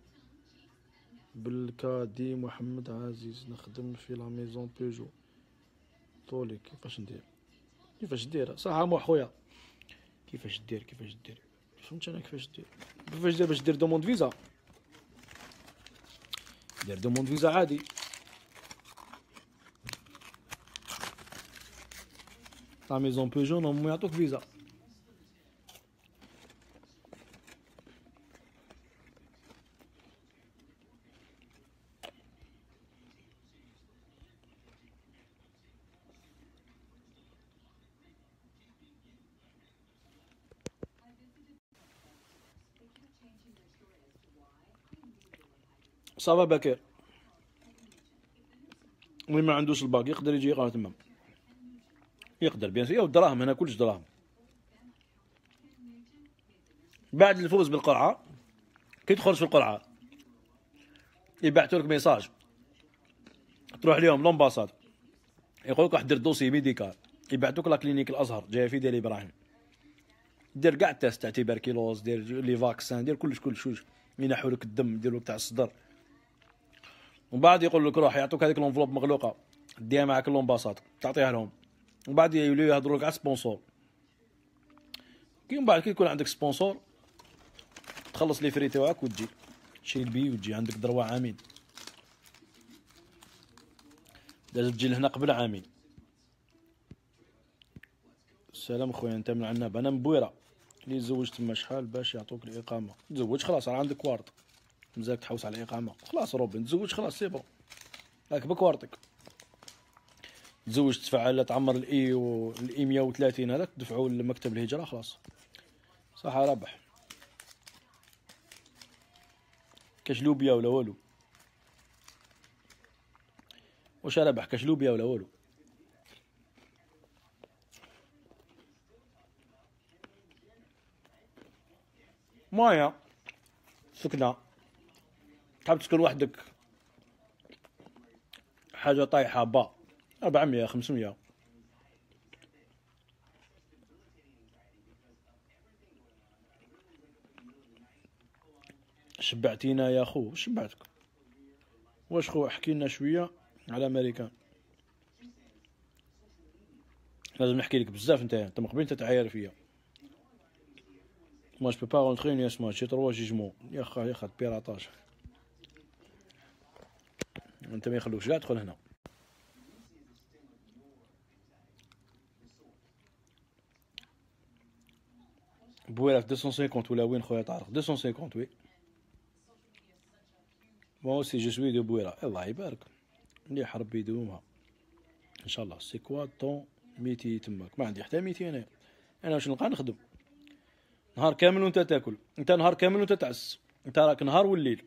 بالكادي محمد عزيز نخدم في لا ميزون بيجو طولي. كيفاش دير صحه موح خويا؟ كيفاش دير فهمت انا كيفاش دير باش دير دوموند فيزا. دير دوموند فيزا عادي. لا ميزون بيجو نورمالمون يعطوك فيزا. صافا بكير، اللي ما عندوش الباك يقدر يجي يقرا تما، يقدر بيان سور. الدراهم هنا كلش دراهم. بعد الفوز بالقرعه كي تخرج في القرعه يبعثوا لك ميساج، تروح لهم لومباساد يقولك راح دير دوسي ميديكال، يبعثوك لا كلينيك الازهر جايه في ديال ابراهيم، دير كاع التيست تاع تيبركيلوز، دير لي فاكسان، دير كلش ينحوا لك الدم، يديروا لك تاع الصدر، ومن بعد يقول لك روح يعطوك هذيك لونفلوب مغلوقه ديها معاك لومباساد تعطيها لهم، ومن بعد يوليو يهضروا لك على سبونسور. كي من بعد كي يكون عندك سبونسور تخلص لي فري تاعك وتجي تشري البي وتجي عندك دروا عامين. لازم تجي لهنا قبل عامين. السلام خويا، انت من عناب؟ انا من بويره. اللي تزوج تما شحال باش يعطوك الاقامه؟ تزوج خلاص راه عندك كوارت، مزالك تحوس على الاقامه خلاص روبن تزوج خلاص سي بون، راك بكوارتك. تزوج تدفع تعمر الاي 130 هذاك تدفعوا لمكتب الهجره خلاص صح رابح. كاش لوبيا ولا والو؟ واش رابح كاش لوبيا ولا والو؟ مايا سكنة تحب تسكن وحدك حاجة طايحة با 400 500. شبعتينا يا خو. شبعتك واش خو؟ احكي لنا شوية على امريكان. لازم نحكي لك بزاف انت من قبل تتعاير فيا. Moi je peux pas rentrer une ESMA, j'ai 3 jugements. يا خا بيراطاج. انت ما يخلوكش كاع تدخل هنا. بويره في 250 ولا وين خويا طارق؟ 250 وي. moi aussi je suis de بويره. الله يبارك مليح ربي يدومها ان شاء الله. سي كوا طون ميتي تماك؟ ما عندي حتى ميتي انا واش نلقى نخدم نهار كامل وانت تاكل. انت نهار كامل وانت تعس. انت راك نهار والليل،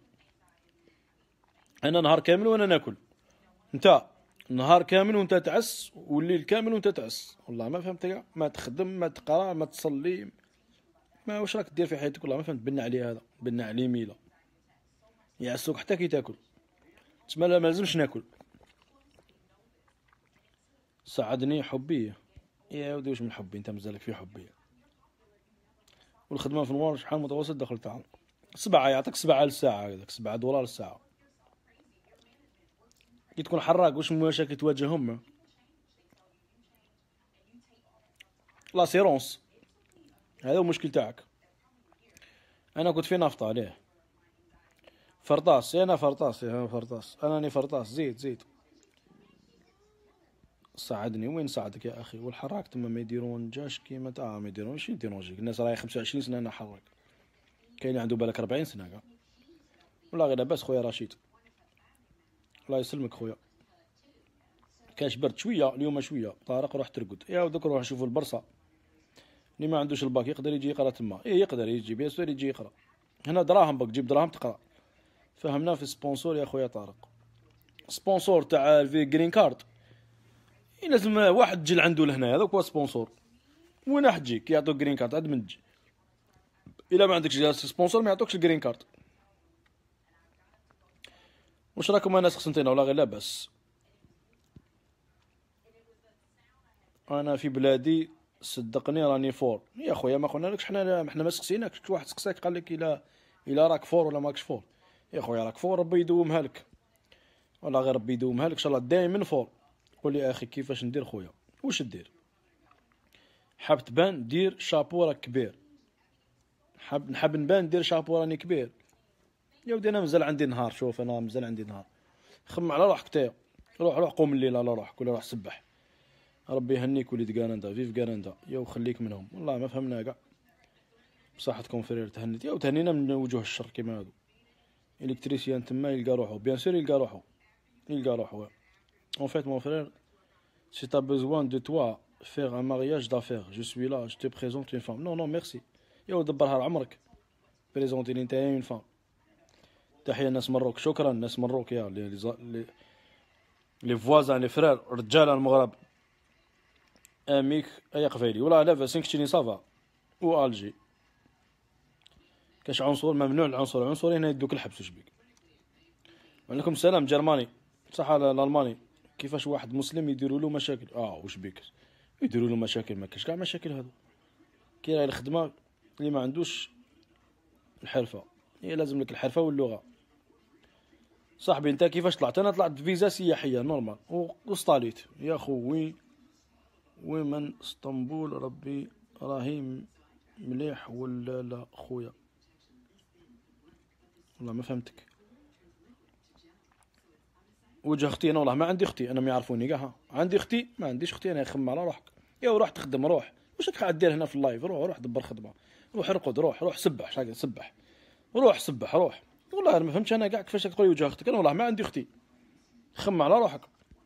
انا نهار كامل وانا ناكل. انت نهار كامل وانت تعس والليل كامل وانت تعس. والله ما فهمت كاع، ما تخدم ما تقرا ما تصلي، ما واش راك دير في حياتك؟ والله ما فهمت. بنا عليه هذا، بنا عليه ميله يعسوك حتى كي تاكل. تسمى لا ما لازمش ناكل. ساعدني حبي يا ودي. واش من حبي؟ انت مازالك في حبي. والخدمه في النوار شحال متوسط دخل تاعها 7 يعطيك 7 للساعه، هذاك 7 دولار للساعه. كي تكون حراق واش من مشاكل تواجههم؟ لاسيرونس هذا هو المشكل تاعك. انا كنت في نفطه ليه فرطاس. انا فرطاس انا راني فرطاس. زيد ساعدني. وين ساعدك يا اخي؟ والحراك تما ما يديرون جاش كيما تاع ما يديرونش يديرونجيك. الناس راهي 25 سنه انا حراك، كاين اللي عنده بالك 40 سنه كاع. والله غير لاباس خويا رشيد. الله يسلمك خويا. كاش برد شويه اليوم شويه. طارق روح ترقد يا ودك. روح شوفوا البرصه اللي ما عندوش الباك يقدر يجي يقرا تما. ايه يقدر يجي بيان سور يجي يقرا هنا. دراهم بك جيب دراهم تقرا. فهمنا في سبونسور يا خويا طارق. سبونسور تاع في جرين كارد لازم واحد تجي لعندو لهنا، هذاك هو سبونسور. وين راح تجيك يعطوك جرين كارد عاد من تجي؟ الا ما عندكش سبونسور ما يعطوكش الجرين كارد. واش راكم الناس قسنتينا ولا غير لاباس؟ انا في بلادي صدقني راني فور يا خويا. ما قلنالكش حنا ما سقسيناكش. كل واحد سقساك قال لك الا راك فور ولا ماكش فور. يا خويا راك فور ربي يدومها لك، ولا غير ربي يدومها لك ان شاء الله دائما فور. قول لي اخي كيفاش ندير خويا؟ واش دير؟ حاب تبان دير شابو راك كبير. نحب نبان دير شابو راني كبير. يا ودي انا مازال عندي نهار. شوف انا مازال عندي نهار. خم على روحك تايا. روح قوم الليل على روحك ولا روح سبح. ربي يهنيك وليد كانندا. فيف كانندا يا وخليك منهم. والله ما فهمنا كاع بصحتكم فرير. تهنيت يا وتهنينا من وجوه الشر كيما هادو. الكتريسيان تما يلقى روحو بيان سور يلقى روحو. En fait mon frère, si tu as besoin de toi faire un mariage d'affaires, je suis là, je te présente une femme. Non merci. يا دبرها لعمرك. بريزونتي لي نتايا اون فام. تحية ناس مروك. شكرا ناس مروك يا لي فوازان لي فرير رجال المغرب. اميك اي قفايلي ولا لا فاسنكتيني صافا و الجي. كاش عنصر ممنوع العنصر هنا يدوك الحبس. وش بيك؟ وعليكم السلام جرماني. صح الالماني. كيفاش واحد مسلم يديروا له مشاكل؟ وش بيك يديروا له مشاكل؟ ما كاش كاع مشاكل هذو. كي راهي الخدمه اللي ما عندوش الحرفه هي لازم لك الحرفه واللغه. صاحبي انت كيفاش طلعت؟ انا طلعت فيزا سياحيه نورمال وصطاليت يا خوي. ومن اسطنبول ربي راهي مليح ولا لا خويا؟ والله ما فهمتك. وجه اختي انا والله ما عندي اختي. انا ما يعرفوني كاع. عندي اختي ما عنديش اختي. انا خم على روحك يا روح تخدم. روح واش راك قاعد دير هنا في اللايف؟ روح دبر خدمه. روح ارقد. روح سبح. شاقد سبح. روح سبح. روح. والله انا ما فهمتش انا كاع كيفاش تقولي وجه اختك. انا والله ما عندي اختي. خم على روحك.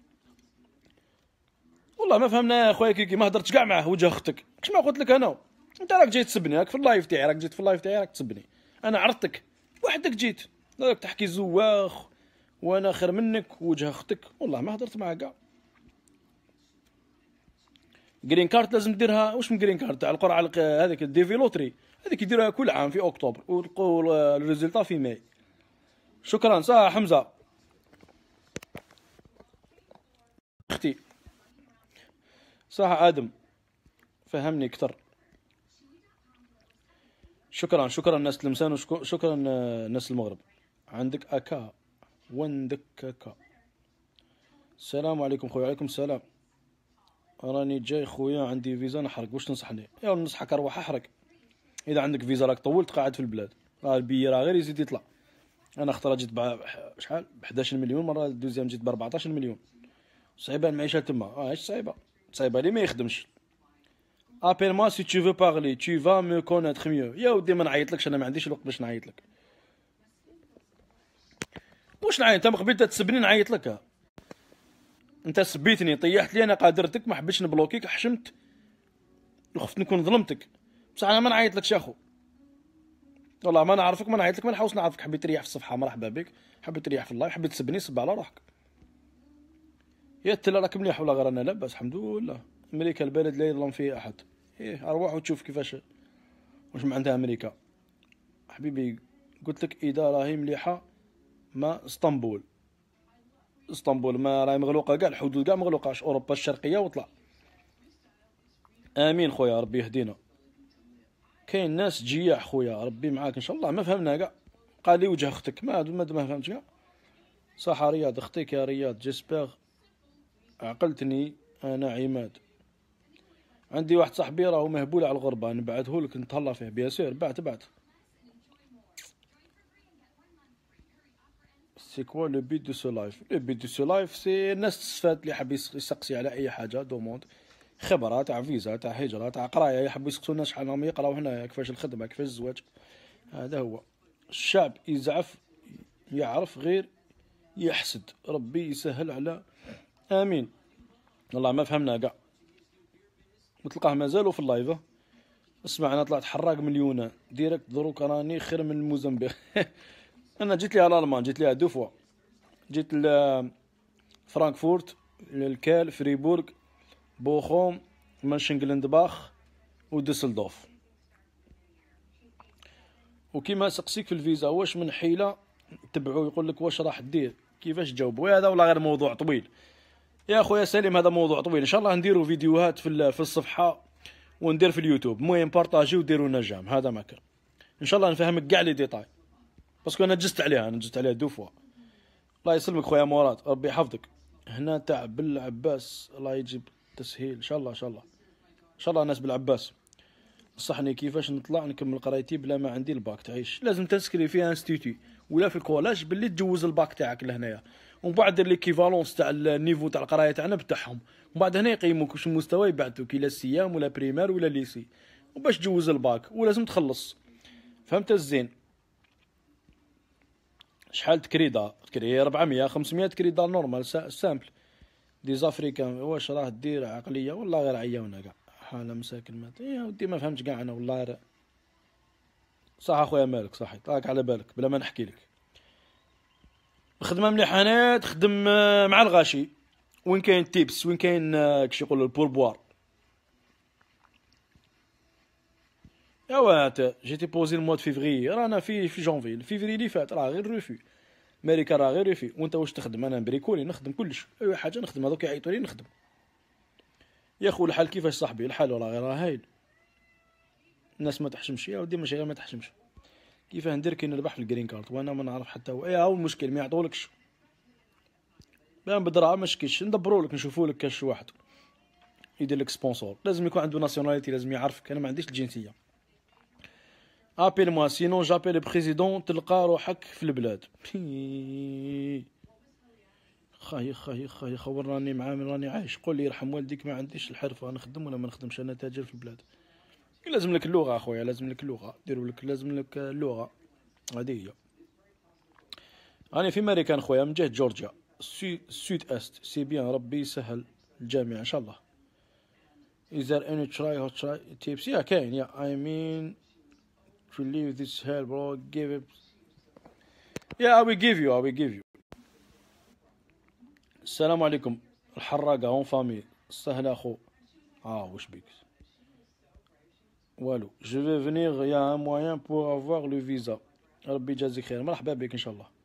والله ما فهمنا يا خويا. كي ما هضرتش كاع معاه وجه اختك. كش ما قلت لك انا؟ انت راك جاي تسبني. راك في اللايف تاعي. راك تسبني. انا عرضتك وحدك جيت راك تحكي زواخ وانا خير منك وجه اختك. والله ما هضرت معاه كاع. جرين كارت لازم ديرها. واش من جرين كارت تاع القرعه هذيك الديفي لوتري هذيك يديرها كل عام في اكتوبر ولقوا الريزلتا في ماي. شكرا صح حمزه اختي. صح ادم فهمني اكثر. شكرا ناس لمسان وشكرا ناس المغرب. عندك اكا وندك اكا. السلام عليكم خويا. عليكم السلام. راني جاي خويا عندي فيزا نحرق. واش تنصحني؟ يا ننصحك اروح احرق. اذا عندك فيزا راك طولت قاعد في البلاد البي راه غير يزيد يطلع. انا اختار جيت شحال ب 11 مليون مره. الدوزيام جيت ب 14 مليون. صعيبه المعيشه تما. ايش صعيبه لي ما يخدمش. ابيل ما سي تو فو بارلي تو فا مو كونيتر ميو. يا ودي ما نعيطلكش. انا ما عنديش الوقت باش نعيط لك. واش نعيط؟ انت قبيل تسبني نعيط لك. انت سبيتني طيحت لي. انا قادرتك ما حبيتش نبلوكيك. حشمت وخفت نكون ظلمتك. بصح انا ما نعيطلكش يا اخو. والله ما نعرفك ما نعيطلك. ما نحوس نعرفك. حبيت تريح في الصفحه مرحبا بك. حبيت تريح في الله. حبيت تسبني صب على روحك. يا تلا راك مليح ولا غير انا لاباس الحمد لله. امريكا البلد لا يظلم فيه احد. اروح وتشوف كيفاش واش ما عندها امريكا. حبيبي قلت لك اذا راهي مليحه ما اسطنبول ما راهي مغلوقه كاع. الحدود كاع مغلوقاش. اوروبا الشرقيه وطلع. امين خويا ربي يهدينا. كاين ناس جياع خويا ربي معاك ان شاء الله. ما فهمنا كاع. قال لي وجه اختك ما فهمتش كاع. صح رياض اختك يا رياض. جيسبر عقلتني. انا عماد عندي واحد صاحبي راهو مهبول على الغربه. نبعثهولك نتهلا فيه بيان سور. بعت سي كوا لو بيت دو سو لايف؟ لو بيت دو سو لايف سي الناس تستفاد. اللي حاب يسقسي على اي حاجه دوموند خبره تاع فيزا تاع هجره تاع قرايه. يحبوا يسقسوا الناس شحال راهم يقراو هنايا. كيفاش الخدمه كيفاش الزواج. هذا هو. الشعب يزعف يعرف غير يحسد. ربي يسهل على. امين. والله ما فهمنا كاع. وتلقاه مازالوا في اللايف. اسمع انا طلعت حراق مليونه ديريكت. دروك راني خير من موزمبيق. انا جيت ليها الالمان، جيت ليها دو فوا، جيت لفرانكفورت، للكال، فريبورغ، بوخوم، مانشنغلندباخ، ودوسلدورف. وكيما سقسيك في الفيزا واش من حيله تبعو يقول لك واش راح دير كيفاش تجاوبوا، هذا ولا غير موضوع طويل يا خويا سليم، هذا موضوع طويل. ان شاء الله نديروا فيديوهات في الصفحه وندير في اليوتيوب. المهم بارطاجيو وديروا لنا جام، هذا ما كان. ان شاء الله نفهمك كاع لي ديتاي، باسكو انا جزت عليها دو فوا. الله يسلمك خويا مراد، ربي يحفظك. هنا تاع بالعباس، الله يجيب تسهيل ان شاء الله، ان شاء الله، ان شاء الله. ناس بالعباس نصحني كيفاش نطلع نكمل قرايتي بلا ما عندي الباك. تعيش لازم تسكري في انستيتي ولا في الكولاج باللي تجوز الباك تاعك لهنايا، ومن بعد دير ليكيفالونس تاع النيفو تاع القرايه تاعنا بتاعهم، ومن بعد هنا يقيموك واش المستوى يبعثوك الى السيام ولا بريمير ولا ليسي، وباش تجوز الباك ولازم تخلص. فهمت الزين؟ شحال تكريدا؟ تكري 400 500 تكريدا نورمال سامبل. دي زافريكان واش راه دير عقليه والله غير عياونا كاع حاله مساكن مات يا ودي ما فهمتش كاع انا والله. صح اخويا مالك، صح طاك على بالك بلا ما نحكي لك. خدمه مليحه انا تخدم مع الغاشي، وين كاين تيبس، وين كاين كش يقولوا البوربوار. ايوا جيتي بوزي المواد فيفري، رانا في جونفي، الفيفري اللي فات راه غير روفي، ماريكا راه غير روفي. وانت واش تخدم؟ انا بريكولي نخدم كلش، اي حاجه نخدم، هذوك يعيطوا لي نخدم. يا خو الحال كيفاش صاحبي؟ الحال والله غير هايل. الناس ما تحشمش يا ودي، ماشي غير ما تحشمش، كيفاه ندير كي نربح في الجرين كارد وانا ما نعرف حتى هو. ايه هو المشكل، ما يعطولكش بان بدراهم، ما شكيش ندبرولك نشوفولك كاش واحد يدير لك سبونسور، لازم يكون عنده ناسيوناليتي، لازم يعرفك. انا ما عنديش الجنسيه. ابيل موا سينون جابيل بريزيدون، تلقى روحك في البلاد. خاي خور راني معامل، راني عايش. قول لي يرحم والديك ما عنديش الحرفه نخدم ولا ما نخدمش، انا تاجر في البلاد. لازم لك اللغه اخويا، لازم لك اللغه، ديروا لك لازم لك اللغه. هذه هي. انا في امريكان خويا من جهه جورجيا، سود است. سي بيان، ربي يسهل الجامعه ان شاء الله. Is there any try tips? Yeah, كاين. Yeah, I mean to leave this hell bro, give it. Yeah, I will give you. السلام عليكم. الحراقه اون فامي. سهل اخو. واش بيك؟ والو. Je vais venir, il y a un moyen pour avoir le visa. ربي يجازيك خير، مرحبا بك ان شاء الله.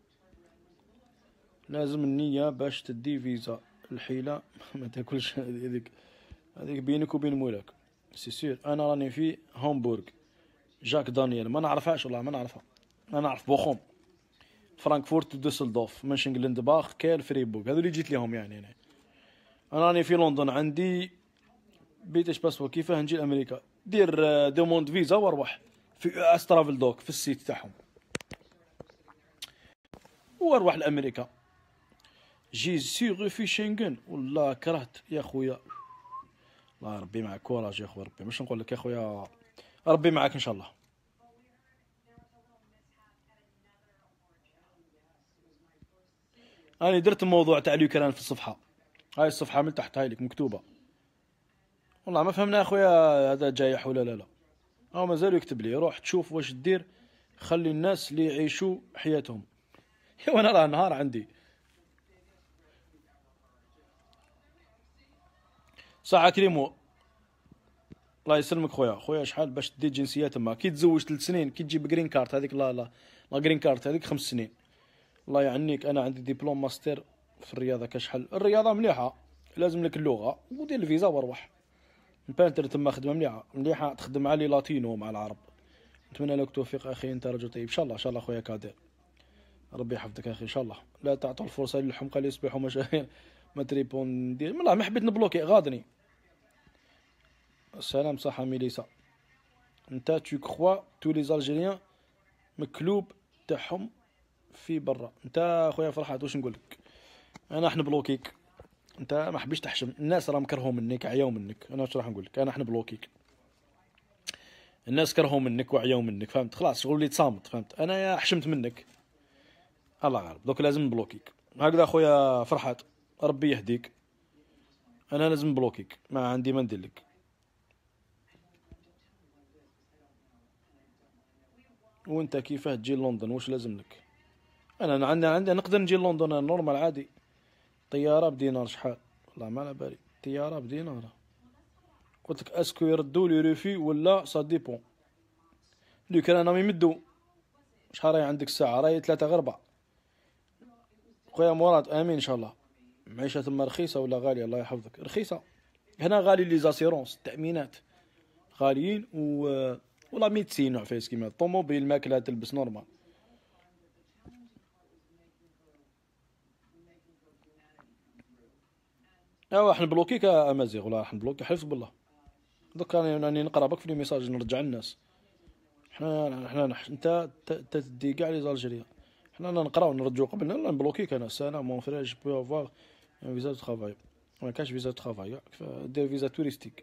لازم النية باش تدي فيزا، الحيلة ما تاكلش. هذيك بينك وبين مولاك سي سير. انا راني في هامبورغ، جاك دانيال ما نعرفهاش والله، ما نعرفها. انا نعرف بوخوم، فرانكفورت، دوسلدورف، مانشنغلندباخ، كيل، فريبورغ، هذو اللي جيت ليهم يعني. انا راني في لندن، عندي بيتش باسبور. كيفاه نجي لامريكا؟ دير دوموند فيزا واروح في استرافل دوك في السيت تاعهم واروح لامريكا. جي سيغ في شنغن والله كرهت يا خويا. الله ربي معك، كوراج يا خويا، ربي باش نقول لك يا خويا، ربي معك ان شاء الله. انا درت الموضوع تاع اليوكران في الصفحه، هاي الصفحه من تحت هاي لك مكتوبه. والله ما فهمنا يا خويا هذا جايح ولا لا. او مازال يكتب لي روح تشوف واش دير، خلي الناس اللي يعيشوا حياتهم. وانا راه نهار عندي ساعه كريمو. الله يسلمك خويا شحال باش تدي جنسيه تما؟ كي تزوج 3 سنين، كي تجيب جرين كارت هذيك لا جرين كارت هذيك 5 سنين. الله يعنيك. انا عندي ديبلوم ماستر في الرياضه. كشحال الرياضه مليحه، لازم لك اللغه ودير الفيزا واروح. بانتر تما خدمه مليحه تخدم مع لي لاتينو مع العرب. نتمنى لك التوفيق اخي، انت رجل طيب ان شاء الله، ان شاء الله خويا كادر. ربي يحفظك اخي ان شاء الله. لا تعطوا الفرصه للحمقى اللي يصبحوا مشاهير. ما تريبون دير والله ما حبيت نبلوكي غادني. السلام صح ميليسا. انت تو كخوا تو لي الجيريان مكلوب تاعهم في برا. انت خويا فرحات واش نقول لك؟ انا حنبلوكيك، انت ما حبيش تحشم. الناس راه مكرهوا منك، عياو منك. انا واش راح نقول لك؟ انا حنبلوكيك. الناس كرهوا منك وعياو منك، فهمت؟ خلاص شغل اللي تصامت، فهمت؟ انا يا حشمت منك الله غالب، دوك لازم نبلوكيك. هكذا خويا فرحات، ربي يهديك. انا لازم نبلوكيك، ما عندي ما ندير لك. وانت كيفاه تجي لندن؟ واش لازم لك؟ انا عندي نقدر نجي لندن نورمال عادي. طياره بدينار شحال؟ والله ما على بالي. طياره بدينار. قلت لك اسكو يردوا لي روفي ولا سا ديبون. لو كان راهم يمدوا. شحال راهي عندك الساعه؟ راهي 3 غير 4. خويا مراد امين ان شاء الله. معيشه تما رخيصه ولا غاليه؟ الله يحفظك. رخيصه. هنا غالي لي زاسيرونس التامينات غاليين ولا ميدسين عفايس كيما الطوموبيل الماكله تلبس نورمال. ايوا راح نبلوكيك امازيغ ولا راح نبلوكي حلف بالله. دوك راني نقرا بك في لي ميساج نرجع الناس. حنا انت تدي كاع لي زالجيريا. حنا نقراو نرجعو قبل نبلوكيك انا. سلام مون فرير جو بو افوار ان فيزا دو ترافاي. ما كاش فيزا دو ترافاي دير فيزا توريستيك.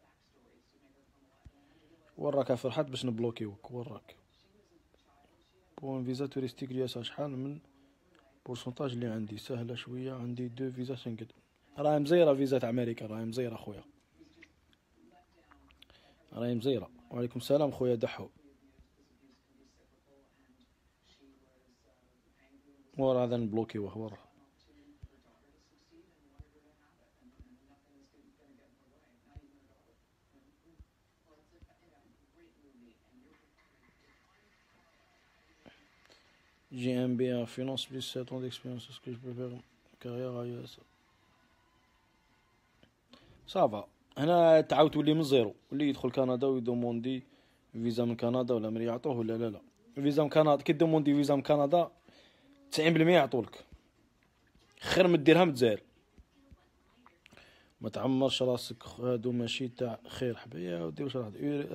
وراك فرحات باش نبلوكيوك وراك. بون فيزا توريستيك ليا شحال من بورسونتاج اللي عندي؟ سهله شويه. عندي 2 فيزا شنغن. راهي مزيره فيزا تاع امريكا. راهي مزيره خويا. راهي مزيره. وعليكم السلام خويا دحو. ورا هذا نبلوكيوه ورا. J'ai un MBA en finance plus 7 ans d'expérience. Est-ce que je peux faire carrière ailleurs? صافا. هنا تعاود تولي من زيرو. واللي يدخل كندا ويدوموندي فيزا من كندا ولا من يعطوه ولا لا. فيزا من كندا كي دوموندي فيزا من كندا 90% يعطولك. خير من ديرها من الجزائر. ما تعمرش راسك. هادو ماشي تاع خير حبايا ودير واش راه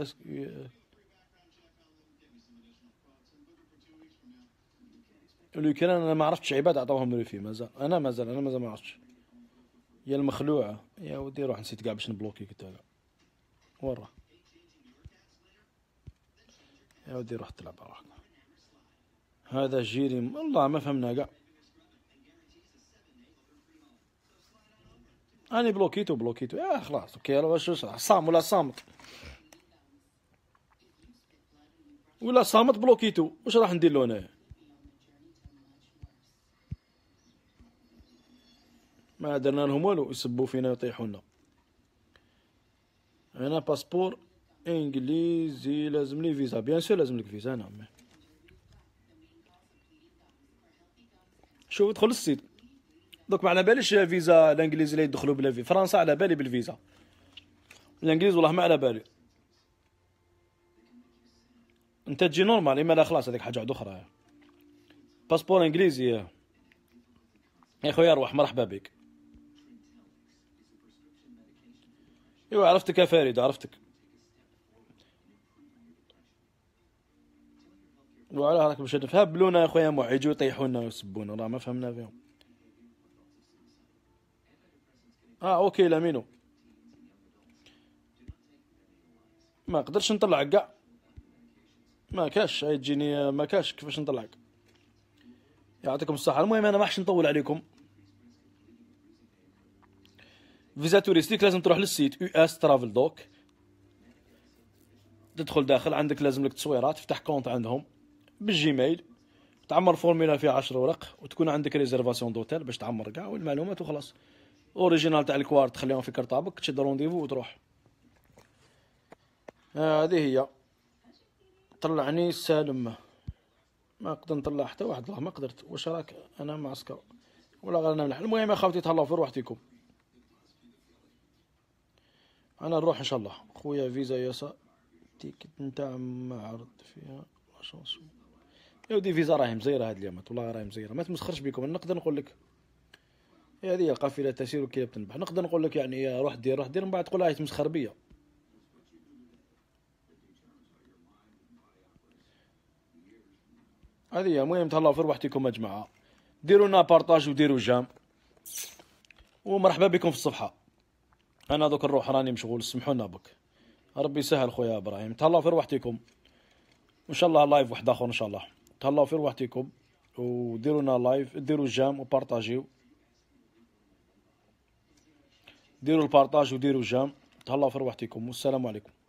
لو كان انا ما عرفتش عباد عطاوهم ريفي. مازال ما عرفتش. يا المخلوعه يا ودي روح نسيت كاع باش نبلوكي كنت كاع ورا. يا ودي روح تلعب روحك. هذا جيري والله ما فهمنا كاع. اني بلوكيتو يا خلاص اوكي. واش صام ولا صامت ولا صامت بلوكيتو. واش راح ندير له انايا؟ ما درنا لهم والو. يسبوا فينا ويطيحونا. انا باسبور انجليزي لازم لي فيزا. بيان سور لازم لك فيزا. نعم شوف ادخل السيت دوك. ما على باليش فيزا الانجليزي اللي يدخلوا بلا في فرنسا. على بالي بالفيزا. الانجليز والله ما على بالي. انت تجي نورمال. اما لا خلاص هذيك حاجه واحده اخرى. باسبور انجليزي يا خويا روح. مرحبا بك. ايوا عرفتك يا فريد عرفتك. وعلى راك باش نفهبلونا يا خويا مو يجوا يطيحونا ويسبونا. راه ما فهمنا فيهم. اوكي لامينو. ما قدرش نطلع كاع. ما كاش تجيني. ما كاش كيفاش نطلعك. يعطيكم الصحه. المهم انا ما حش نطول عليكم. فيزا توريستيك لازم تروح للسيت US ترافل دوك. تدخل داخل عندك لازم لك تصويرات. تفتح كونت عندهم بالجيميل. تعمر فورميلا فيها 10 ورق وتكون عندك ريزرفاسيون دوتيل باش تعمر كاع والمعلومات وخلاص. اوريجينال تاع الكوار تخليهم في كرطابك. تشد رونديفو وتروح. هذه هي. طلعني سالم. ما نقدر نطلع حتى واحد. الله ما قدرت. واش راك انا معسكر ولا غير انا ملح. المهم يا خاوتي تهلاو في روحتكم. انا نروح ان شاء الله. خويا فيزا ياسا تيكت نتاع معرض فيها لاشونس. يا ودي فيزا راهي مزيره هاد اليومات. والله راهي مزيره. ما تمسخرش بكم. نقدر نقول لك هذه القافله تسير وكيله تنبح. نقدر نقول لك يعني روح دير من بعد تقول راهي تمسخر بيا. هذه المهم تهلاو في روحتكم يا جماعه. ديروا لنا بارطاج وديروا جام. ومرحبا بكم في الصفحه. انا دوك نروح راني مشغول. سمحونا بك. ربي يسهل خويا ابراهيم. تهلاو في روحتكم. وان شاء الله لايف واحد اخر ان شاء الله. تهلاو في روحتكم وديروا لنا لايف. ديروا جام وبارطاجيو. ديروا البارطاج وديروا جام. تهلاو في روحتكم والسلام عليكم.